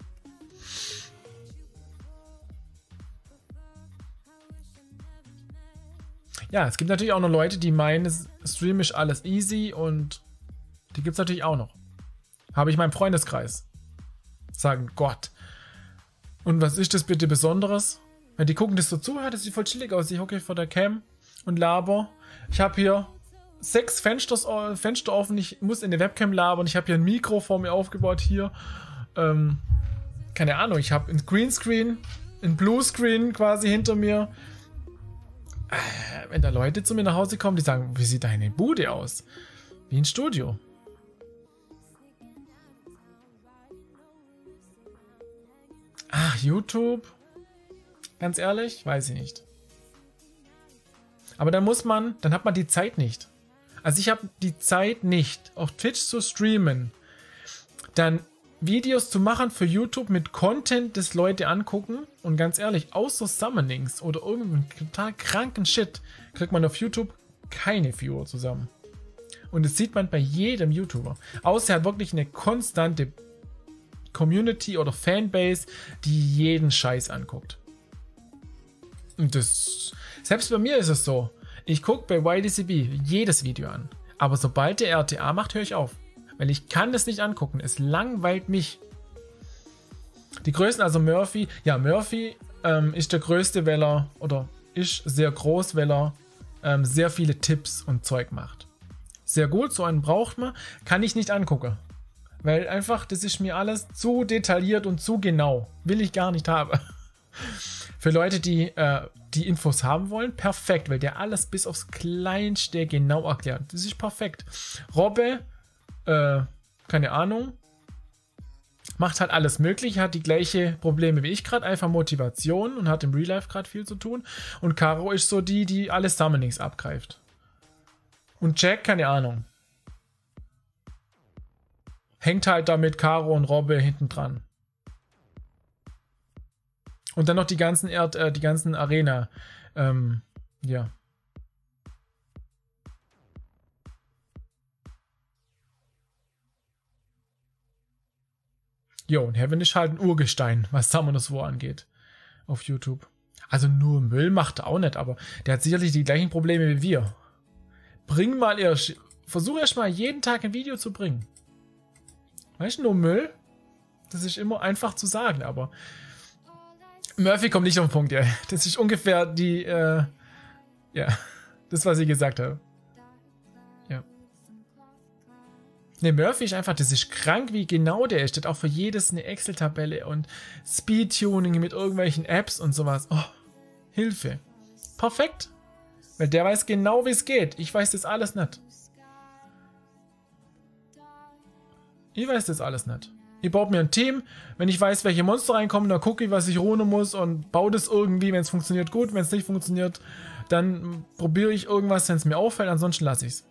Ja, es gibt natürlich auch noch Leute, die meinen, Stream ist alles easy und die gibt es natürlich auch noch. Habe ich meinen Freundeskreis. Sagen, Gott. Und was ist das bitte Besonderes? Wenn die gucken das so zu, ja, das sieht voll chillig aus. Ich hocke vor der Cam und laber. Ich habe hier sechs Fensters, Fenster offen, ich muss in der Webcam labern, ich habe hier ein Mikro vor mir aufgebaut hier. Ähm, keine Ahnung, ich habe ein Greenscreen, ein Bluescreen quasi hinter mir. Äh, wenn da Leute zu mir nach Hause kommen, die sagen, wie sieht deine Bude aus? Wie ein Studio. Ach, YouTube? Ganz ehrlich? Weiß ich nicht. Aber dann muss man, dann hat man die Zeit nicht. Also ich habe die Zeit nicht, auf Twitch zu streamen, dann Videos zu machen für YouTube mit Content, das Leute angucken. Und ganz ehrlich, außer Summonings oder irgendeinen total kranken Shit, kriegt man auf YouTube keine Viewer zusammen. Und das sieht man bei jedem YouTuber. Außer er hat wirklich eine konstante Community oder Fanbase, die jeden Scheiß anguckt. Und das, selbst bei mir ist es so. Ich gucke bei Y D C B jedes Video an. Aber sobald der R T A macht, höre ich auf. Weil ich kann das nicht angucken. Es langweilt mich. Die Größen, also Murphy. Ja, Murphy ähm, ist der größte, weil er, oder ist sehr groß, weil er ähm, sehr viele Tipps und Zeug macht. Sehr gut, so einen braucht man. Kann ich nicht angucken. Weil einfach, das ist mir alles zu detailliert und zu genau. Will ich gar nicht haben. Für Leute, die äh, die Infos haben wollen, perfekt, weil der alles bis aufs Kleinste genau erklärt. Das ist perfekt. Robbe, äh, keine Ahnung, macht halt alles möglich, hat die gleiche Probleme wie ich gerade, einfach Motivation und hat im Real Life gerade viel zu tun. Und Caro ist so die, die alle Summonings abgreift. Und Jack, keine Ahnung. Hängt halt da mit Caro und Robbe hinten dran. Und dann noch die ganzen Erd, äh, die ganzen Arena. Ähm, ja. Jo, und Heaven ist halt ein Urgestein, was Summoners War angeht. Auf YouTube. Also nur Müll macht er auch nicht, aber der hat sicherlich die gleichen Probleme wie wir. Bring mal erst. Versuch erst mal jeden Tag ein Video zu bringen. Weißt du, nur Müll? Das ist immer einfach zu sagen, aber Murphy kommt nicht auf den Punkt, ja. Das ist ungefähr die, äh, ja, das, was ich gesagt habe. Ja. Ne, Murphy ist einfach, das ist krank, wie genau der ist. Der hat auch für jedes eine Excel-Tabelle und Speedtuning mit irgendwelchen Apps und sowas. Oh, Hilfe. Perfekt. Weil der weiß genau, wie es geht. Ich weiß das alles nicht. Ich weiß das alles nicht. Ich baue mir ein Team, wenn ich weiß, welche Monster reinkommen, dann gucke ich, was ich runen muss und baue das irgendwie, wenn es funktioniert, gut, wenn es nicht funktioniert, dann probiere ich irgendwas, wenn es mir auffällt, ansonsten lasse ich es.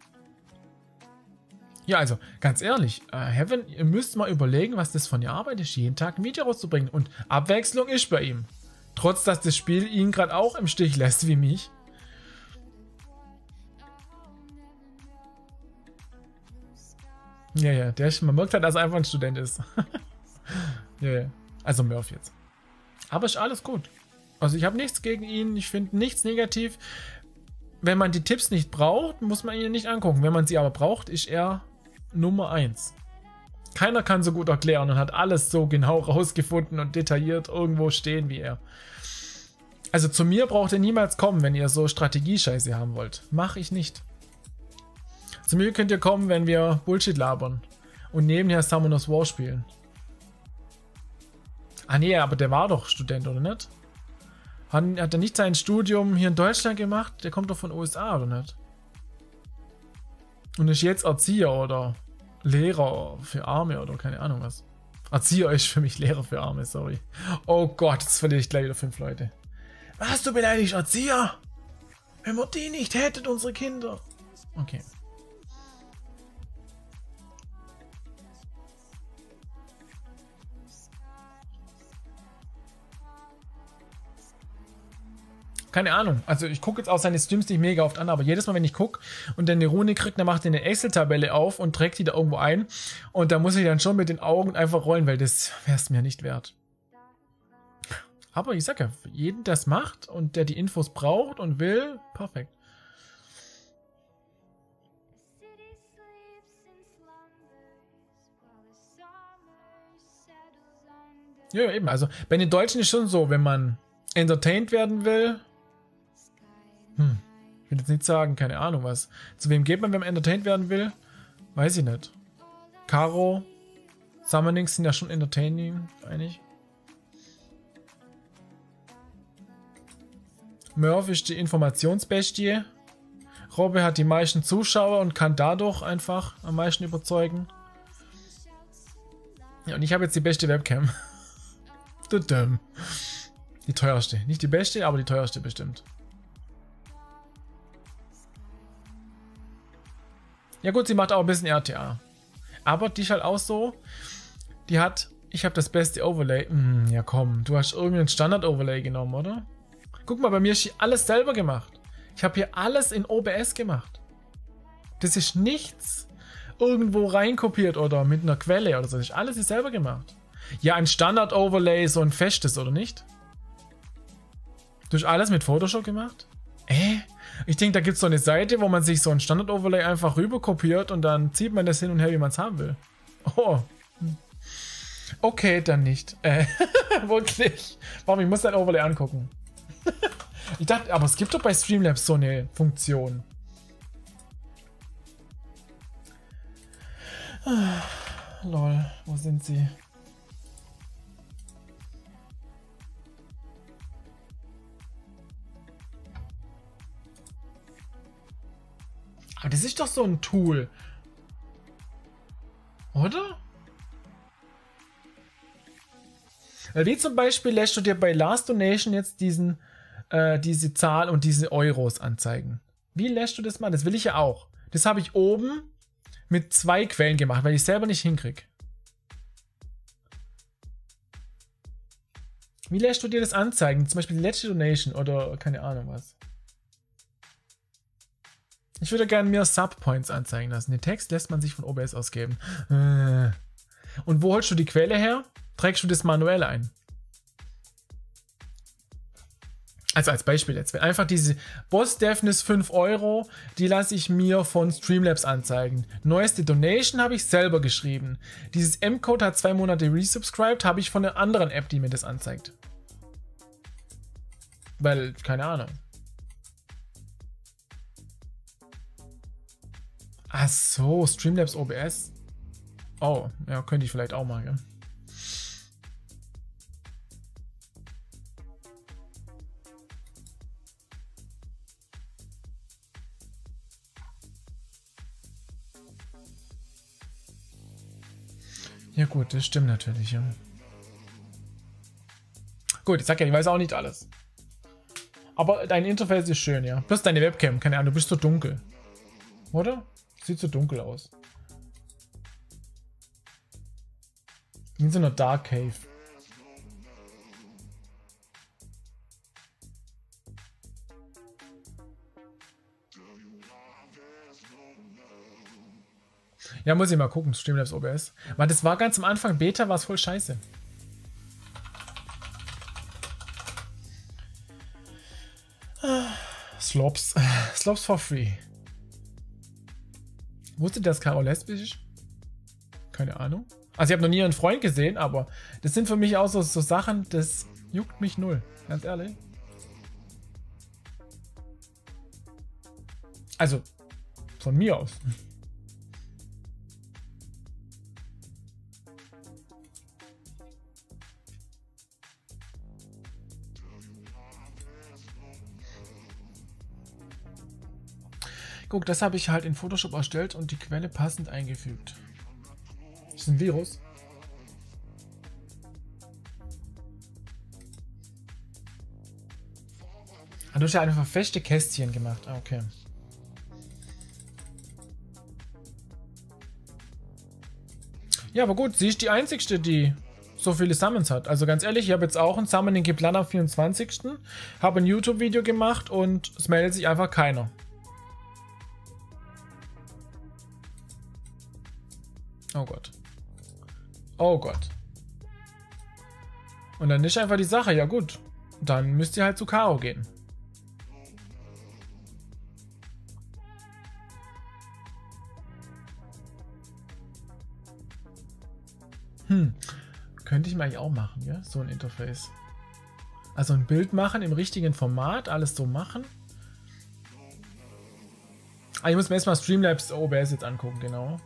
Ja, also, ganz ehrlich, äh, Heaven, ihr müsst mal überlegen, was das von der Arbeit ist, jeden Tag ein Video rauszubringen. Und Abwechslung ist bei ihm. Trotz, dass das Spiel ihn gerade auch im Stich lässt, wie mich. Ja, ja, der ist, man merkt halt, dass er einfach ein Student ist. Ja, ja. Also Murph jetzt. Aber ist alles gut. Also ich habe nichts gegen ihn, ich finde nichts negativ. Wenn man die Tipps nicht braucht, muss man ihn nicht angucken. Wenn man sie aber braucht, ist er Nummer eins. Keiner kann so gut erklären und hat alles so genau rausgefunden und detailliert irgendwo stehen wie er. Also zu mir braucht ihr niemals kommen, wenn ihr so Strategiescheiße haben wollt. Mach ich nicht. Zu mir könnt ihr kommen, wenn wir Bullshit labern und nebenher Summoners War spielen. Ah nee, aber der war doch Student, oder nicht? Hat, hat er nicht sein Studium hier in Deutschland gemacht? Der kommt doch von U S A, oder nicht? Und ist jetzt Erzieher oder Lehrer für Arme oder keine Ahnung was. Erzieher ist für mich Lehrer für Arme, sorry. Oh Gott, jetzt verliere ich gleich wieder fünf Leute. Was, du beleidigst Erzieher? Wenn wir die nicht hätten, unsere Kinder. Okay. Keine Ahnung. Also ich gucke jetzt auch seine Streams nicht mega oft an, aber jedes Mal, wenn ich gucke und dann eine Rune kriege, dann macht er eine Excel-Tabelle auf und trägt die da irgendwo ein. Und da muss ich dann schon mit den Augen einfach rollen, weil das wäre es mir nicht wert. Aber ich sag ja, für jeden, der es macht und der die Infos braucht und will, perfekt. Ja, eben. Also bei den Deutschen ist schon so, wenn man entertained werden will. Hm, ich will jetzt nicht sagen, keine Ahnung was. Zu wem geht man, wenn man entertained werden will? Weiß ich nicht. Caro, Summonings sind ja schon entertaining, eigentlich. Murph ist die Informationsbestie. Robbe hat die meisten Zuschauer und kann dadurch einfach am meisten überzeugen. Ja, und ich habe jetzt die beste Webcam. Die teuerste. Nicht die beste, aber die teuerste bestimmt. Ja gut, sie macht auch ein bisschen R T A. Aber die ist halt auch so, die hat, ich habe das beste Overlay. Hm, ja komm, du hast irgendein Standard-Overlay genommen, oder? Guck mal, bei mir ist hier alles selber gemacht. Ich habe hier alles in O B S gemacht. Das ist nichts irgendwo reinkopiert oder mit einer Quelle oder so. Das ist alles hier selber gemacht. Ja, ein Standard-Overlay, so ein festes, oder nicht? Du hast alles mit Photoshop gemacht? Äh? Ich denke, da gibt es so eine Seite, wo man sich so ein Standard-Overlay einfach rüber kopiert und dann zieht man das hin und her, wie man es haben will. Oh. Okay, dann nicht. Äh, wirklich. Warum? Ich muss dein Overlay angucken. Ich dachte, aber es gibt doch bei Streamlabs so eine Funktion. Ah, lol, wo sind sie? Aber das ist doch so ein Tool. Oder? Wie zum Beispiel lässt du dir bei Last Donation jetzt diesen, äh, diese Zahl und diese Euros anzeigen. Wie lässt du das mal? Das will ich ja auch. Das habe ich oben mit zwei Quellen gemacht, weil ich selber nicht hinkriege. Wie lässt du dir das anzeigen? Zum Beispiel die letzte Donation oder keine Ahnung was. Ich würde gerne mir Subpoints anzeigen lassen. Den Text lässt man sich von O B S ausgeben. Und wo holst du die Quelle her? Trägst du das manuell ein? Also als Beispiel jetzt. Einfach diese Boss Deafness fünf Euro, die lasse ich mir von Streamlabs anzeigen. Neueste Donation habe ich selber geschrieben. Dieses M-Code hat zwei Monate resubscribed, habe ich von einer anderen App, die mir das anzeigt. Weil, keine Ahnung. Ach so, Streamlabs O B S. Oh, ja, könnte ich vielleicht auch mal, ja. Ja gut, das stimmt natürlich, ja. Gut, ich sag ja, ich weiß auch nicht alles. Aber dein Interface ist schön, ja. Plus deine Webcam, keine Ahnung, du bist so dunkel. Oder? Sieht so dunkel aus. Wie in so einer Dark Cave. Ja, muss ich mal gucken, Streamlabs O B S. Weil das war ganz am Anfang Beta, war es voll scheiße. Slops. Slops for free. Wusstet ihr, dass Caro lesbisch ist? Keine Ahnung. Also ich habe noch nie einen Freund gesehen, aber das sind für mich auch so, so Sachen, das juckt mich null. Ganz ehrlich. Also, von mir aus. Guck, das habe ich halt in Photoshop erstellt und die Quelle passend eingefügt. Das ist ein Virus. Ah, du hast ja einfach feste Kästchen gemacht. Ah, okay. Ja, aber gut, sie ist die einzigste, die so viele Summons hat. Also ganz ehrlich, ich habe jetzt auch ein Summoning geplant am vierundzwanzigsten Habe ein YouTube-Video gemacht und es meldet sich einfach keiner. Oh Gott. Oh Gott. Und dann ist einfach die Sache, ja gut. Dann müsst ihr halt zu Caro gehen. Hm. Könnte ich mir eigentlich auch machen, ja? So ein Interface. Also ein Bild machen im richtigen Format, alles so machen. Ah, ich muss mir erstmal Streamlabs O B S jetzt angucken, genau.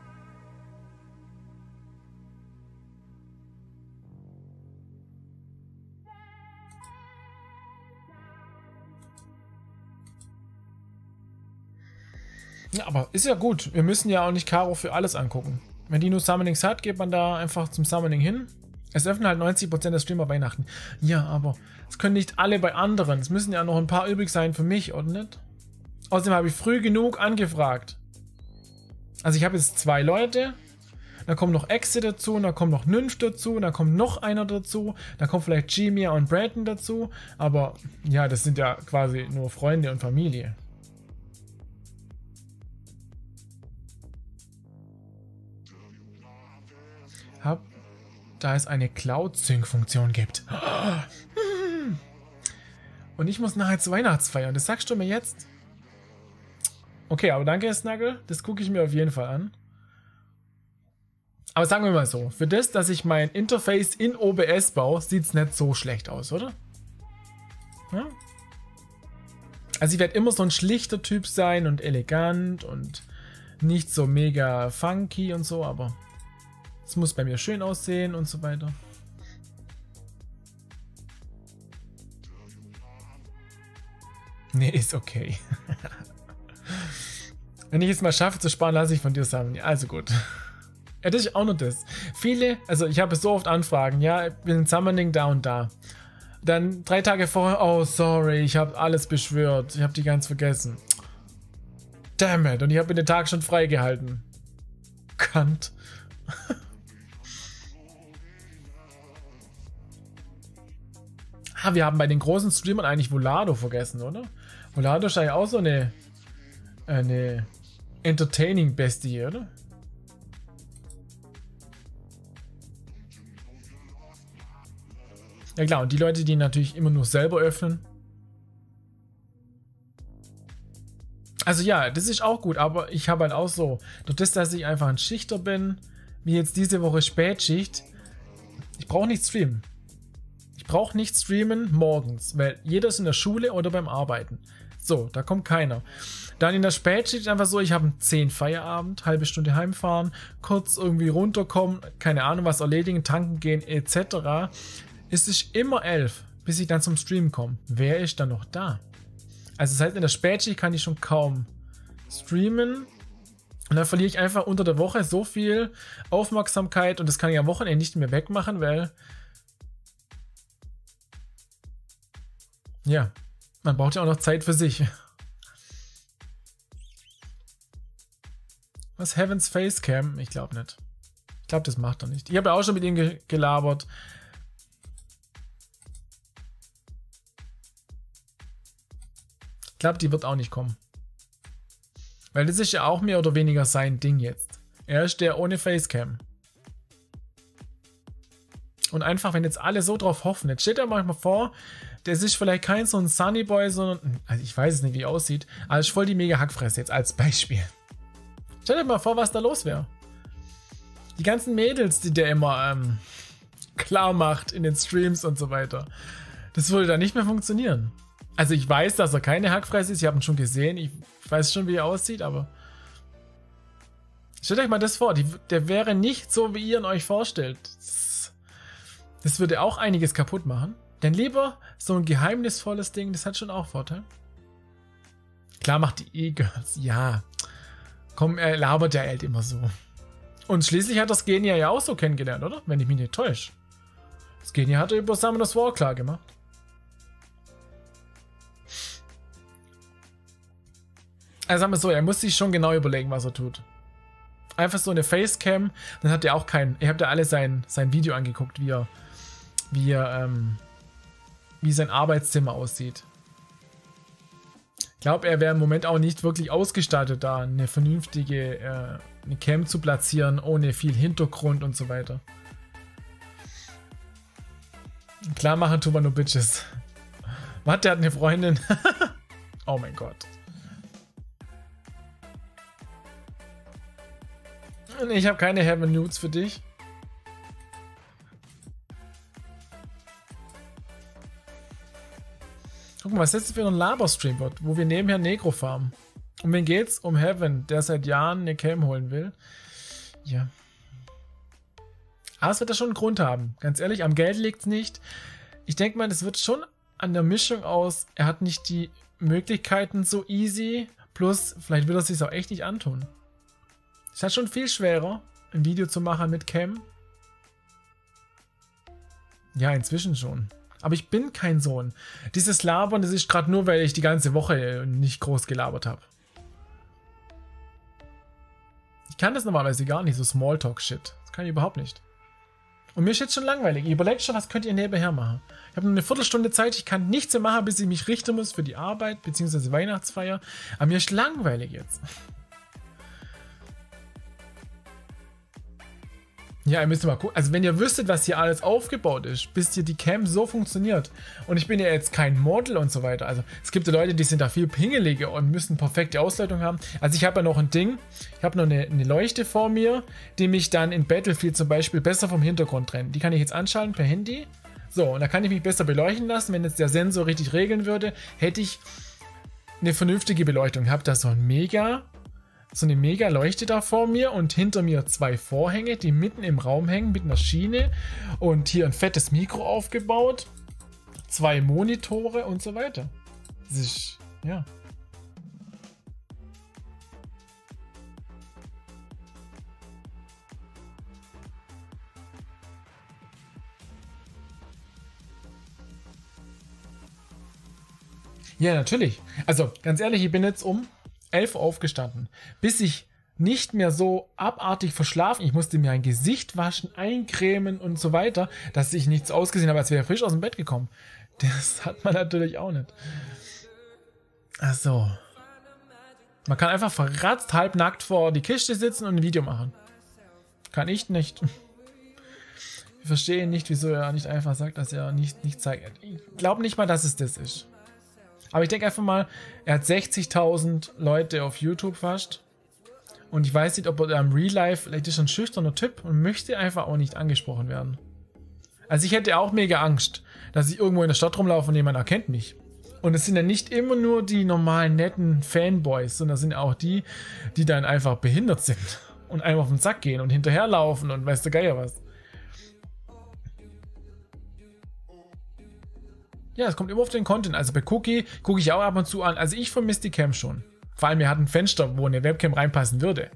Ja, aber ist ja gut. Wir müssen ja auch nicht Caro für alles angucken. Wenn die nur Summonings hat, geht man da einfach zum Summoning hin. Es öffnen halt neunzig Prozent der Streamer Weihnachten. Ja, aber es können nicht alle bei anderen. Es müssen ja noch ein paar übrig sein für mich, oder nicht? Außerdem habe ich früh genug angefragt. Also ich habe jetzt zwei Leute. Dann kommen noch Exe dazu. Und dann kommt noch Nymph dazu. Und dann kommt noch einer dazu. Dann kommt vielleicht G-Mia und Brandon dazu. Aber ja, das sind ja quasi nur Freunde und Familie. Hab, da es eine Cloud-Sync-Funktion gibt. Und ich muss nachher zur Weihnachtsfeier. Das sagst du mir jetzt? Okay, aber danke, Snuggle. Das gucke ich mir auf jeden Fall an. Aber sagen wir mal so, für das, dass ich mein Interface in O B S baue, sieht es nicht so schlecht aus, oder? Ja? Also ich werde immer so ein schlichter Typ sein und elegant und nicht so mega funky und so, aber es muss bei mir schön aussehen und so weiter. Nee, ist okay. Wenn ich es mal schaffe zu sparen, lasse ich von dir sagen. Also gut. Ja, das ist auch noch das. Viele, also ich habe so oft Anfragen, ja, ich bin in Summoning da und da. Dann drei Tage vorher, oh sorry, ich habe alles beschwört, ich habe die ganz vergessen. Damn it, und ich habe mir den Tag schon freigehalten. Kant. Ah, wir haben bei den großen Streamern eigentlich Volado vergessen, oder? Volado ist eigentlich auch so eine, eine Entertaining-Bestie, oder? Ja klar, und die Leute, die natürlich immer nur selber öffnen. Also ja, das ist auch gut, aber ich habe halt auch so, durch das, dass ich einfach ein Schichter bin, wie jetzt diese Woche Spätschicht, ich brauche nicht streamen. Ich brauche nicht streamen morgens, weil jeder ist in der Schule oder beim Arbeiten. So, da kommt keiner. Dann in der Spätschicht einfach so, ich habe um zehn Feierabend, halbe Stunde heimfahren, kurz irgendwie runterkommen, keine Ahnung was erledigen, tanken gehen et cetera. Es ist immer elf, bis ich dann zum Stream komme. Wer ist dann noch da? Also das heißt, in der Spätschicht kann ich schon kaum streamen. Und dann verliere ich einfach unter der Woche so viel Aufmerksamkeit und das kann ich am Wochenende nicht mehr wegmachen, weil ja, man braucht ja auch noch Zeit für sich. Was, Heavens Facecam? Ich glaube nicht. Ich glaube, das macht er nicht. Ich habe ja auch schon mit ihm ge gelabert. Ich glaube, die wird auch nicht kommen. Weil das ist ja auch mehr oder weniger sein Ding jetzt. Er ist der ohne Facecam. Und einfach, wenn jetzt alle so drauf hoffen, jetzt steht er manchmal vor, das ist vielleicht kein so ein Sunny Boy, sondern, also ich weiß es nicht, wie er aussieht, aber ist voll die mega Hackfresse jetzt als Beispiel. Stell dir mal vor, was da los wäre. Die ganzen Mädels, die der immer ähm, klar macht in den Streams und so weiter. Das würde dann nicht mehr funktionieren. Also ich weiß, dass er keine Hackfresse ist, ich habe ihn schon gesehen, ich weiß schon, wie er aussieht, aber stellt euch mal das vor, die, der wäre nicht so, wie ihr ihn euch vorstellt. Das, das würde auch einiges kaputt machen. Denn lieber so ein geheimnisvolles Ding, das hat schon auch Vorteil. Klar macht die E-Girls, ja. Komm, er labert ja halt immer so. Und schließlich hat das Genia ja auch so kennengelernt, oder? Wenn ich mich nicht täusche. Das Genia hat er über Summoners War klar gemacht. Also sagen wir so, er muss sich schon genau überlegen, was er tut. Einfach so eine Facecam, dann hat er auch keinen. Ihr habt ja alle sein, sein Video angeguckt, wie er, wie er, ähm, wie sein Arbeitszimmer aussieht. Ich glaube, er wäre im Moment auch nicht wirklich ausgestattet, da eine vernünftige äh, eine Cam zu platzieren, ohne viel Hintergrund und so weiter. Klar machen tun wir nur Bitches. Was, der hat eine Freundin? Oh mein Gott. Ich habe keine Heaven Nudes für dich. Guck mal, was das für ein Laberstream wird, wo wir nebenher Negro farmen. Um wen geht's? Um Heaven, der seit Jahren eine Cam holen will. Ja. Aber es wird da schon einen Grund haben. Ganz ehrlich, am Geld liegt's nicht. Ich denke mal, es wird schon an der Mischung aus, er hat nicht die Möglichkeiten so easy, plus vielleicht will er es sich auch echt nicht antun. Es ist halt schon viel schwerer, ein Video zu machen mit Cam. Ja, inzwischen schon. Aber ich bin kein Sohn. Dieses Labern, das ist gerade nur, weil ich die ganze Woche nicht groß gelabert habe. Ich kann das normalerweise gar nicht, so Smalltalk-Shit. Das kann ich überhaupt nicht. Und mir ist jetzt schon langweilig. Ich überlege schon, was könnt ihr nebenher machen. Ich habe nur eine Viertelstunde Zeit, ich kann nichts mehr machen, bis ich mich richten muss für die Arbeit, beziehungsweise Weihnachtsfeier. Aber mir ist langweilig jetzt. Ja, ihr müsst mal gucken. Also wenn ihr wüsstet, was hier alles aufgebaut ist, bis hier die Cam so funktioniert. Und ich bin ja jetzt kein Model und so weiter. Also es gibt ja Leute, die sind da viel pingeliger und müssen perfekte Ausleitung haben. Also ich habe ja noch ein Ding. Ich habe noch eine, eine Leuchte vor mir, die mich dann in Battlefield zum Beispiel besser vom Hintergrund trennt. Die kann ich jetzt anschalten per Handy. So, und da kann ich mich besser beleuchten lassen. Wenn jetzt der Sensor richtig regeln würde, hätte ich eine vernünftige Beleuchtung. Ich habe da so ein mega... so eine mega Leuchte da vor mir und hinter mir zwei Vorhänge, die mitten im Raum hängen mit einer Schiene und hier ein fettes Mikro aufgebaut, zwei Monitore und so weiter. Das ist, ja. Ja, natürlich. Also, ganz ehrlich, ich bin jetzt um elf Uhr aufgestanden, bis ich nicht mehr so abartig verschlafen. Ich musste mir ein Gesicht waschen, eincremen und so weiter, dass ich nichts ausgesehen habe, als wäre ich frisch aus dem Bett gekommen. Das hat man natürlich auch nicht. Ach so. Man kann einfach verratzt halbnackt vor die Kiste sitzen und ein Video machen. Kann ich nicht. Ich verstehe nicht, wieso er nicht einfach sagt, dass er nicht, nicht zeigt. Ich glaube nicht mal, dass es das ist. Aber ich denke einfach mal, er hat sechzigtausend Leute auf YouTube fast. Und ich weiß nicht, ob er im Real Life, vielleicht ist er ein schüchterner Typ und möchte einfach auch nicht angesprochen werden. Also ich hätte auch mega Angst, dass ich irgendwo in der Stadt rumlaufe und jemand erkennt mich. Und es sind ja nicht immer nur die normalen, netten Fanboys, sondern es sind auch die, die dann einfach behindert sind und einem auf den Sack gehen und hinterherlaufen und weiß der Geier was. Ja, es kommt immer auf den Content. Also bei Cookie gucke ich auch ab und zu an. Also ich vermisse die Cam schon. Vor allem, er hat ein Fenster, wo eine Webcam reinpassen würde.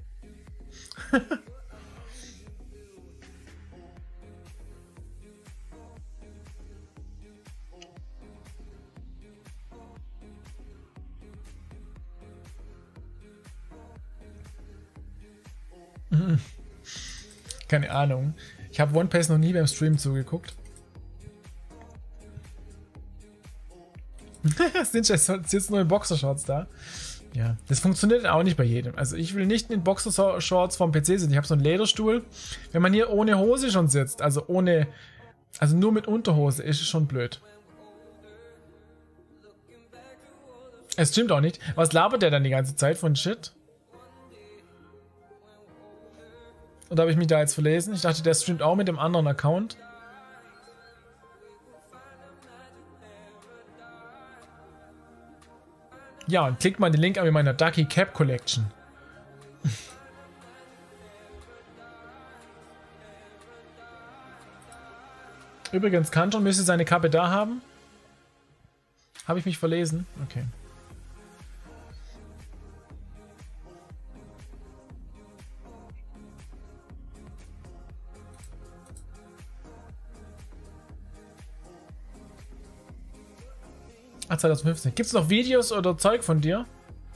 Keine Ahnung. Ich habe One Piece noch nie beim Stream zugeguckt. Sind jetzt nur in Boxershorts da. Ja, das funktioniert auch nicht bei jedem. Also ich will nicht in Boxershorts vom P C sitzen. Ich habe so einen Lederstuhl. Wenn man hier ohne Hose schon sitzt, also ohne, also nur mit Unterhose, ist es schon blöd. Es stimmt auch nicht. Was labert der dann die ganze Zeit von Shit? Oder habe ich mich da jetzt verlesen? Ich dachte, der streamt auch mit dem anderen Account. Ja, und klickt mal den Link an in meiner Ducky Cap Collection. Übrigens, Kanton müsste seine Kappe da haben. Habe ich mich verlesen? Okay. Ah, zwanzig fünfzehn. Gibt es noch Videos oder Zeug von dir?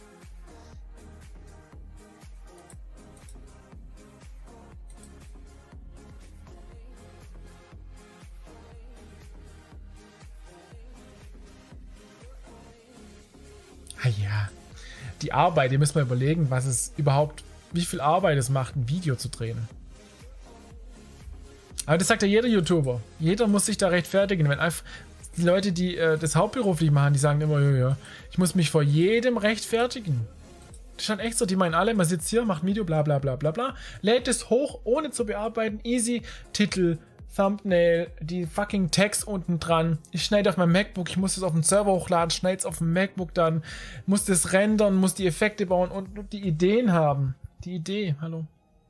Ah ja. Die Arbeit, ihr müsst mal überlegen, was es überhaupt, wie viel Arbeit es macht, ein Video zu drehen. Aber das sagt ja jeder YouTuber. Jeder muss sich da rechtfertigen, wenn einfach die Leute, die äh, das hauptberuflich machen, die sagen immer, ja, ja, ich muss mich vor jedem rechtfertigen. Das ist halt echt so, die meinen alle, man sitzt hier, macht ein Video, bla bla bla bla bla, lädt es hoch, ohne zu bearbeiten, easy, Titel, Thumbnail, die fucking Tags unten dran. Ich schneide auf meinem MacBook, ich muss das auf den Server hochladen, schneide es auf dem MacBook dann, muss das rendern, muss die Effekte bauen und, und die Ideen haben. Die Idee, hallo.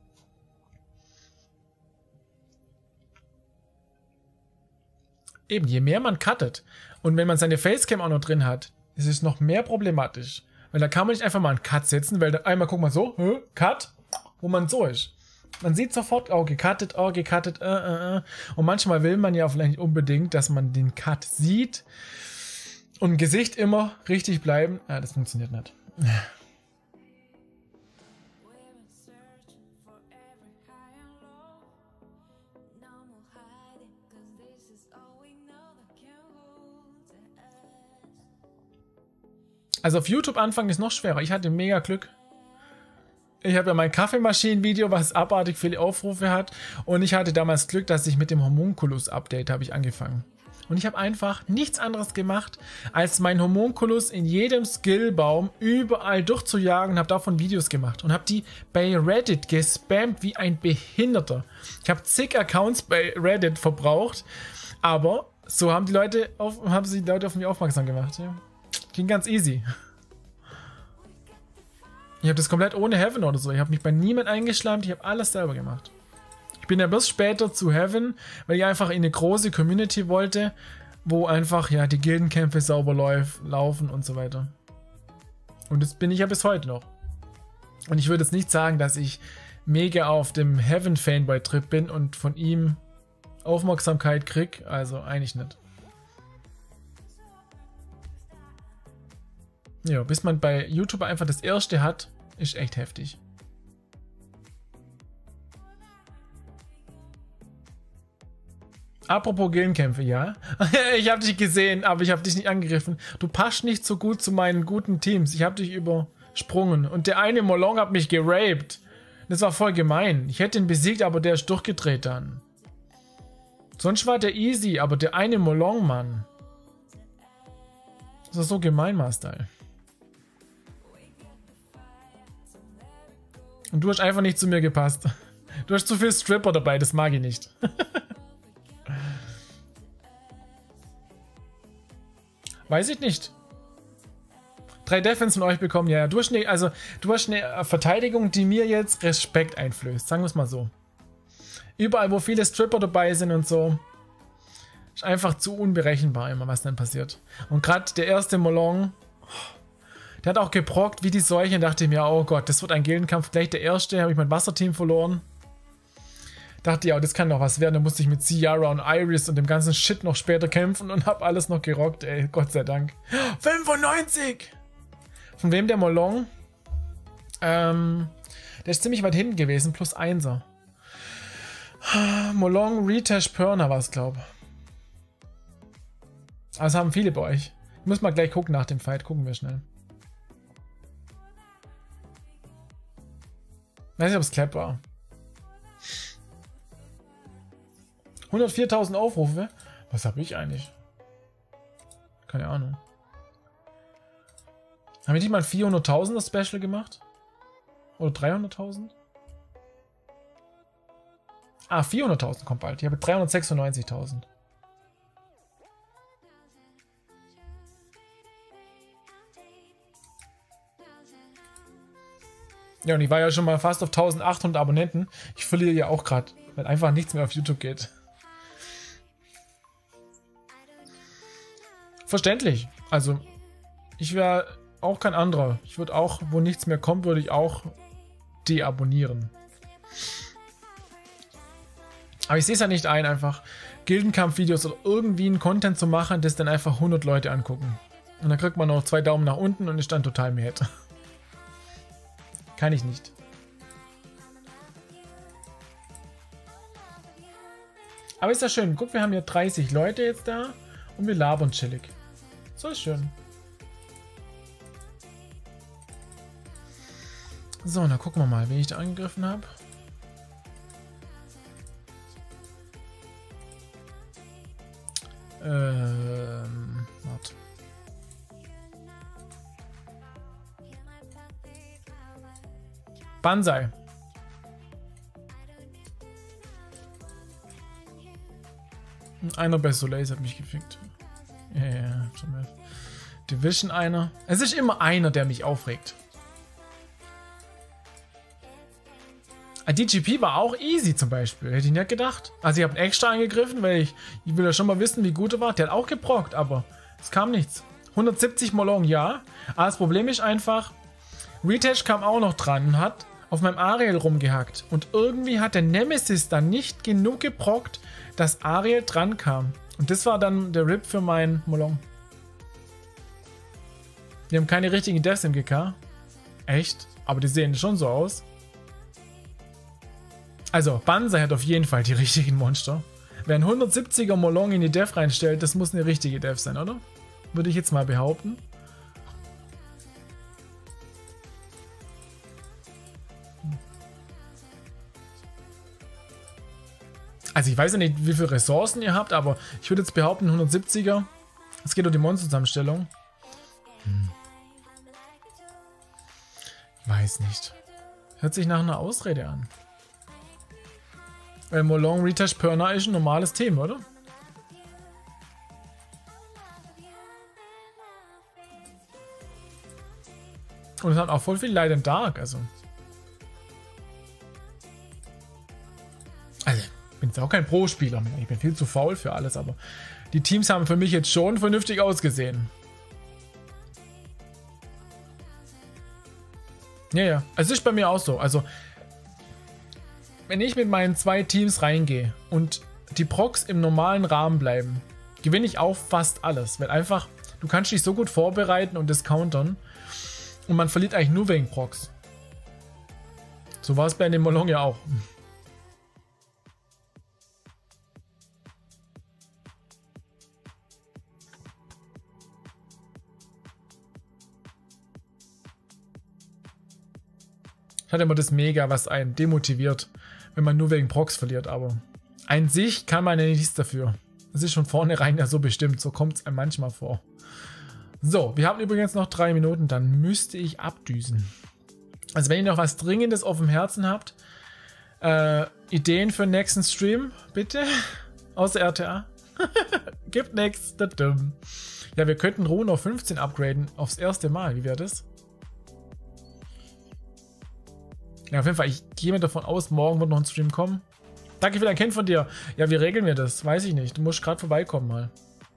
Eben, je mehr man cuttet und wenn man seine Facecam auch noch drin hat, ist es noch mehr problematisch. Weil da kann man nicht einfach mal einen Cut setzen, weil da einmal guck mal so, hä, Cut, wo man so ist. Man sieht sofort, oh, gecuttet, oh, gecuttet, äh, äh, äh. Und manchmal will man ja vielleicht nicht unbedingt, dass man den Cut sieht. Und Gesicht immer richtig bleiben. Ah, das funktioniert nicht. Also auf YouTube anfangen ist noch schwerer. Ich hatte mega Glück. Ich habe ja mein Kaffeemaschinen-Video, was abartig viele Aufrufe hat. Und ich hatte damals Glück, dass ich mit dem Homunculus-Update habe ich angefangen. Und ich habe einfach nichts anderes gemacht, als meinen Homunculus in jedem Skillbaum überall durchzujagen und habe davon Videos gemacht. Und habe die bei Reddit gespammt wie ein Behinderter. Ich habe zig Accounts bei Reddit verbraucht. Aber so haben die Leute auf, haben sie die Leute auf mich aufmerksam gemacht. Ja. Ging ganz easy. Ich habe das komplett ohne Heaven oder so. Ich habe mich bei niemand eingeschleimt. Ich habe alles selber gemacht. Ich bin ja bis später zu Heaven, weil ich einfach in eine große Community wollte, wo einfach ja die Gildenkämpfe sauber lauf, laufen und so weiter. Und das bin ich ja bis heute noch. Und ich würde jetzt nicht sagen, dass ich mega auf dem Heaven-Fanboy-Trip bin und von ihm Aufmerksamkeit krieg. Also eigentlich nicht. Ja, bis man bei YouTube einfach das erste hat, ist echt heftig. Apropos Gildenkämpfe, ja. Ich habe dich gesehen, aber ich habe dich nicht angegriffen. Du passt nicht so gut zu meinen guten Teams. Ich habe dich übersprungen. Und der eine Molong hat mich geraped. Das war voll gemein. Ich hätte ihn besiegt, aber der ist durchgedreht dann. Sonst war der easy, aber der eine Molong, Mann. Das ist so gemein, Master. Und du hast einfach nicht zu mir gepasst. Du hast zu viel Stripper dabei, das mag ich nicht. Weiß ich nicht. Drei Defense von euch bekommen, ja. Du hast eine, also, du hast eine Verteidigung, die mir jetzt Respekt einflößt. Sagen wir es mal so. Überall, wo viele Stripper dabei sind und so. Ist einfach zu unberechenbar immer, was dann passiert. Und gerade der erste Molong, der hat auch geprockt wie die Seuche und dachte mir, oh Gott, das wird ein Gildenkampf. Gleich der erste, habe ich mein Wasserteam verloren. Dachte ja, das kann doch was werden. Da musste ich mit Ciara und Iris und dem ganzen Shit noch später kämpfen und habe alles noch gerockt, ey. Gott sei Dank. fünfundneunzig! Von wem der Molong? Ähm, der ist ziemlich weit hinten gewesen, plus Einser. Molong, Ritash, Perner war es, glaube ich. Also haben viele bei euch. Ich muss mal gleich gucken nach dem Fight. Gucken wir schnell. Weiß nicht, ob es Clap war. hundertviertausend Aufrufe? Was habe ich eigentlich? Keine Ahnung. Haben wir nicht mal ein vierhunderttausender Special gemacht? Oder dreihunderttausend? Ah, vierhunderttausend kommt bald. Ich habe dreihundertsechsundneunzigtausend. Ja, und ich war ja schon mal fast auf eintausendachthundert Abonnenten. Ich verliere ja auch gerade, weil einfach nichts mehr auf YouTube geht. Verständlich. Also, ich wäre auch kein anderer. Ich würde auch, wo nichts mehr kommt, würde ich auch deabonnieren. Aber ich sehe es ja nicht ein, einfach Gildenkampf-Videos oder irgendwie einen Content zu machen, das dann einfach hundert Leute angucken. Und dann kriegt man noch zwei Daumen nach unten und ist dann total mad. Kann ich nicht. Aber ist ja schön. Guck, wir haben hier dreißig Leute jetzt da und wir labern chillig. So ist schön. So, dann gucken wir mal, wen ich da angegriffen habe. Ähm, warte. Banzai. Einer bei Soleil hat mich gefickt. Ja, ja, ja. Division einer. Es ist immer einer, der mich aufregt. D G P war auch easy zum Beispiel. Hätte ich nicht gedacht. Also ich habe ihn extra angegriffen, weil ich, ich will ja schon mal wissen, wie gut er war. Der hat auch geprockt, aber es kam nichts. hundertsiebzig Molong, ja. Aber das Problem ist einfach, Retash kam auch noch dran und hat auf meinem Ariel rumgehackt. Und irgendwie hat der Nemesis dann nicht genug geprockt, dass Ariel dran kam. Und das war dann der Rip für meinen Molong. Wir haben keine richtigen Devs im G K. Echt? Aber die sehen schon so aus. Also, Banzai hat auf jeden Fall die richtigen Monster. Wer ein hundertsiebziger Molong in die Dev reinstellt, das muss eine richtige Dev sein, oder? Würde ich jetzt mal behaupten. Also ich weiß ja nicht, wie viele Ressourcen ihr habt, aber ich würde jetzt behaupten, hundertsiebziger. Es geht um die Monsterzusammenstellung. Hm. Weiß nicht. Hört sich nach einer Ausrede an. Weil Molong Retash Perna ist ein normales Thema, oder? Und es hat auch voll viel Light and Dark, also. Also, ich bin jetzt auch kein Pro-Spieler mehr. Ich bin viel zu faul für alles, aber die Teams haben für mich jetzt schon vernünftig ausgesehen. Ja, ja. Es ist bei mir auch so. Also, wenn ich mit meinen zwei Teams reingehe und die Procs im normalen Rahmen bleiben, gewinne ich auch fast alles. Weil einfach, du kannst dich so gut vorbereiten und das countern. Und man verliert eigentlich nur wegen Procs. So war es bei dem Molong ja auch. Ich hatte immer das Mega, was einen demotiviert, wenn man nur wegen Procs verliert, aber an sich kann man ja nichts dafür. Das ist schon vornherein ja so bestimmt, so kommt es einem manchmal vor. So, wir haben übrigens noch drei Minuten, dann müsste ich abdüsen. Also wenn ihr noch was Dringendes auf dem Herzen habt, äh, Ideen für den nächsten Stream, bitte, aus der R T A. Gibt nichts. Ja, wir könnten Rune auf fünfzehn upgraden, aufs erste Mal, wie wäre das? Ja, auf jeden Fall, ich gehe mir davon aus, morgen wird noch ein Stream kommen. Danke für dein Kind von dir. Ja, wie regeln wir das? Weiß ich nicht. Du musst gerade vorbeikommen mal.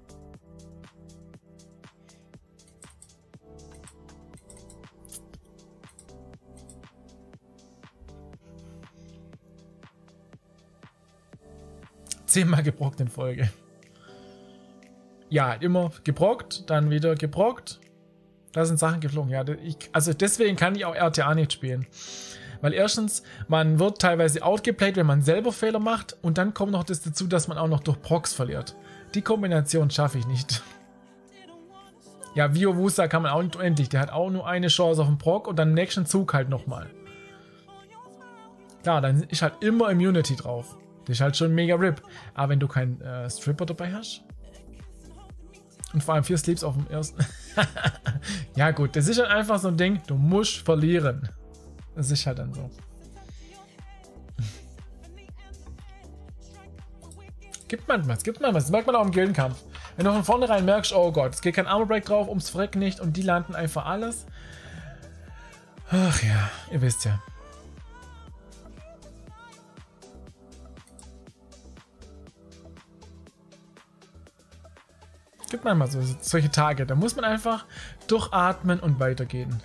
Zehnmal gebrockt in Folge. Ja, immer gebrockt, dann wieder gebrockt. Da sind Sachen geflogen. Ja, ich, also deswegen kann ich auch R T A nicht spielen. Weil erstens, man wird teilweise outgeplayed, wenn man selber Fehler macht. Und dann kommt noch das dazu, dass man auch noch durch Procs verliert. Die Kombination schaffe ich nicht. Ja, Vio Wusa kann man auch nicht unendlich. Der hat auch nur eine Chance auf den Proc und dann im nächsten Zug halt nochmal. Klar, dann ist halt immer Immunity drauf. Das ist halt schon mega RIP. Aber wenn du keinen äh, Stripper dabei hast. Und vor allem vier Sleeps auf dem ersten. Ja gut, das ist halt einfach so ein Ding. Du musst verlieren. Das ist halt dann so. Gibt manchmal, es gibt manchmal. Das merkt man auch im Gildenkampf. Wenn du von vornherein merkst, oh Gott, es geht kein Armor Break drauf, ums Freck nicht und die landen einfach alles. Ach ja, ihr wisst ja. Gibt manchmal so, solche Tage, da muss man einfach durchatmen und weitergehen.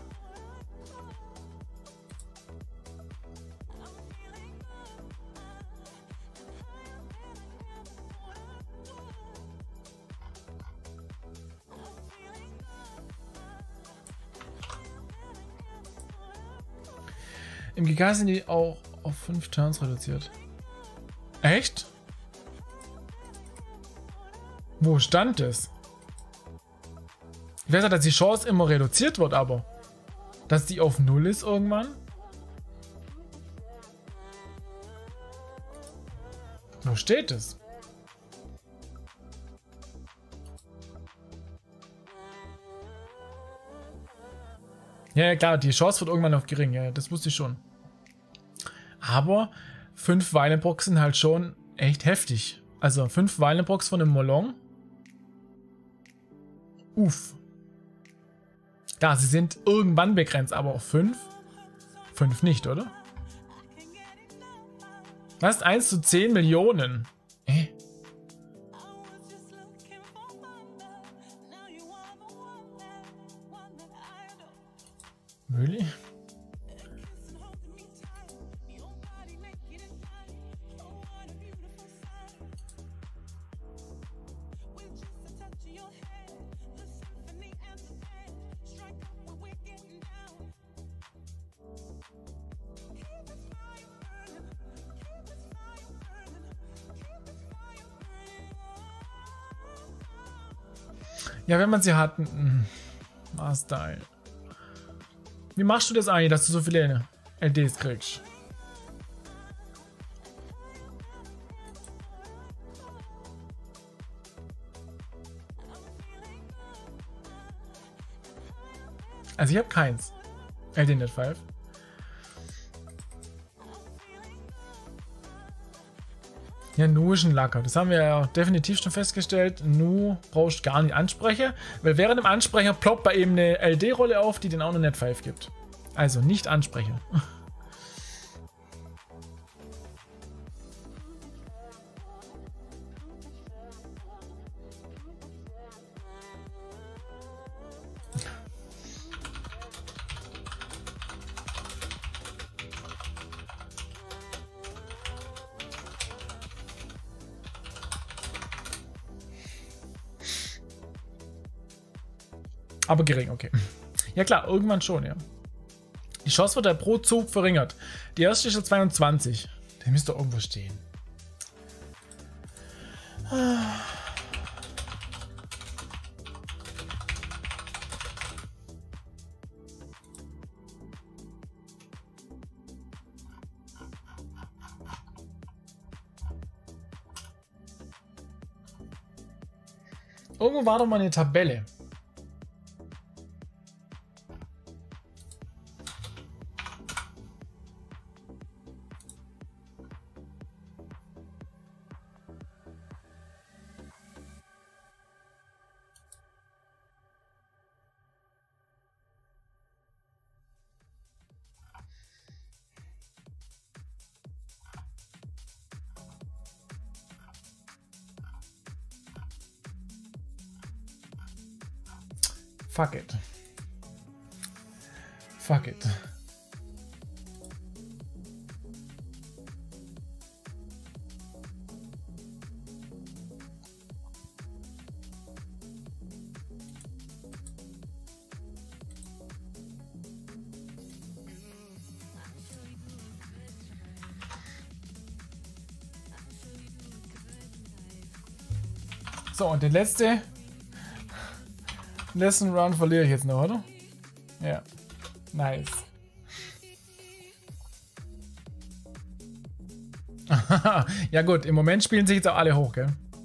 Im G K sind die auch auf fünf Turns reduziert. Echt? Wo stand es? Ich weiß ja, dass die Chance immer reduziert wird, aber dass die auf null ist irgendwann? Wo steht es? Ja, ja, klar, die Chance wird irgendwann auf gering, ja, das wusste ich schon. Aber fünf Violent-Box sind halt schon echt heftig. Also fünf Violent-Box von einem Molong. Uff. Klar, sie sind irgendwann begrenzt, aber auf fünf? fünf nicht, oder? Was? eins zu zehn Millionen? Äh? Really? Ja, wenn man sie hat. Ah, Style. Wie machst du das eigentlich, dass du so viele L Ds kriegst? Also ich habe keins. L D Net fünf. Ja, Nu ist ein Lacker. Das haben wir ja definitiv schon festgestellt. Nu brauchst du gar nicht ansprechen, weil während dem Ansprecher ploppt bei ihm eine L D-Rolle auf, die den auch noch Net fünf gibt. Also nicht ansprechen. Aber gering, okay. Ja klar, irgendwann schon, ja. Die Chance wird ja pro Zug verringert. Die erste ist ja zweiundzwanzig. Der müsste doch irgendwo stehen. Irgendwo war doch mal eine Tabelle. Fuck it. Fuck it. So, und der letzte letzten Round verliere ich jetzt noch, oder? Ja. Nice. Ja gut, im Moment spielen sich jetzt auch alle hoch, gell?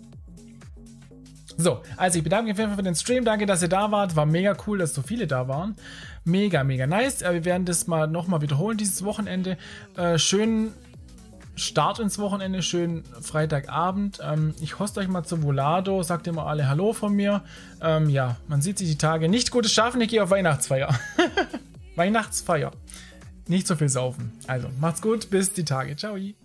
So, also ich bedanke mich auf jeden Fall für den Stream. Danke, dass ihr da wart. War mega cool, dass so viele da waren. Mega, mega nice. Wir werden das mal nochmal wiederholen dieses Wochenende. Äh, schönen Start ins Wochenende, schönen Freitagabend. Ähm, ich hoste euch mal zu Volado. Sagt immer alle Hallo von mir. Ähm, ja, man sieht sich die Tage. Nicht gutes Schaffen, ich gehe auf Weihnachtsfeier. Weihnachtsfeier. Nicht so viel saufen. Also, macht's gut, bis die Tage. Ciao.